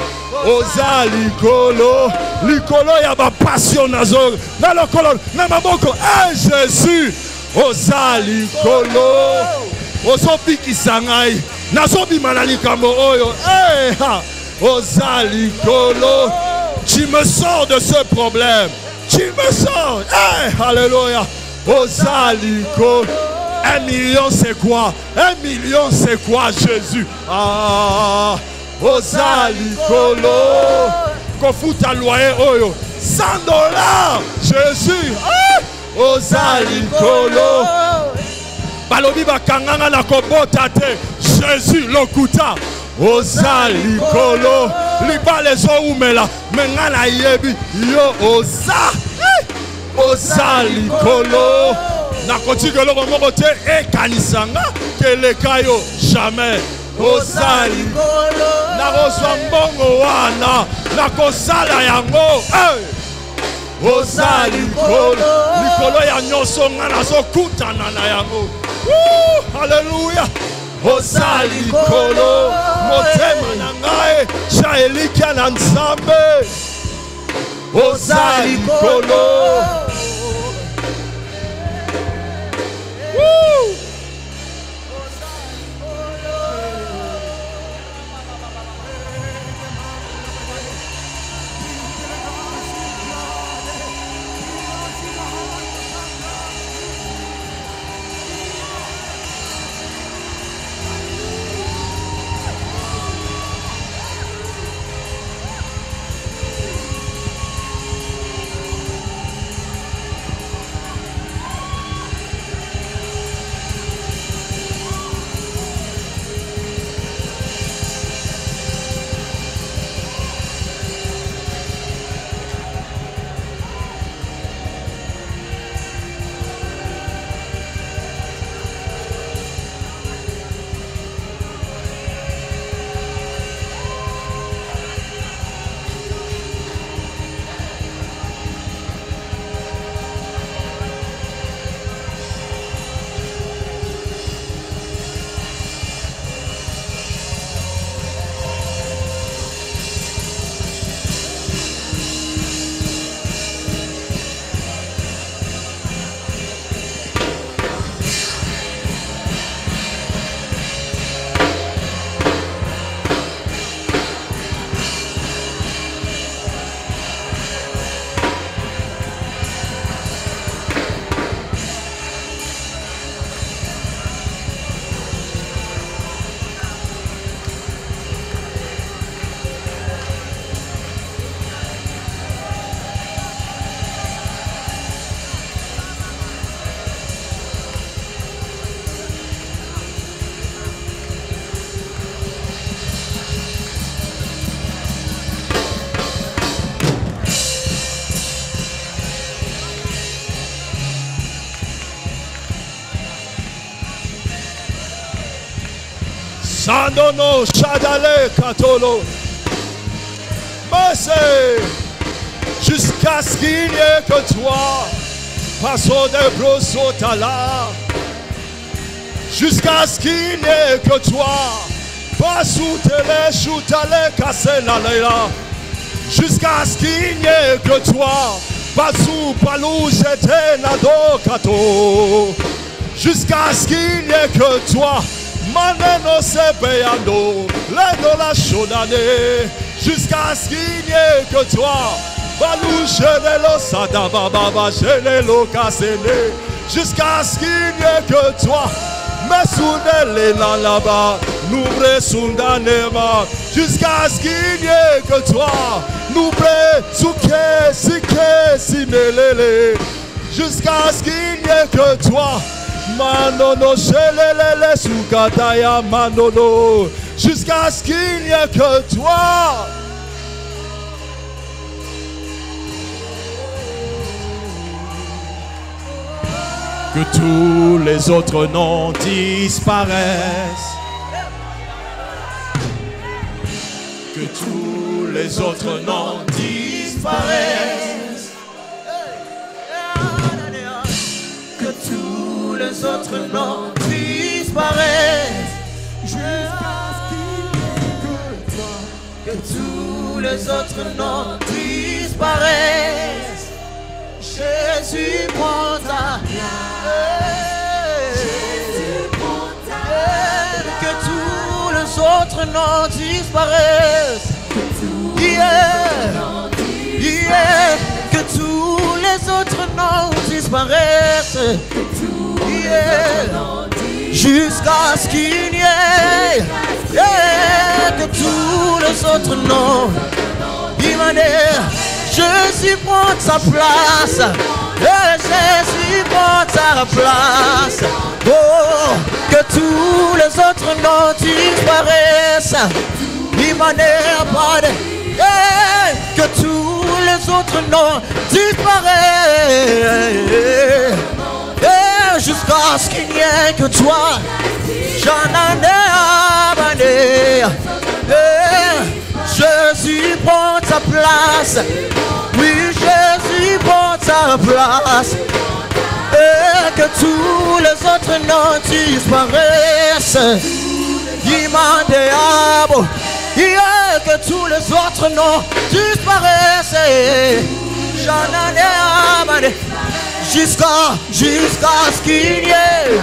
Ozalikolo. Likolo ya ba passion nazo. Na lokolo. Na maboko. Hey Jésus. Ozalikolo. Ozopi sangai. Nazobi manalikambo oyo. Hey, ha. Ozalikolo. Tu me sors de ce problème. Tu me sors. Hey, alléluia. Ozalikolo. 1 million c'est quoi? 1 million c'est quoi Jésus? Ah. Ozalikolo. Kofuta loyer oyo. $100. Jésus. Ah. Ozalikolo. Balobi bakanganga na kobota te. Jésus lokuta. Ozalikolo. Liba lezo umela. Mengana yebi. Yo oza. Ozalikolo. Nakotikelo komoko te ekanisanga. Kelekayo jamais. Ozalikolo. Nakozwa mbongo wana. Nakosala yango. Ozalikolo. Likolo ya nyonso nga nazokutana na yango. Hallelujah. Ozalikolo. Motema na ngai shaelikia na nzambe. Ozalikolo. Mandono Shadale Katolo. Merci. Jusqu'à ce qu'il n'y ait que toi. Passo de Brosotala. Jusqu'à ce qu'il n'y ait que toi. Passou tele choutale Kasena Leila. Jusqu'à ce qu'il n'y ait que toi. Passou palou jete nado kato. Jusqu'à ce qu'il n'y ait que toi. Maneno sebeyando. Leno la chodane. Jusqu'à ce qu'il n'y ait que toi. Balou chenelo sadababa chenelo kasene. Jusqu'à ce qu'il n'y ait que toi. Messounele la là-bas. Noubre sundanema. Jusqu'à ce qu'il n'y ait que toi. Noubre souke sike simelele. Jusqu'à ce qu'il n'y ait que toi. Manono shelelele sukataya manono. Jusqu'à ce qu'il n'y ait que toi. Que tous les autres noms disparaissent. Que tous les autres noms disparaissent. Que tous les autres noms disparaissent. Jusqu'à ce qu'il n'y ait que toi. Que tous les autres noms disparaissent. Jésus prend ta place. Que tous les autres noms disparaissent. Que tous les autres noms disparaissent. Jusqu'à ce qu'il n'y ait. Que tous les autres noms. Jésus prend sa place. Jésus prend sa place. Oh, que tous les autres noms disparaissent. Que tous les autres noms disparaissent. Jusqu'à ce qu'il n'y ait que toi. J'en ai abandonné. Jésus prend ta place. Oui, Jésus prend ta place. Et que tous les autres noms disparaissent. Que tous les autres noms disparaissent. J'en ai abandonné. Jusqu'à ce qu'il y ait.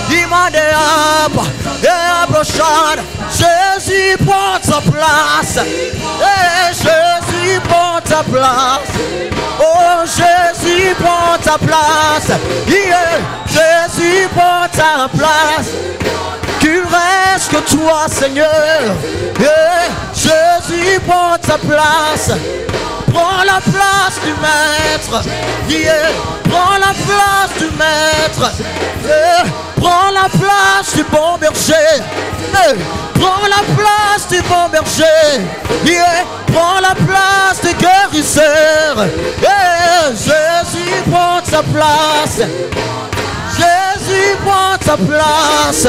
Jésus prend ta place. Jésus prend ta place. Oh, Jésus prend ta place. Jésus prend ta place. Qu'il reste que toi, Seigneur. Jésus prend ta place. Prends la place du maître. Prends la place du maître. Prends la place du bon berger. Prends la place du bon berger. Prends la place des guérisseurs. Jésus prend ta place. Jésus prend ta place.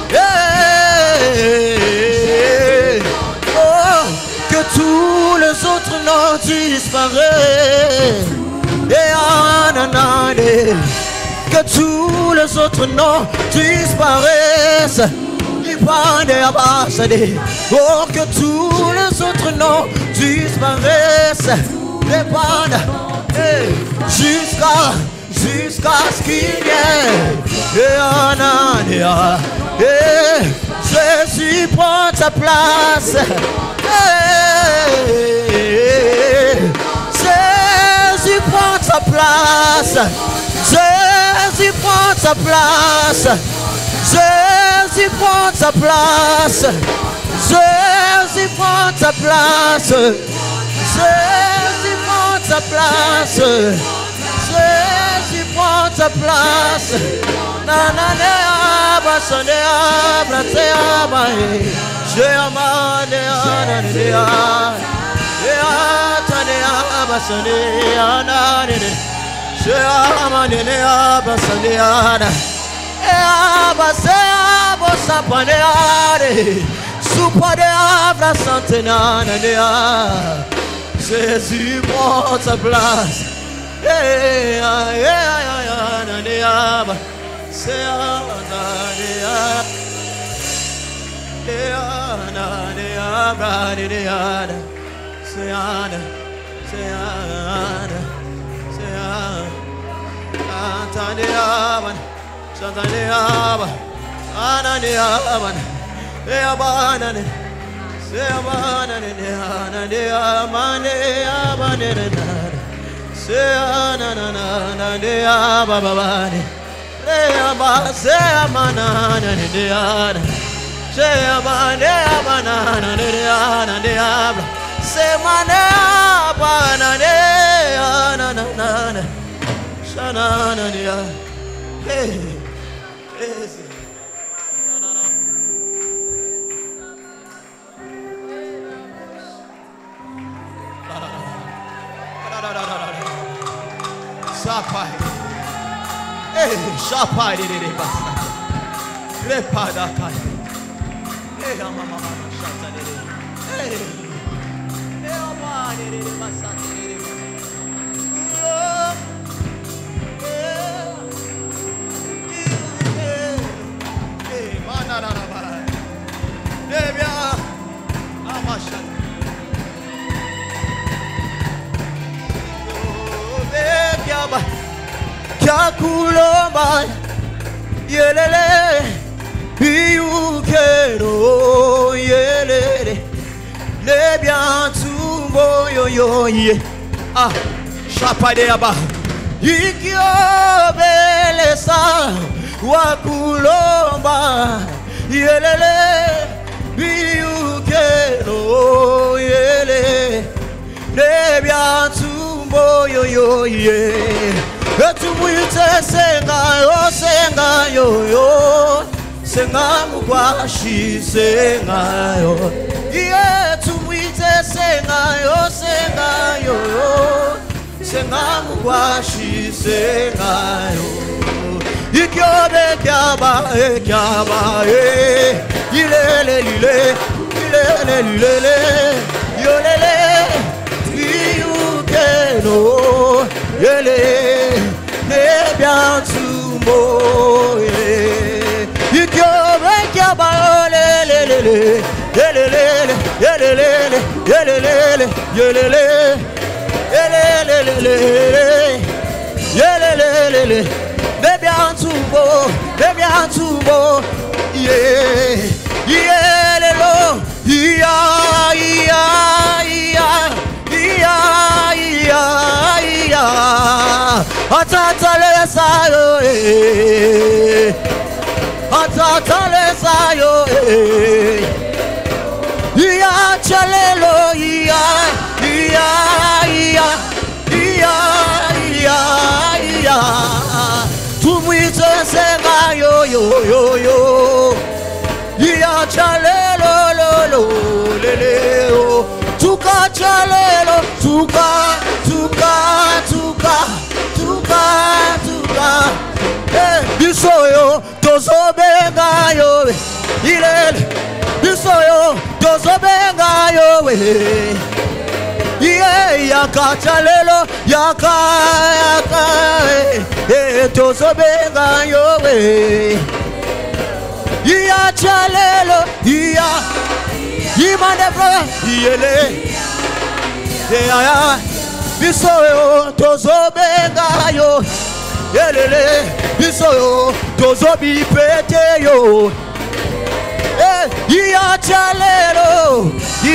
Oh, que tous les autres noms disparaissent. Que tous les autres noms disparaissent. Oh, que tous les autres noms disparaissent. Jusqu'à ce qu'il y ait. Jésus prend ta place. Jésus prend ta place. Jésus prend ta place. Jésus prend ta place. Jésus prend ta place. Jésus prend ta place. Jésus prend ta place. Soupa de avra santena nanea. Jésus prend sa place. Nanea. C'est nanea. Shapai de basa. Repada kai. Mama shata de. Ama de basa de. Mana na ba. Debia amasha. Debia ba. Kakuloma yelele biukero yelele le biantumbo yo ye ah shapade aba ikiobelesa wakuloma yelele biukero yele le biantumbo yo ye. Etumwite senga yo senga mukwashi senga yo etumwite senga yo senga mukwashi senga yo ikyobe kyaba ilele yolele iukeno yele ne bien tumbo ikyobe kyaba yelele ne bien tumbo yelelo Atatalesa yo ya chalelo ya tumwite senga yo ya chalelo lele tuka chalelo tuka bisoyo tozobenga yo ilele bisoyo tozobenga yo yakachalelo yaka tozobenga yo chalelo imanefra yele bisoyo tozobenga yo yelele bisoyo tozobi pete yo chalelo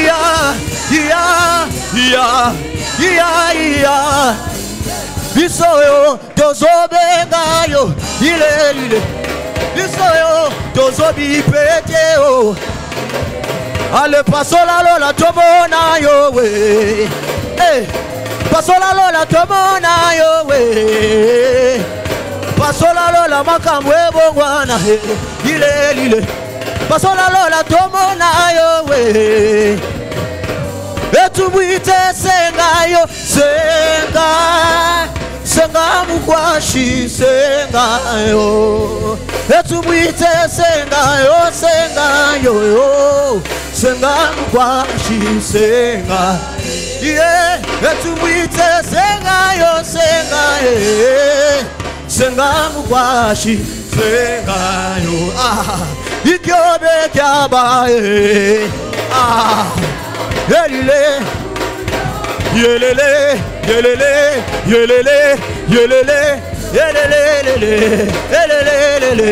bisoyo tozobenga yo ilele bisoyo tozobi pete yo ale pasola lola tobona yo we pasola lola tobona yo we pasola lola makamwe bongwana ilele pasola lola tobona yo we etumwite senga yo senga mukwashi senga yo etumwite senga yo senga mukwashi senga yeah etumwite senga yo senga senga mukwashi senga yo ikyobe kyaba yelele yelele yelele yelele yelele yelele yelele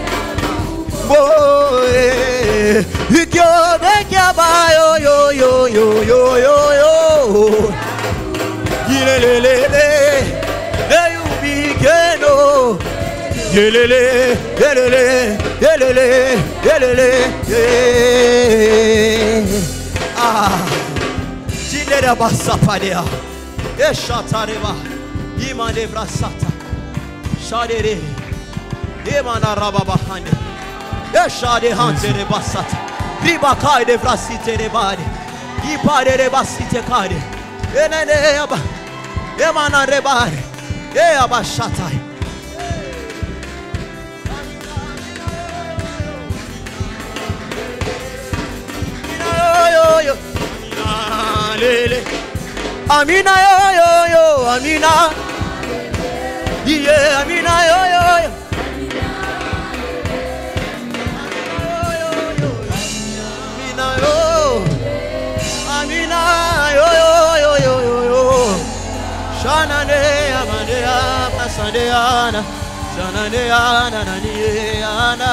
boy ikyobe kyaba yo yo yo yo yo yo yelele eyubikeno yelele yelele yelele yelele Jidera basapadea eshatareba imane brasata shadere imana rababahane eshade hantere basata riba kaide brasite rebade ipare basite kade enene aba emana rebare aba shatai yo lele amina yo yo amina yeah amina yo yo amina yo amina yo yo yo yo shana ne amande pasande ana shana ne ana nani ana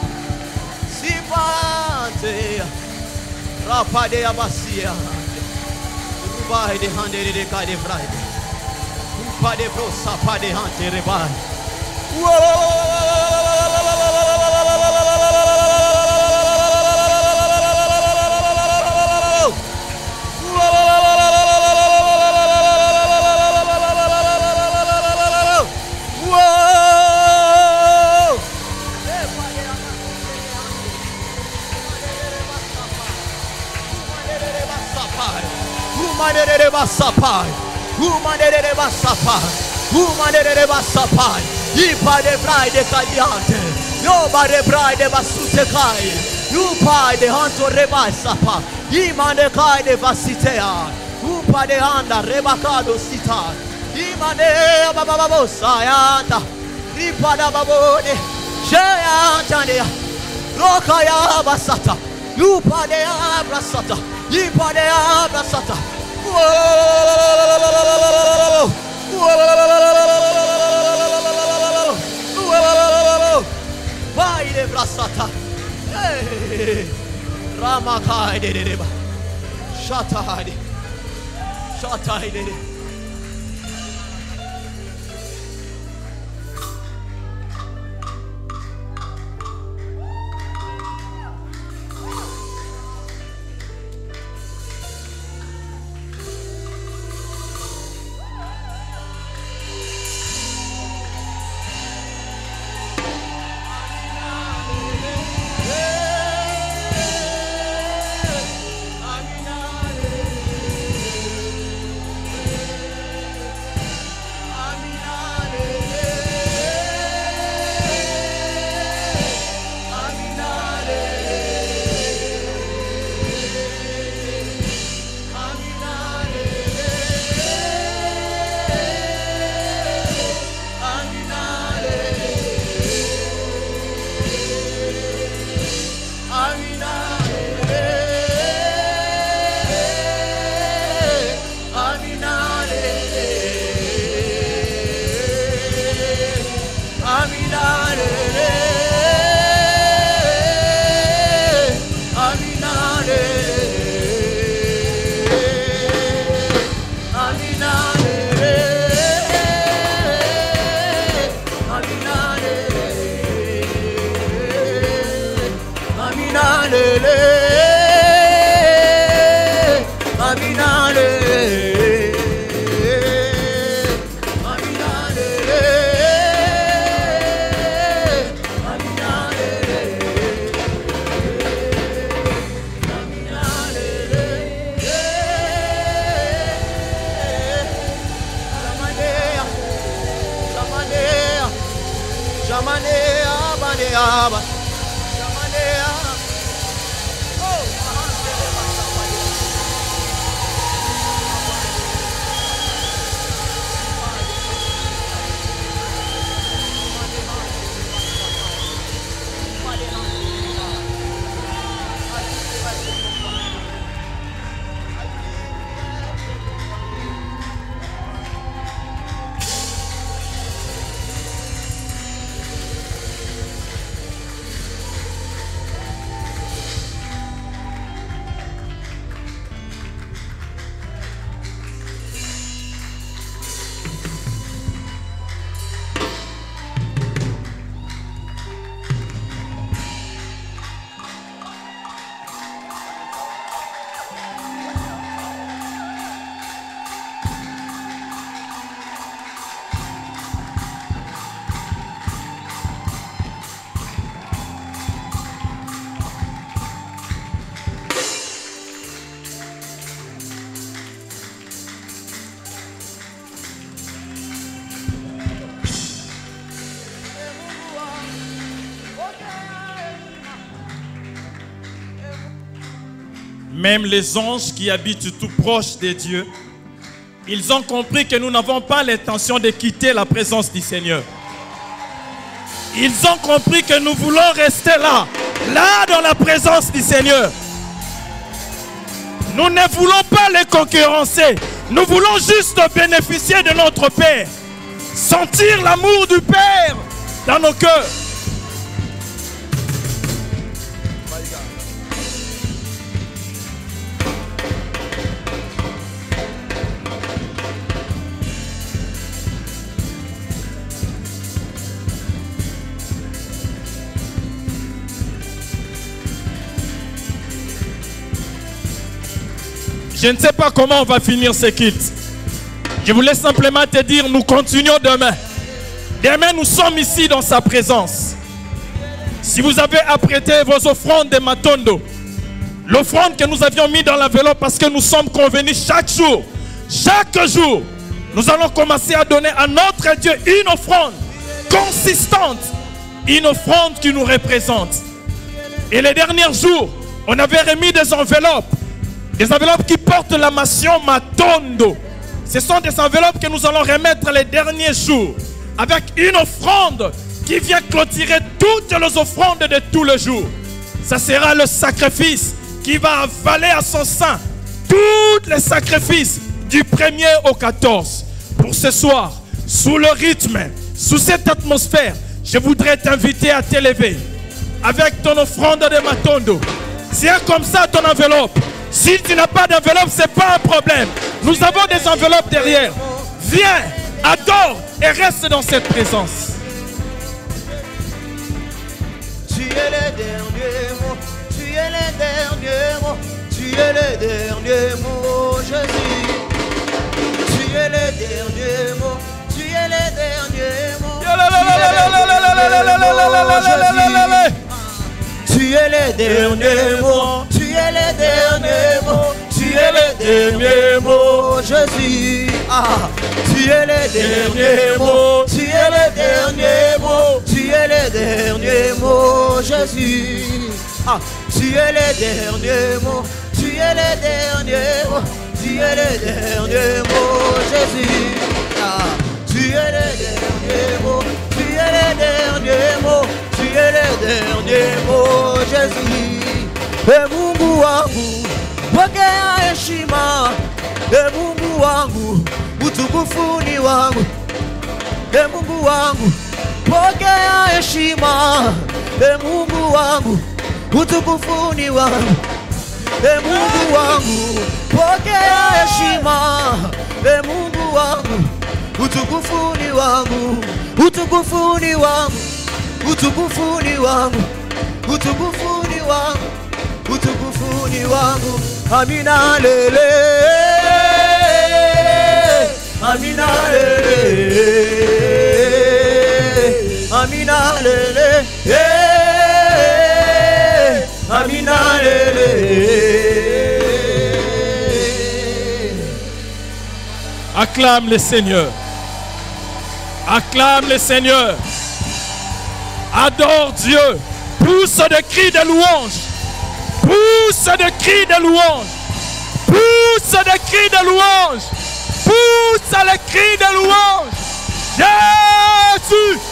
sipate rapade abasia rubai de hande de kade friday upade brosa pade hante rebai Umanere basapai, umanere basapai, umanere basapai. Ipa de Friday kadiante, yo ba de Friday basute kai, upa de hanto reba sapa, imane kai de vasitea, upa de anda rebakado sita, imane bababo sayanda, ipa da babone, shayanta de, rokaya basata, upa de abrasata, ipa de abrasata. Vai de brasata, Ramakai de deba, Shatai, Shatai de. Même les anges qui habitent tout proche de Dieu, ils ont compris que nous n'avons pas l'intention de quitter la présence du Seigneur. Ils ont compris que nous voulons rester là, là dans la présence du Seigneur. Nous ne voulons pas les concurrencer. Nous voulons juste bénéficier de notre Père. Sentir l'amour du Père dans nos cœurs. Je ne sais pas comment on va finir ce culte. Je voulais simplement te dire, nous continuons demain. Demain, nous sommes ici dans sa présence. Si vous avez apprêté vos offrandes de Matondo, l'offrande que nous avions mis dans l'enveloppe parce que nous sommes convenus chaque jour, nous allons commencer à donner à notre Dieu une offrande consistante, une offrande qui nous représente. Et les derniers jours, on avait remis des enveloppes qui portent la mention Matondo. Ce sont des enveloppes que nous allons remettre les derniers jours avec une offrande qui vient clôturer toutes les offrandes de tous les jours. Ça sera le sacrifice qui va avaler à son sein tous les sacrifices du 1er au 14. Pour ce soir, sous le rythme, sous cette atmosphère, je voudrais t'inviter à t'élever avec ton offrande de Matondo. Tiens comme ça ton enveloppe. Si tu n'as pas d'enveloppe, ce n'est pas un problème. Nous avons des enveloppes derrière. Viens, adore et reste dans cette présence. Tu es le dernier mot, tu es le dernier mot, tu es le dernier mot, Jésus. Tu es le dernier mot, tu es le dernier mot. Tu es le dernier mot, tu es le dernier mot, tu es le dernier mot, Jésus. Ah, tu es le dernier mot, tu es le dernier mot, tu es le dernier mot, Jésus. Ah, tu es le dernier mot, tu es le dernier mot, tu es le dernier mot, Jésus. Ah, tu es le dernier mot, tu es le dernier mot. Tu es le dernier mot, Jésus. E Mungu wangu, pokea heshima. E Mungu wangu, utukufu ni wangu. E Mungu wangu, pokea heshima. E Mungu wangu, utukufu ni wangu. E Mungu wangu, pokea heshima. E Mungu wangu, utukufu ni wangu. Utukufu ni wangu. Utukufu ni wangu, utukufu ni wangu, utukufu ni wangu. Amina lele, amina lele, amina lele, amina lele. Acclame le Seigneur. Acclame le Seigneur. Adore Dieu. Pousse des cris de louange. Pousse des cris de louange. Pousse des cris de louange. Pousse les cris de louange. Jésus.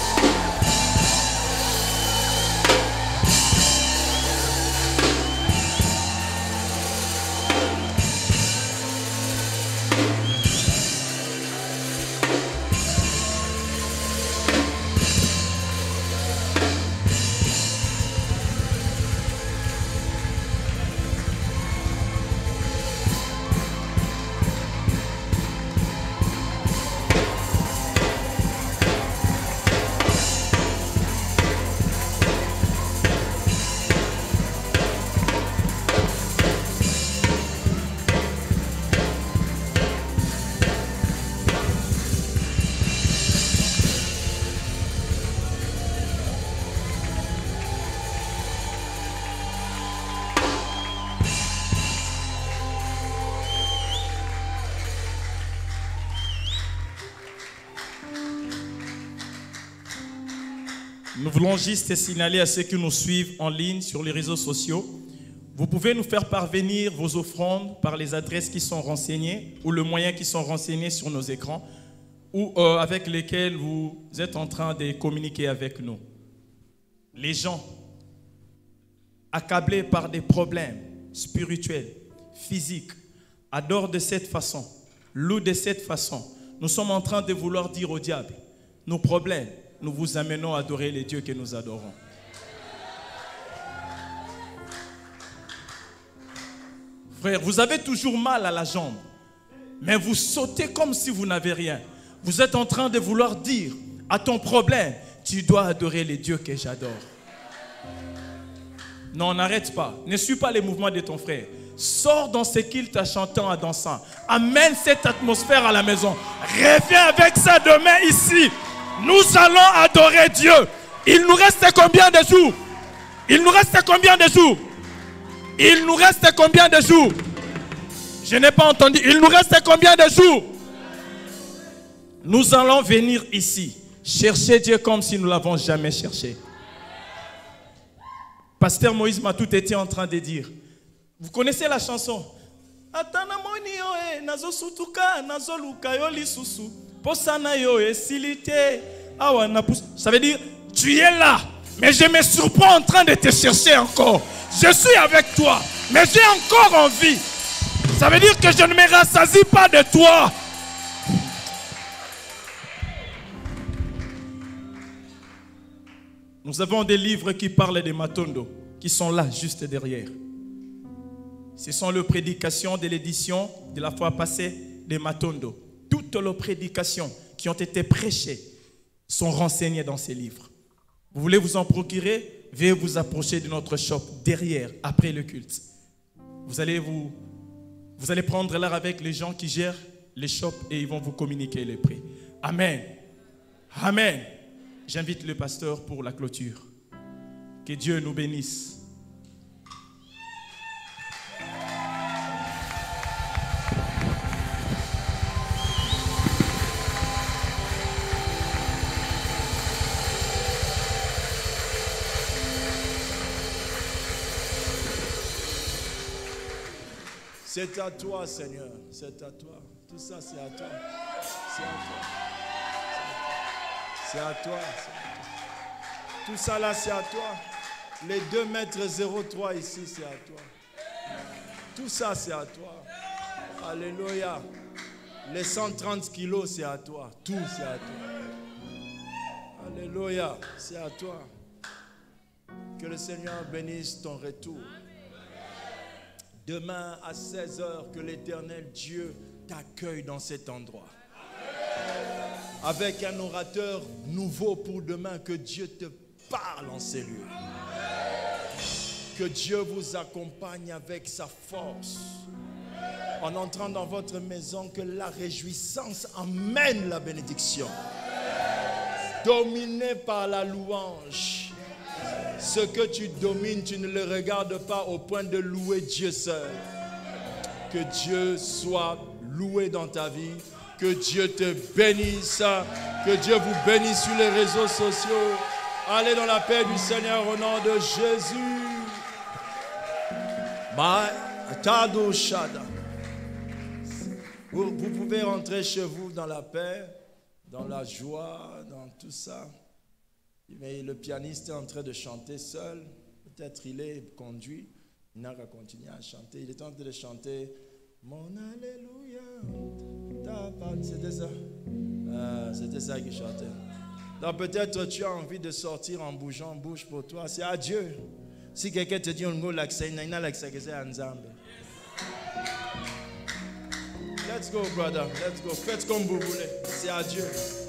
Nous voulons juste signaler à ceux qui nous suivent en ligne sur les réseaux sociaux Vous pouvez nous faire parvenir vos offrandes par les adresses qui sont renseignées ou le moyen qui sont renseignés sur nos écrans ou avec lesquels vous êtes en train de communiquer avec nous. Les gens accablés par des problèmes spirituels, physiques, adorent de cette façon, louent de cette façon. Nous sommes en train de vouloir dire au diable, nos problèmes, nous vous amenons à adorer les dieux que nous adorons. Frère, vous avez toujours mal à la jambe, mais vous sautez comme si vous n'avez rien. Vous êtes en train de vouloir dire à ton problème, tu dois adorer les dieux que j'adore. Non, n'arrête pas. Ne suis pas les mouvements de ton frère. Sors dans ce qu'il t'a chanté en dansant. Amène cette atmosphère à la maison. Reviens avec ça demain ici. Nous allons adorer Dieu. Il nous reste combien de jours? Il nous reste combien de jours? Il nous reste combien de jours? Je n'ai pas entendu. Il nous reste combien de jours? Nous allons venir ici chercher Dieu comme si nous ne l'avons jamais cherché. Pasteur Moïse m'a tout été en train de dire. Vous connaissez la chanson? Ça veut dire, tu es là, mais je me surprends en train de te chercher encore. Je suis avec toi, mais j'ai encore envie. Ça veut dire que je ne me rassasie pas de toi. Nous avons des livres qui parlent des Matondo, qui sont là, juste derrière. Ce sont les prédications de l'édition de la fois passée des Matondo. Toutes les prédications qui ont été prêchées sont renseignées dans ces livres. Vous voulez vous en procurer? Veuillez vous approcher de notre shop derrière, après le culte. Vous allez prendre l'air avec les gens qui gèrent les shops et ils vont vous communiquer les prix. Amen. Amen. J'invite le pasteur pour la clôture. Que Dieu nous bénisse. C'est à toi, Seigneur. C'est à toi. Tout ça, c'est à toi. C'est à toi. C'est à toi. Tout ça là, c'est à toi. Les 2 mètres 03 ici, c'est à toi. Tout ça, c'est à toi. Alléluia. Les 130 kilos, c'est à toi. Tout, c'est à toi. Alléluia. C'est à toi. Que le Seigneur bénisse ton retour. Demain à 16h, que l'Éternel Dieu t'accueille dans cet endroit. Avec un orateur nouveau pour demain, que Dieu te parle en ces lieux. Que Dieu vous accompagne avec sa force. En entrant dans votre maison, que la réjouissance amène la bénédiction. Dominé par la louange. Ce que tu domines, tu ne le regardes pas au point de louer Dieu seul. Que Dieu soit loué dans ta vie. Que Dieu te bénisse. Que Dieu vous bénisse sur les réseaux sociaux. Allez dans la paix du Seigneur au nom de Jésus. Vous pouvez rentrer chez vous dans la paix, dans la joie, dans tout ça. Mais le pianiste est en train de chanter seul. Peut-être il est conduit. Il n'a qu'à continuer à chanter. Il est en train de chanter Mon Alléluia. C'était ça. C'était ça qu'il chantait. Donc peut-être tu as envie de sortir en bougeant, bouge pour toi. C'est à Dieu. Si quelqu'un te dit on go like ça, il n'a like ça que c'est ensemble. Let's go, brother. Let's go. Faites comme vous voulez. C'est à Dieu.